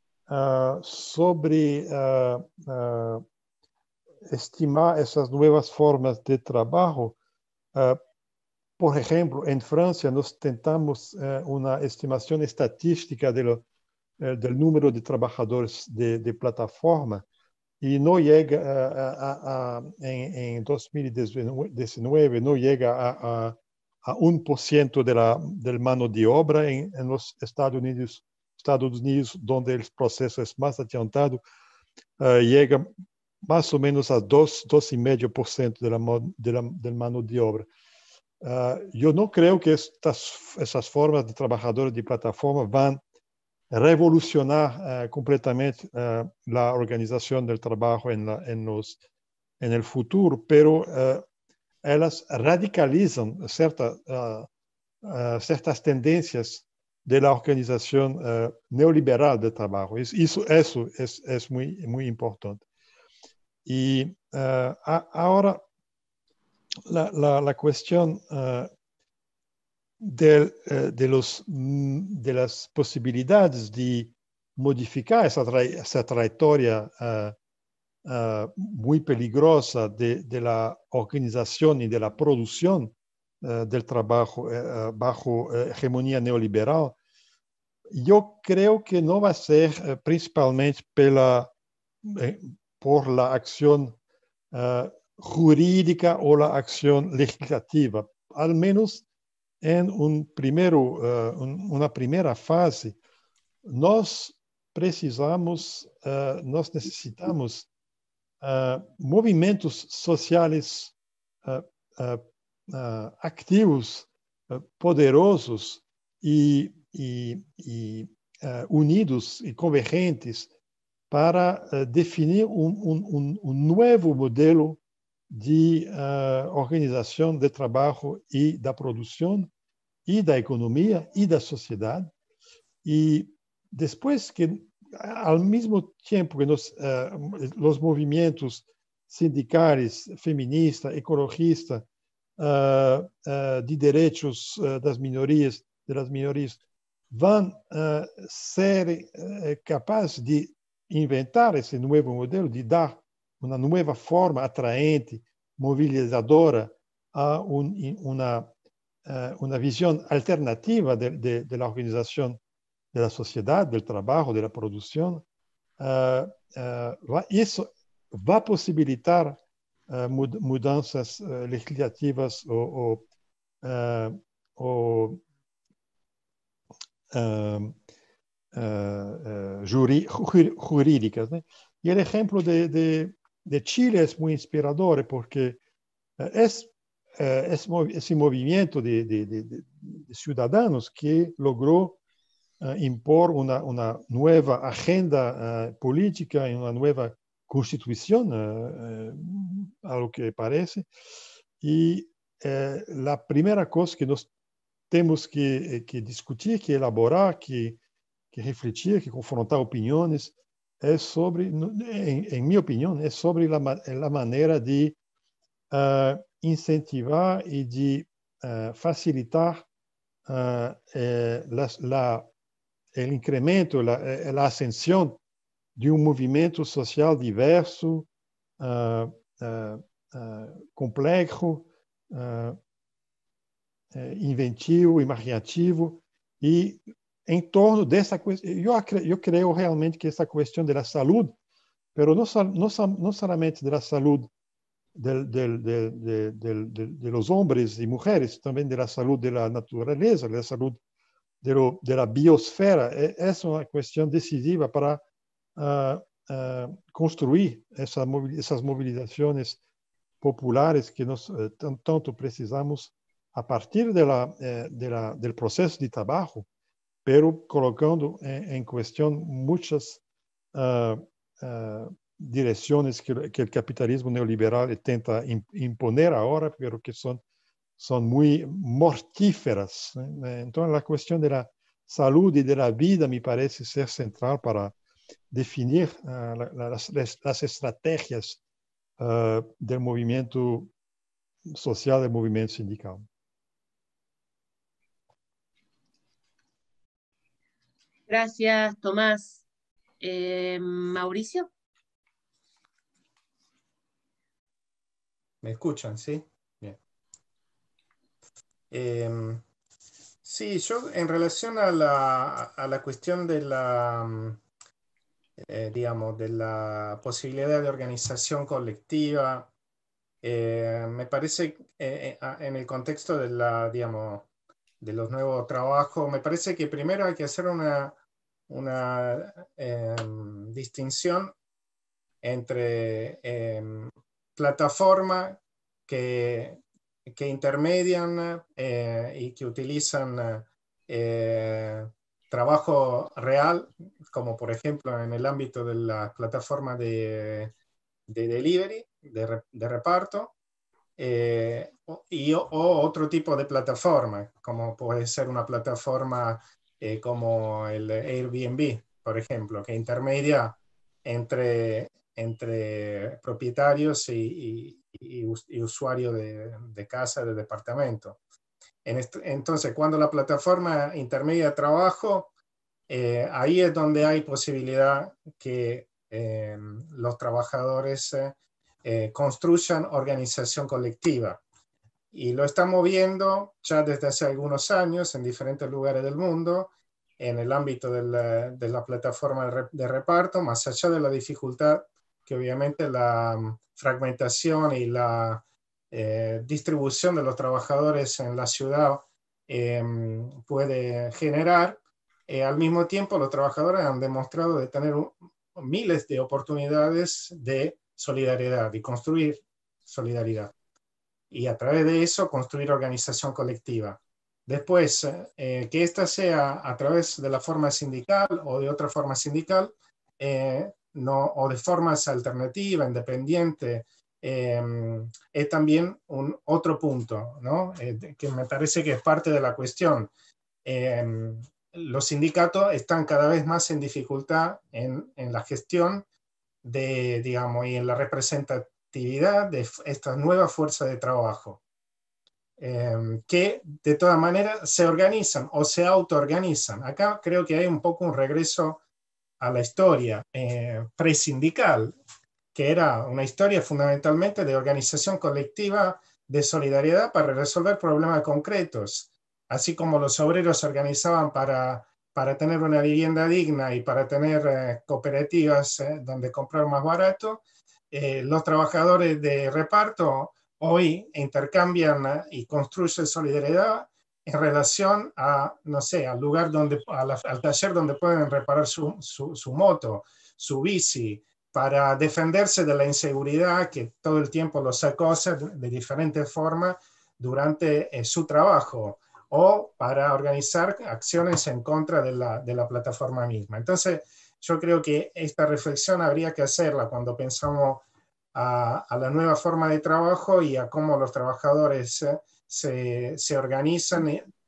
estimar esas nuevas formas de trabajo. Por ejemplo, en Francia nos tentamos una estimación estadística del número de trabajadores de plataforma y no llega en 2019, no llega a 1% del mano de obra en los Estados Unidos, donde el proceso es más adiantado, llega más o menos a 2,5% del mano de obra. Yo no creo que esas formas de trabajadores de plataforma van a revolucionar completamente la organización del trabajo en el futuro, pero elas radicalizan ciertas tendencias de la organización neoliberal del trabajo. Eso es muy importante. Y ahora la cuestión de las posibilidades de modificar esa trayectoria muy peligrosa de la organización y de la producción del trabajo bajo hegemonía neoliberal, yo creo que no va a ser principalmente por la acción jurídica o la acción legislativa, al menos en una primera fase. Nos necesitamos movimentos sociales activos, poderosos y unidos y convergentes para definir un nuevo modelo de organización de trabajo y de producción y de economía y de sociedad. Y después que al mismo tiempo que los movimientos sindicais, feministas, ecologistas, de direitos das minorias, vão ser capazes de inventar esse novo modelo, de dar uma nova forma atraente, mobilizadora a uma visão alternativa da organização da sociedade, do trabalho, da produção. Isso vai possibilitar mudanças legislativas ou jurídicas, né? E o exemplo de Chile é muito inspirador, porque esse movimento de cidadãos que logrou impor uma nova agenda política e uma nova constituição, ao que parece. E a primeira coisa que nós temos que discutir, que elaborar, que refletir, que confrontar opiniões, é sobre, em minha opinião, é sobre a maneira de incentivar e de facilitar o incremento, a ascensão de movimento social diverso, complexo, inventivo, imaginativo, e em torno dessa questão, eu creio realmente que essa questão da saúde, mas não somente da saúde de los homens e mulheres, também da saúde da natureza, da saúde da biosfera, é uma questão decisiva para construir essas mobilizações populares que nós tanto precisamos a partir do processo de trabalho, pero colocando em questão muitas direções que o capitalismo neoliberal tenta imponer agora, pero que são muito mortíferas, né? Então, a questão da saúde e da vida me parece ser central para definir as estratégias do movimento social, do movimento sindical. Gracias, Tomás. Mauricio. ¿Me escuchan? Sí. Bien. Sí, yo en relación a la cuestión de digamos, de la posibilidad de organización colectiva, me parece en el contexto de digamos, de los nuevos trabajos, me parece que primero hay que hacer una distinción entre plataformas que intermedian y que utilizan trabajo real, como por ejemplo en el ámbito de la plataforma de delivery, de reparto, o otro tipo de plataforma, como puede ser una plataforma como el Airbnb, por ejemplo, que intermedia entre propietarios y usuarios de casa, de departamento. Entonces, cuando la plataforma intermedia trabajo, ahí es donde hay posibilidad que los trabajadores construyan organización colectiva. Y lo estamos viendo ya desde hace algunos años en diferentes lugares del mundo, en el ámbito de la plataforma de reparto, más allá de la dificultad que obviamente la fragmentación y la distribución de los trabajadores en la ciudad puede generar. Al mismo tiempo, los trabajadores han demostrado de tener miles de oportunidades de solidaridad y construir solidaridad. Y a través de eso construir organización colectiva. Después, que esta sea a través de la forma sindical o de otra forma sindical, o de formas alternativas, independientes, es también otro punto, ¿no? Que me parece que es parte de la cuestión. Los sindicatos están cada vez más en dificultad en la gestión digamos, y en la colectividad de esta nueva fuerza de trabajo, que de todas maneras se organizan o se autoorganizan. Acá creo que hay un poco un regreso a la historia presindical, que era una historia fundamentalmente de organización colectiva de solidaridad para resolver problemas concretos, así como los obreros se organizaban para tener una vivienda digna y para tener cooperativas donde comprar más barato. Los trabajadores de reparto hoy intercambian y construyen solidaridad en relación a, no sé, al lugar donde, al taller donde pueden reparar su moto, su bici, para defenderse de la inseguridad que todo el tiempo los acosa de diferentes formas durante su trabajo, o para organizar acciones en contra de la plataforma misma. Entonces, yo creo que esta reflexión habría que hacerla cuando pensamos a la nueva forma de trabajo y a cómo los trabajadores se organizan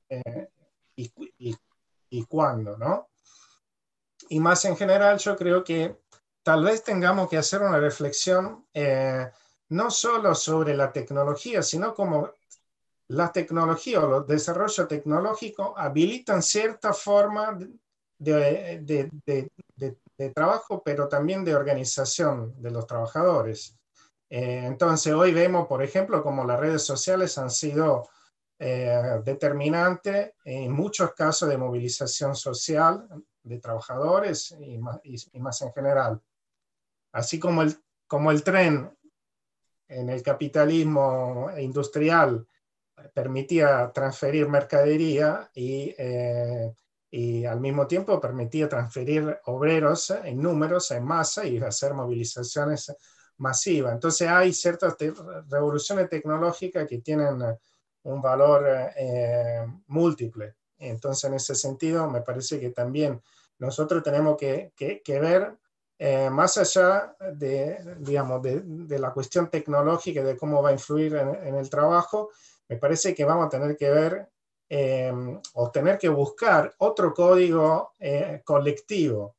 y cuándo, ¿no? Y más en general, yo creo que tal vez tengamos que hacer una reflexión no solo sobre la tecnología, sino como la tecnología o los desarrollos tecnológicos habilitan cierta forma de trabajo, pero también de organización de los trabajadores. Entonces hoy vemos, por ejemplo, como las redes sociales han sido determinantes en muchos casos de movilización social de trabajadores y más en general. Así como el tren en el capitalismo industrial permitía transferir mercadería y al mismo tiempo permitía transferir obreros en números, en masa, y hacer movilizaciones masivas. Entonces hay ciertas revoluciones tecnológicas que tienen un valor múltiple. Entonces, en ese sentido, me parece que también nosotros tenemos que ver más allá digamos, de la cuestión tecnológica y de cómo va a influir en el trabajo. Me parece que vamos a tener que ver o tener que buscar otro código colectivo.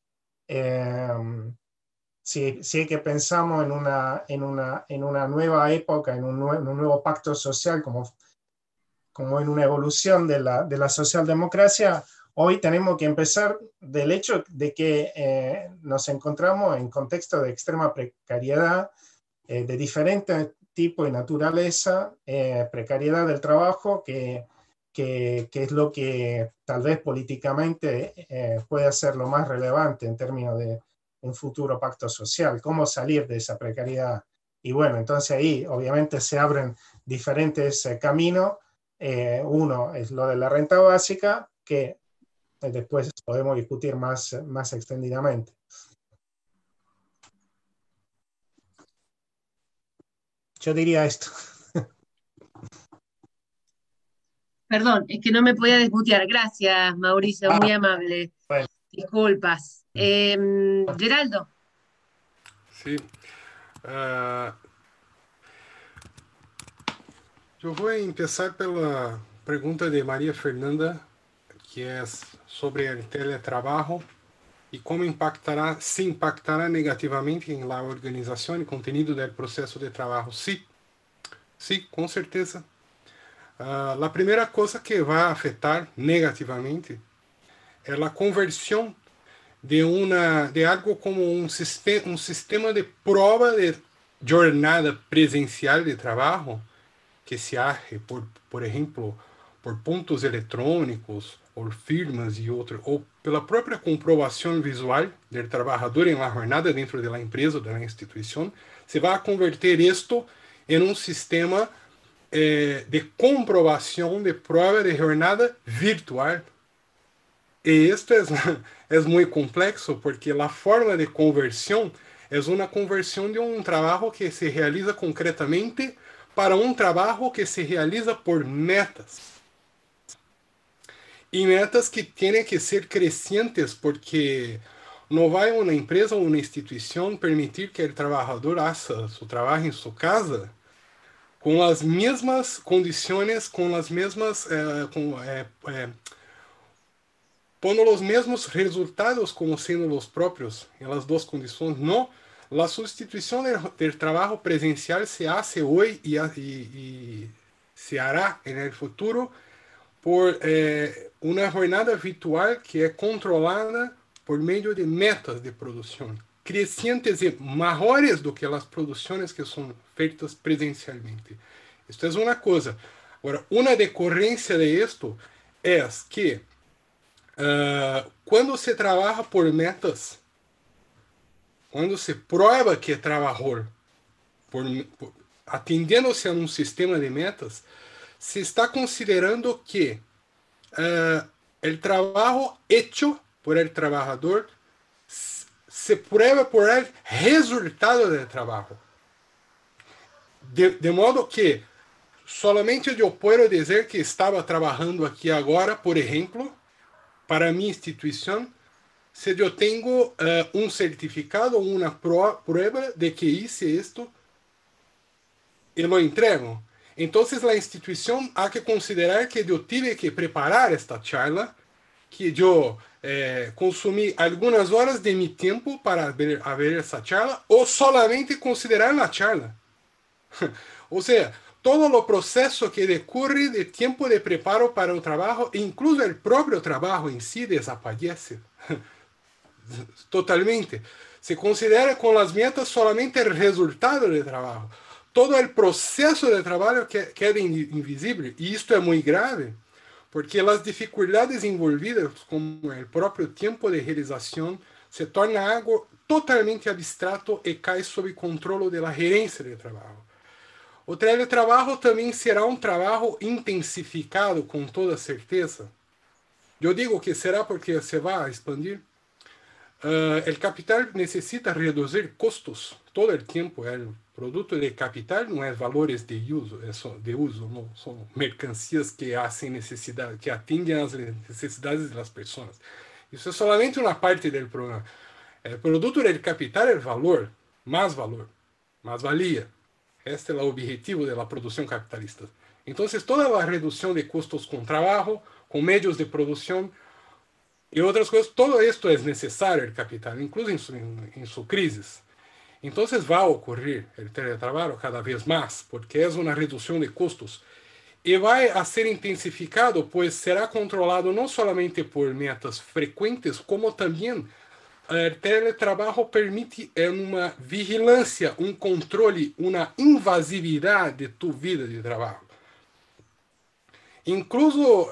Si es que pensamos en una nueva época, en un nuevo pacto social, como en una evolución de la socialdemocracia, hoy tenemos que empezar del hecho de que nos encontramos en contexto de extrema precariedad, de diferentes tipo y naturaleza, precariedad del trabajo, que es lo que tal vez políticamente puede ser lo más relevante en términos de un futuro pacto social, cómo salir de esa precariedad. Y bueno, entonces ahí obviamente se abren diferentes caminos. Uno es lo de la renta básica, que después podemos discutir más extendidamente. Yo diría esto. Perdón, es que no me podía desmutear. Gracias, Mauricio, muy amable. Bueno. Disculpas. Geraldo. Sí. Eu vou começar pela pergunta de Maria Fernanda, que é sobre o teletrabalho e como se impactará negativamente em la organização e conteúdo do processo de trabalho. Sim, com certeza. A primeira coisa que vai afetar negativamente é a conversão de algo como um sistema de prova de jornada presencial de trabalho que se hace, por exemplo, por pontos eletrônicos, ou firmas e outros, ou pela própria comprovação visual do trabalhador em la jornada dentro da empresa, da instituição, se vai converter isto em um sistema de comprovação de prova de jornada virtual. E isto é muito complexo, porque a forma de conversão é uma conversão de um trabalho que se realiza concretamente para um trabalho que se realiza por metas. E metas que têm que ser crescentes, porque não vai uma empresa ou uma instituição permitir que o trabalhador faça seu trabalho em sua casa com as mesmas condições, com as mesmas... pondo os mesmos resultados como sendo os próprios em las duas condições. Não, la sustitución del trabajo presencial se hace hoy y se hará en el futuro por una jornada virtual que es controlada por medio de metas de producción crecientes y mejores do que las producciones que son feitas presencialmente. Esto es una cosa. Ahora, una decorrencia de esto es que cuando se trabaja por metas, quando se prova que trabajó atendiendo-se a um sistema de metas, se está considerando que o trabalho hecho por el trabajador se prueba por el resultado del trabajo. De modo que solamente eu posso dizer que estava trabalhando aqui agora, por exemplo, para minha instituição, se eu tenho um certificado ou uma prova de que hice isto e lo entrego. Então, a instituição há que considerar que eu tive que preparar esta charla, que eu consumi algumas horas de meu tempo para ver essa charla, ou solamente considerar a charla. Ou seja, todo o processo que decorre de tempo de preparo para o trabalho, incluso o próprio trabalho em si, desaparece. Totalmente. Se considera com as metas solamente o resultado do trabalho. Todo o processo de trabalho queda invisível. E isto é muito grave, porque as dificuldades envolvidas, como o próprio tempo de realização, se torna algo totalmente abstrato e cai sob controle da gerência de trabalho. O teletrabalho também será um trabalho intensificado, com toda certeza. Eu digo que será porque se vai expandir. O capital necessita reduzir custos todo o tempo. O produto de capital não é valores de uso, não são mercancias que hacen necessidade, que atendem às necessidades das pessoas. Isso é solamente uma parte do problema. O produto de capital é valor, mais valia. Este é o objetivo da produção capitalista. Então, toda a redução de custos com trabalho, com meios de produção e outras coisas, todo isto é necessário o capital, incluso em sua crise. Então, vai ocorrer o teletrabalho cada vez mais, porque é uma redução de custos. E vai a ser intensificado, pois será controlado não somente por metas frequentes, como também o teletrabalho permite uma vigilância, um controle, uma invasividade de tu vida de trabalho. Incluso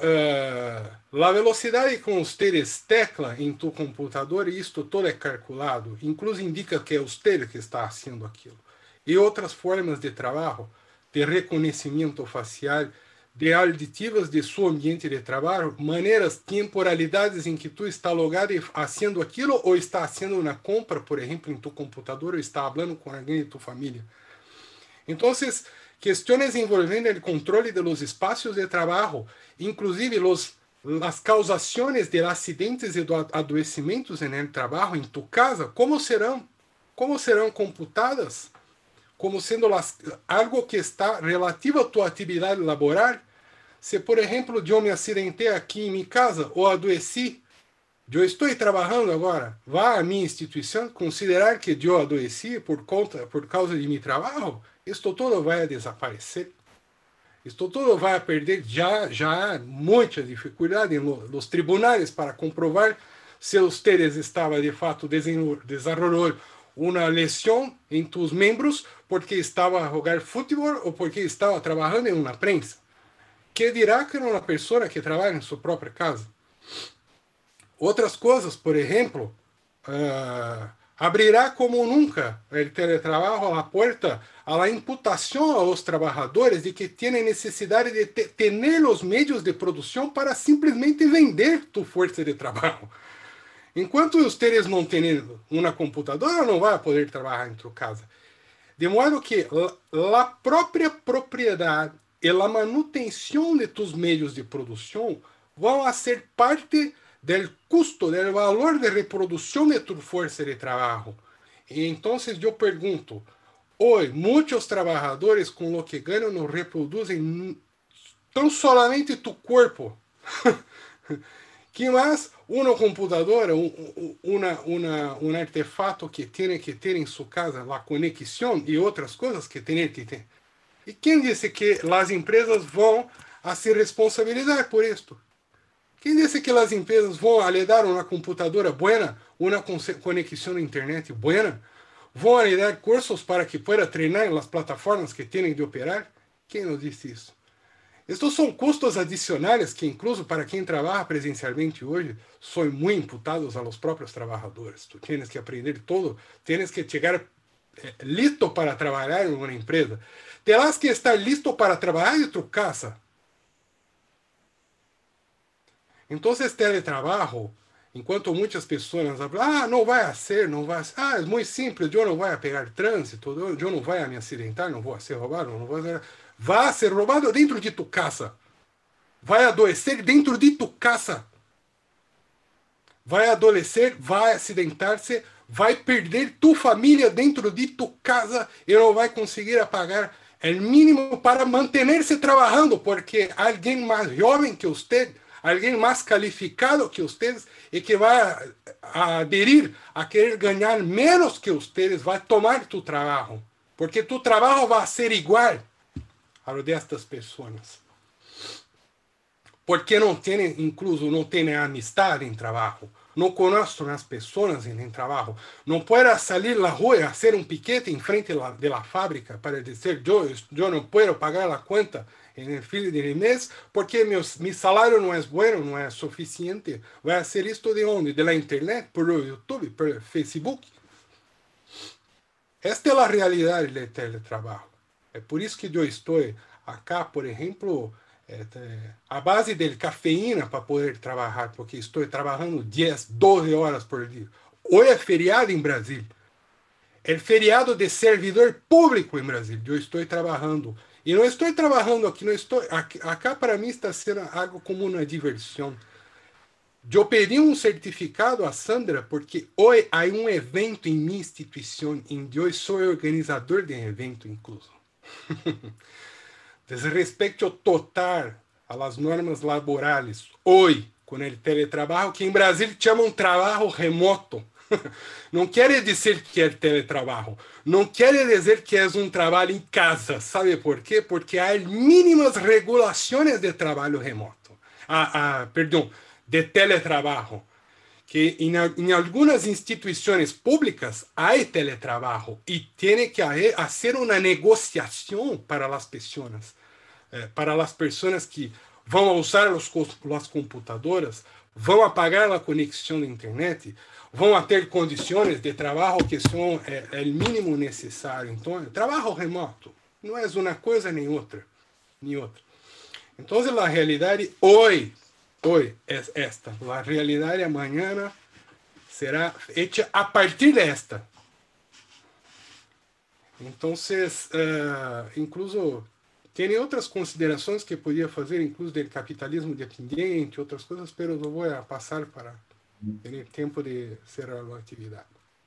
a velocidade com ustedes tecla em tu computador, isto todo é calculado, incluso indica que é usted que está fazendo aquilo. E outras formas de trabalho, de reconhecimento facial, de aditivas de seu ambiente de trabalho, maneiras, temporalidades em que tu está logado e fazendo aquilo, ou está fazendo uma compra, por exemplo, em tu computador, ou está falando com alguém de tu família. Então, questões envolvendo o controle de los espaços de trabalho, inclusive as causações de acidentes e adoecimentos no trabalho, em tu casa, como serão computadas? Como sendo algo que está relativo à tua atividade laboral. Se, por exemplo, eu me acidentei aqui em minha casa ou adoeci, eu estou trabalhando agora, vá à minha instituição considerar que eu adoeci por causa de meu trabalho, isto todo vai desaparecer. Isto todo vai perder. Já há muita dificuldade nos tribunais para comprovar se ustedes estavam de fato desenvolvendo uma lesão em tus membros porque estava a jogar futebol ou porque estava trabalhando em uma prensa. Que dirá que era uma pessoa que trabalha em sua própria casa? Outras coisas, por exemplo, abrirá como nunca o teletrabalho a porta à imputação aos trabalhadores de que têm necessidade de ter os meios de produção para simplesmente vender tu força de trabalho. Enquanto ustedes não têm uma computadora, não vai poder trabalhar em tua casa. De modo que a própria propriedade e a manutenção de tus meios de produção vão a ser parte do custo, do valor de reprodução de tu força de trabalho. E então eu pergunto, hoje, muitos trabalhadores com o que ganham não reproduzem tão solamente tu corpo, ¿Qué más? Una computadora, un artefacto que tiene que tener en su casa la conexión y otras cosas que tiene que tener. ¿Y quién dice que las empresas van a ser responsabilidad por esto? ¿Quién dice que las empresas van a le dar una computadora buena, una conexión a internet buena? ¿Van a le dar cursos para que pueda treinar en las plataformas que tienen de operar? ¿Quién nos dice eso? Estos son custos adicionales que incluso para quien trabaja presencialmente hoy son muy imputados a los propios trabajadores. Tú tienes que aprender todo, tienes que llegar listo para trabajar en una empresa. Tienes que estar listo para trabajar en tu casa. Entonces, teletrabajo, enquanto muitas pessoas falam, não vai ser, não vai ser, é muito simples, eu não vou pegar trânsito, eu não vou me acidentar, não vou ser roubado, não vou ser... Vai ser roubado dentro de tu casa. Vai adoecer dentro de tu casa. Vai adoecer, vai acidentar-se, vai perder tu família dentro de tu casa e não vai conseguir pagar o mínimo para manter-se trabalhando, porque alguém mais jovem que você, alguém mais qualificado que vocês e que vai aderir a querer ganhar menos que vocês, vai tomar tu trabalho, porque tu trabalho vai ser igual ao destas pessoas. Porque não tem, incluso, não tem amistade em trabalho, não conhecem as pessoas em trabalho, não pode sair na rua e fazer piquete em frente da fábrica para dizer eu não posso pagar a conta no fim do mês porque meu salário não é bom, não é suficiente. Vai ser isto de onde? De la internet, por YouTube, por Facebook. Esta é a realidade do teletrabalho. É por isso que eu estou aqui, por exemplo, a base de cafeína para poder trabalhar, porque estou trabalhando 10, 12 horas por dia. Hoje é feriado em Brasília. É feriado de servidor público em Brasília. Eu estou trabalhando. E não estou trabalhando aqui, não estou. Acá para mim está sendo algo como uma diversão. Eu pedi um certificado a Sandra porque hoje há um evento em minha instituição, onde eu sou organizador de evento, incluso. Desrespeito total às normas laborais. Hoje, com o teletrabalho, que em Brasília chamam trabalho remoto. Não quer dizer que é teletrabalho. Não quer dizer que é um trabalho em casa. Sabe por quê? Porque há mínimas regulações de trabalho remoto. Perdão, de teletrabalho. Que em algumas instituições públicas há teletrabalho e tem que fazer uma negociação para as pessoas. Para as pessoas que vão usar as computadoras, vão apagar a conexão da internet, vão ter condições de trabalho que são o mínimo necessário. Então, trabalho remoto não é uma coisa nem outra. Então, a realidade hoje é esta. A realidade amanhã será hecha a partir desta. Então, incluso tem outras considerações que podia fazer, incluso do capitalismo dependente, outras coisas, mas eu vou passar para ter tempo de cerrar a atividade.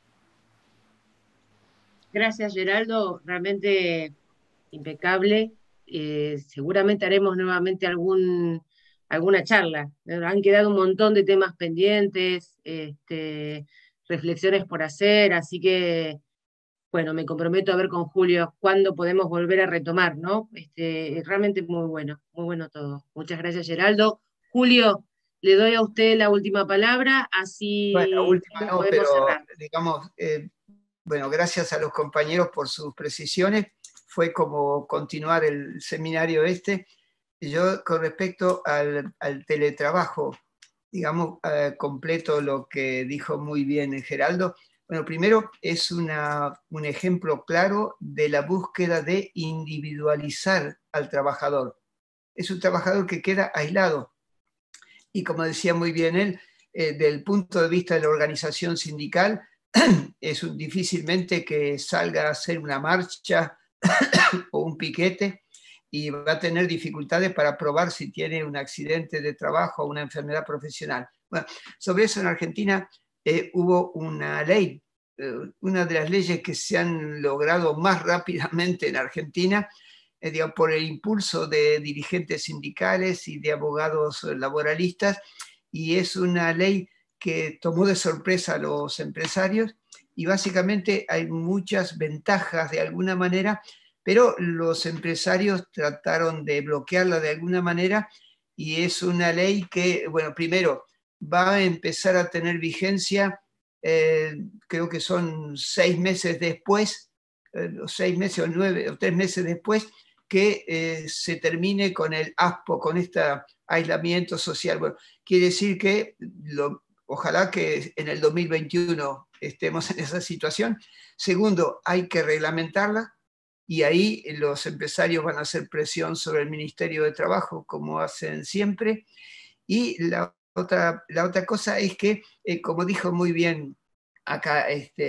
Gracias, Geraldo. Realmente impecable. Seguramente haremos nuevamente alguna charla. Han quedado un montón de temas pendientes, reflexiones por hacer, así que, bueno, me comprometo a ver con Julio cuándo podemos volver a retomar, ¿no? Realmente muy bueno todo. Muchas gracias, Geraldo. Julio, le doy a usted la última palabra, así bueno, última no, podemos pero, cerrar. Digamos, bueno, gracias a los compañeros por sus precisiones. Fue como continuar el seminario Yo, con respecto al teletrabajo, digamos, completo lo que dijo muy bien Geraldo. Bueno, primero es un ejemplo claro de la búsqueda de individualizar al trabajador. Es un trabajador que queda aislado. Y como decía muy bien él, del punto de vista de la organización sindical, es difícilmente que salga a hacer una marcha o un piquete y va a tener dificultades para probar si tiene un accidente de trabajo o una enfermedad profesional. Bueno, sobre eso en Argentina hubo una ley, una de las leyes que se han logrado más rápidamente en Argentina, por el impulso de dirigentes sindicales y de abogados laboralistas, y es una ley que tomó de sorpresa a los empresarios y básicamente hay muchas ventajas de alguna manera, pero los empresarios trataron de bloquearla de alguna manera y es una ley que, bueno, primero va a empezar a tener vigencia, creo que son 6 meses después, 6 meses o 9 o 3 meses después que se termine con el ASPO, con este aislamiento social. Bueno, quiere decir que ojalá que en el 2021 estemos en esa situación. Segundo, hay que reglamentarla y ahí los empresarios van a hacer presión sobre el Ministerio de Trabajo, como hacen siempre. Y la otra cosa es que, como dijo muy bien acá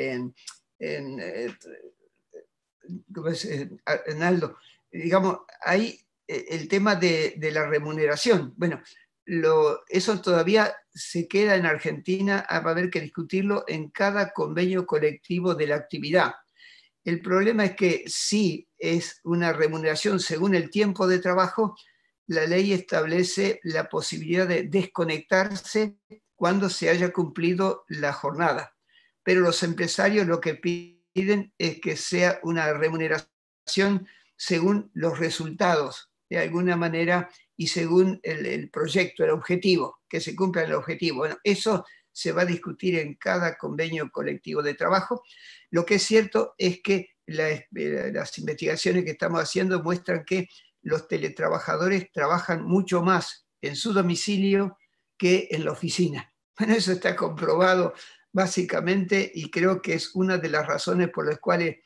Arnaldo, digamos, hay el tema de la remuneración. Bueno, eso todavía se queda en Argentina, va a haber que discutirlo en cada convenio colectivo de la actividad. El problema es que si es una remuneración según el tiempo de trabajo, la ley establece la posibilidad de desconectarse cuando se haya cumplido la jornada. Pero los empresarios lo que piden es que sea una remuneración según los resultados, de alguna manera, y según el proyecto, el objetivo, que se cumpla el objetivo. Bueno, eso se va a discutir en cada convenio colectivo de trabajo. Lo que es cierto es que las investigaciones que estamos haciendo muestran que los teletrabajadores trabajan mucho más en su domicilio que en la oficina. Bueno, eso está comprobado básicamente y creo que es una de las razones por las cuales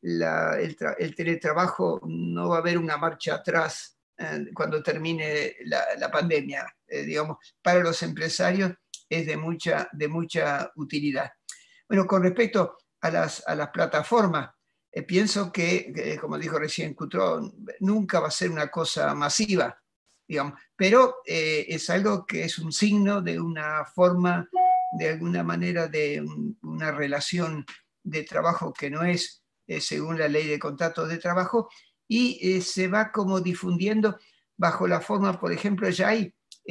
el teletrabajo no va a haber una marcha atrás cuando termine la pandemia. Digamos, para los empresarios es de mucha utilidad. Bueno, con respecto a las plataformas, pienso que, como dijo recién Cutro, nunca va a ser una cosa masiva, digamos, pero es algo que es un signo de una forma, de alguna manera, de una relación de trabajo que no es según la ley de contratos de trabajo, y se va como difundiendo bajo la forma, por ejemplo, ya hay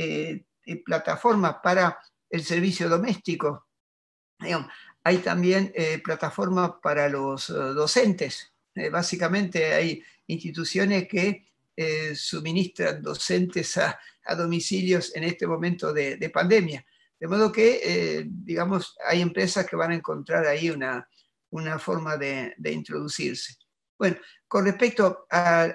plataformas para el servicio doméstico, digamos, hay también plataformas para los docentes. Básicamente hay instituciones que suministran docentes a domicilios en este momento de pandemia. De modo que, digamos, hay empresas que van a encontrar ahí una forma de introducirse. Bueno, con respecto a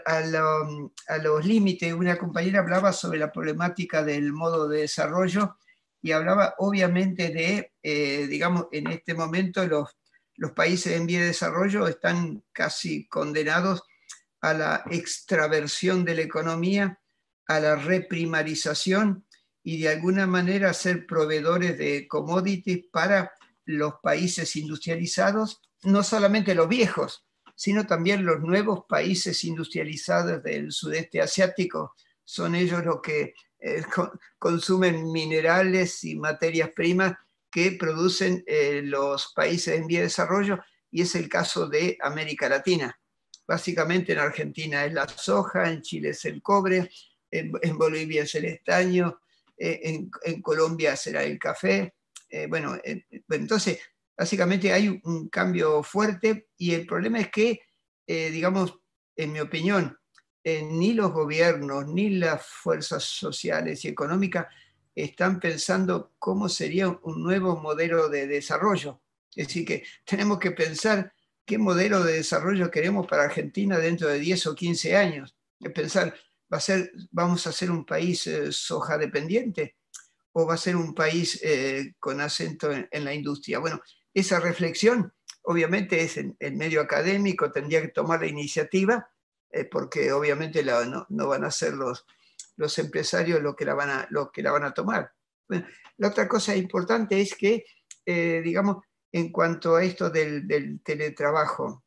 los límites, una compañera hablaba sobre la problemática del modo de desarrollo y hablaba obviamente de, digamos, en este momento los países en vía de desarrollo están casi condenados a la extraversión de la economía, a la reprimarización y de alguna manera a ser proveedores de commodities para los países industrializados, no solamente los viejos, sino también los nuevos países industrializados del sudeste asiático. Son ellos los que consumen minerales y materias primas que producen los países en vía de desarrollo, y es el caso de América Latina. Básicamente en Argentina es la soja, en Chile es el cobre, en Bolivia es el estaño, en Colombia será el café. Bueno, entonces básicamente hay un cambio fuerte y el problema es que, digamos, en mi opinión, ni los gobiernos ni las fuerzas sociales y económicas están pensando cómo sería un nuevo modelo de desarrollo. Es decir, que tenemos que pensar qué modelo de desarrollo queremos para Argentina dentro de 10 o 15 años. Pensar, ¿vamos a ser un país soja dependiente o va a ser un país con acento en la industria? Bueno, esa reflexión obviamente es en el medio académico, tendría que tomar la iniciativa, porque obviamente no van a ser los empresarios los que la van a tomar. Bueno, la otra cosa importante es que, digamos, en cuanto a esto del teletrabajo,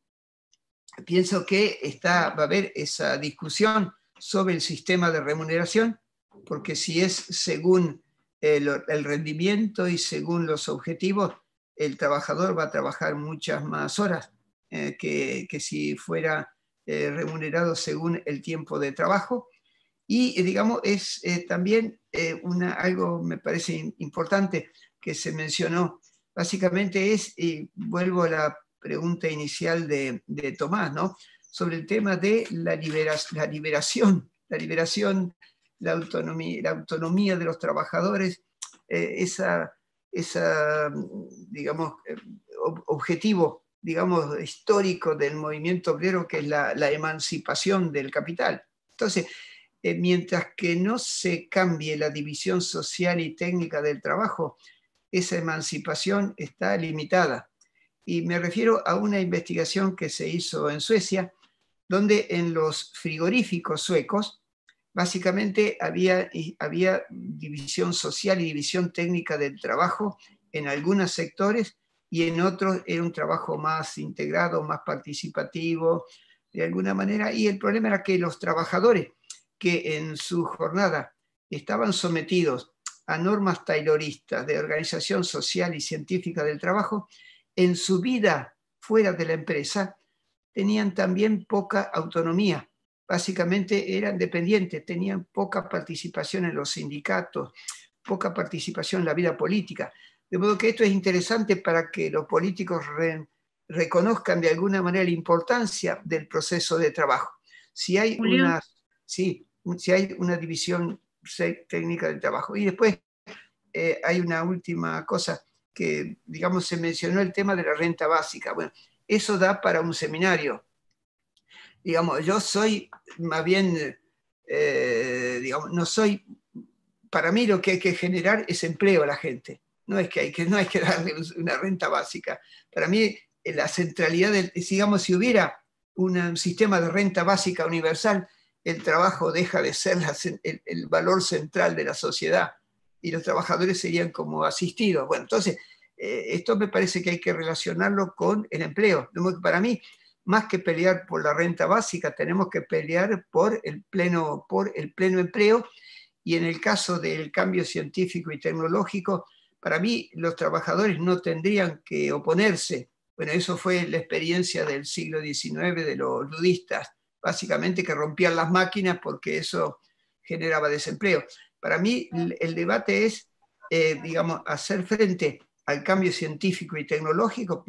pienso que va a haber esa discusión sobre el sistema de remuneración, porque si es según el rendimiento y según los objetivos, el trabajador va a trabajar muchas más horas que si fuera remunerado según el tiempo de trabajo. Y digamos, es también algo me parece importante que se mencionó. Básicamente es, y vuelvo a la pregunta inicial de Tomás, ¿no? Sobre el tema de la liberación, la autonomía de los trabajadores, esa digamos, objetivo, digamos, histórico del movimiento obrero, que es la emancipación del capital. Entonces, mientras que no se cambie la división social y técnica del trabajo, esa emancipación está limitada. Y me refiero a una investigación que se hizo en Suecia, donde en los frigoríficos suecos, básicamente había división social y división técnica del trabajo en algunos sectores, y en otros era un trabajo más integrado, más participativo, de alguna manera. Y el problema era que los trabajadores que en su jornada estaban sometidos a normas tayloristas de organización social y científica del trabajo, en su vida fuera de la empresa tenían también poca autonomía. Básicamente eran dependientes, tenían poca participación en los sindicatos, poca participación en la vida política. De modo que esto es interesante para que los políticos reconozcan de alguna manera la importancia del proceso de trabajo. Si hay una división técnica del trabajo. Y después hay una última cosa que, digamos, se mencionó el tema de la renta básica. Bueno, eso da para un seminario. Digamos, yo soy más bien, digamos, no soy, para mí lo que hay que generar es empleo a la gente. No es que no hay que darle una renta básica. Para mí, la centralidad, digamos, si hubiera un sistema de renta básica universal, el trabajo deja de ser el valor central de la sociedad y los trabajadores serían como asistidos. Bueno, entonces, esto me parece que hay que relacionarlo con el empleo. De modo que para mí, más que pelear por la renta básica, tenemos que pelear por el pleno empleo, y en el caso del cambio científico y tecnológico, para mí los trabajadores no tendrían que oponerse. Bueno, eso fue la experiencia del siglo XIX de los ludistas, básicamente, que rompían las máquinas porque eso generaba desempleo. Para mí el debate es, digamos, hacer frente al cambio científico y tecnológico,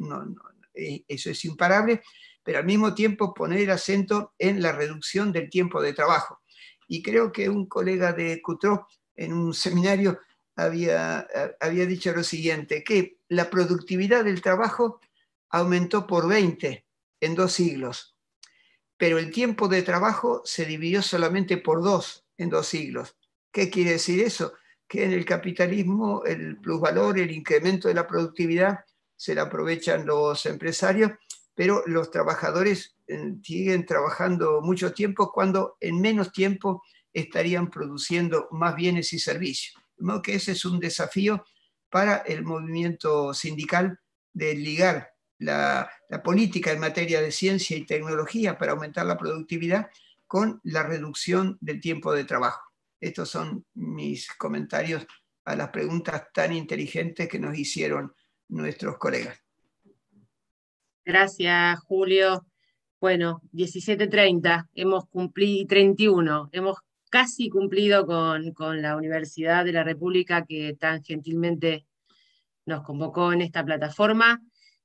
eso es imparable, pero al mismo tiempo poner el acento en la reducción del tiempo de trabajo. Y creo que un colega de Cutro en un seminario había dicho lo siguiente, que la productividad del trabajo aumentó por 20 en 2 siglos, pero el tiempo de trabajo se dividió solamente por 2 en 2 siglos. ¿Qué quiere decir eso? Que en el capitalismo el plusvalor, el incremento de la productividad se lo aprovechan los empresarios, pero los trabajadores siguen trabajando mucho tiempo cuando en menos tiempo estarían produciendo más bienes y servicios. De modo que ese es un desafío para el movimiento sindical, de ligar la política en materia de ciencia y tecnología para aumentar la productividad con la reducción del tiempo de trabajo. Estos son mis comentarios a las preguntas tan inteligentes que nos hicieron nuestros colegas. Gracias, Julio. Bueno, 17:30, hemos cumplido 31, hemos casi cumplido con la Universidad de la República que tan gentilmente nos convocó en esta plataforma.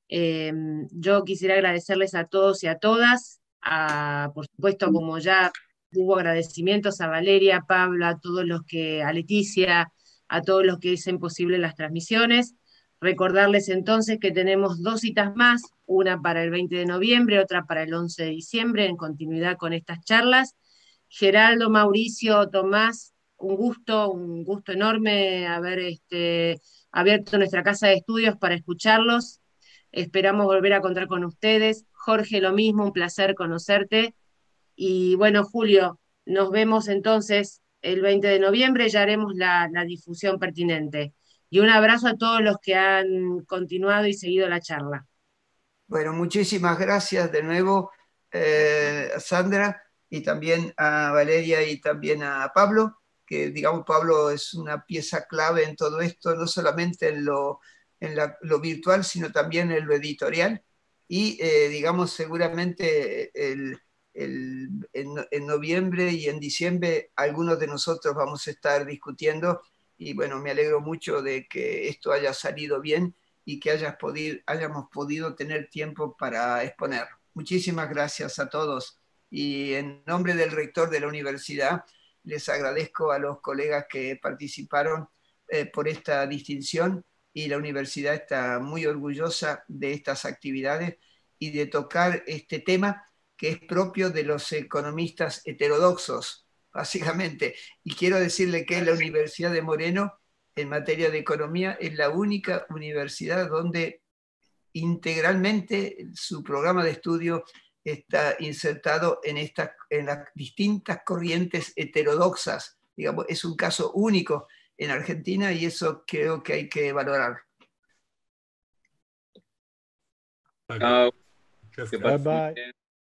Yo quisiera agradecerles a todos y a todas, por supuesto, como ya hubo agradecimientos a Valeria, a Pablo, a Leticia, a todos los que hacen posible las transmisiones. Recordarles entonces que tenemos 2 citas más, una para el 20 de noviembre, otra para el 11 de diciembre, en continuidad con estas charlas. Geraldo, Mauricio, Tomás, un gusto enorme haber abierto nuestra casa de estudios para escucharlos. Esperamos volver a contar con ustedes. Jorge, lo mismo, un placer conocerte. Y bueno, Julio, nos vemos entonces el 20 de noviembre, ya haremos la difusión pertinente. Y un abrazo a todos los que han continuado y seguido la charla. Bueno, muchísimas gracias de nuevo, Sandra, y también a Valeria y también a Pablo, que digamos Pablo es una pieza clave en todo esto, no solamente en lo virtual, sino también en lo editorial. Y digamos seguramente en en noviembre y en diciembre algunos de nosotros vamos a estar discutiendo, y bueno, me alegro mucho de que esto haya salido bien y que hayamos podido tener tiempo para exponer. Muchísimas gracias a todos, y en nombre del rector de la universidad les agradezco a los colegas que participaron por esta distinción, y la universidad está muy orgullosa de estas actividades y de tocar este tema que es propio de los economistas heterodoxos, básicamente. Y quiero decirle que la Universidad de Moreno, en materia de economía, es la única universidad donde integralmente su programa de estudio está insertado en las distintas corrientes heterodoxas. Digamos, es un caso único en Argentina, y eso creo que hay que valorar. Chao. Bye bye.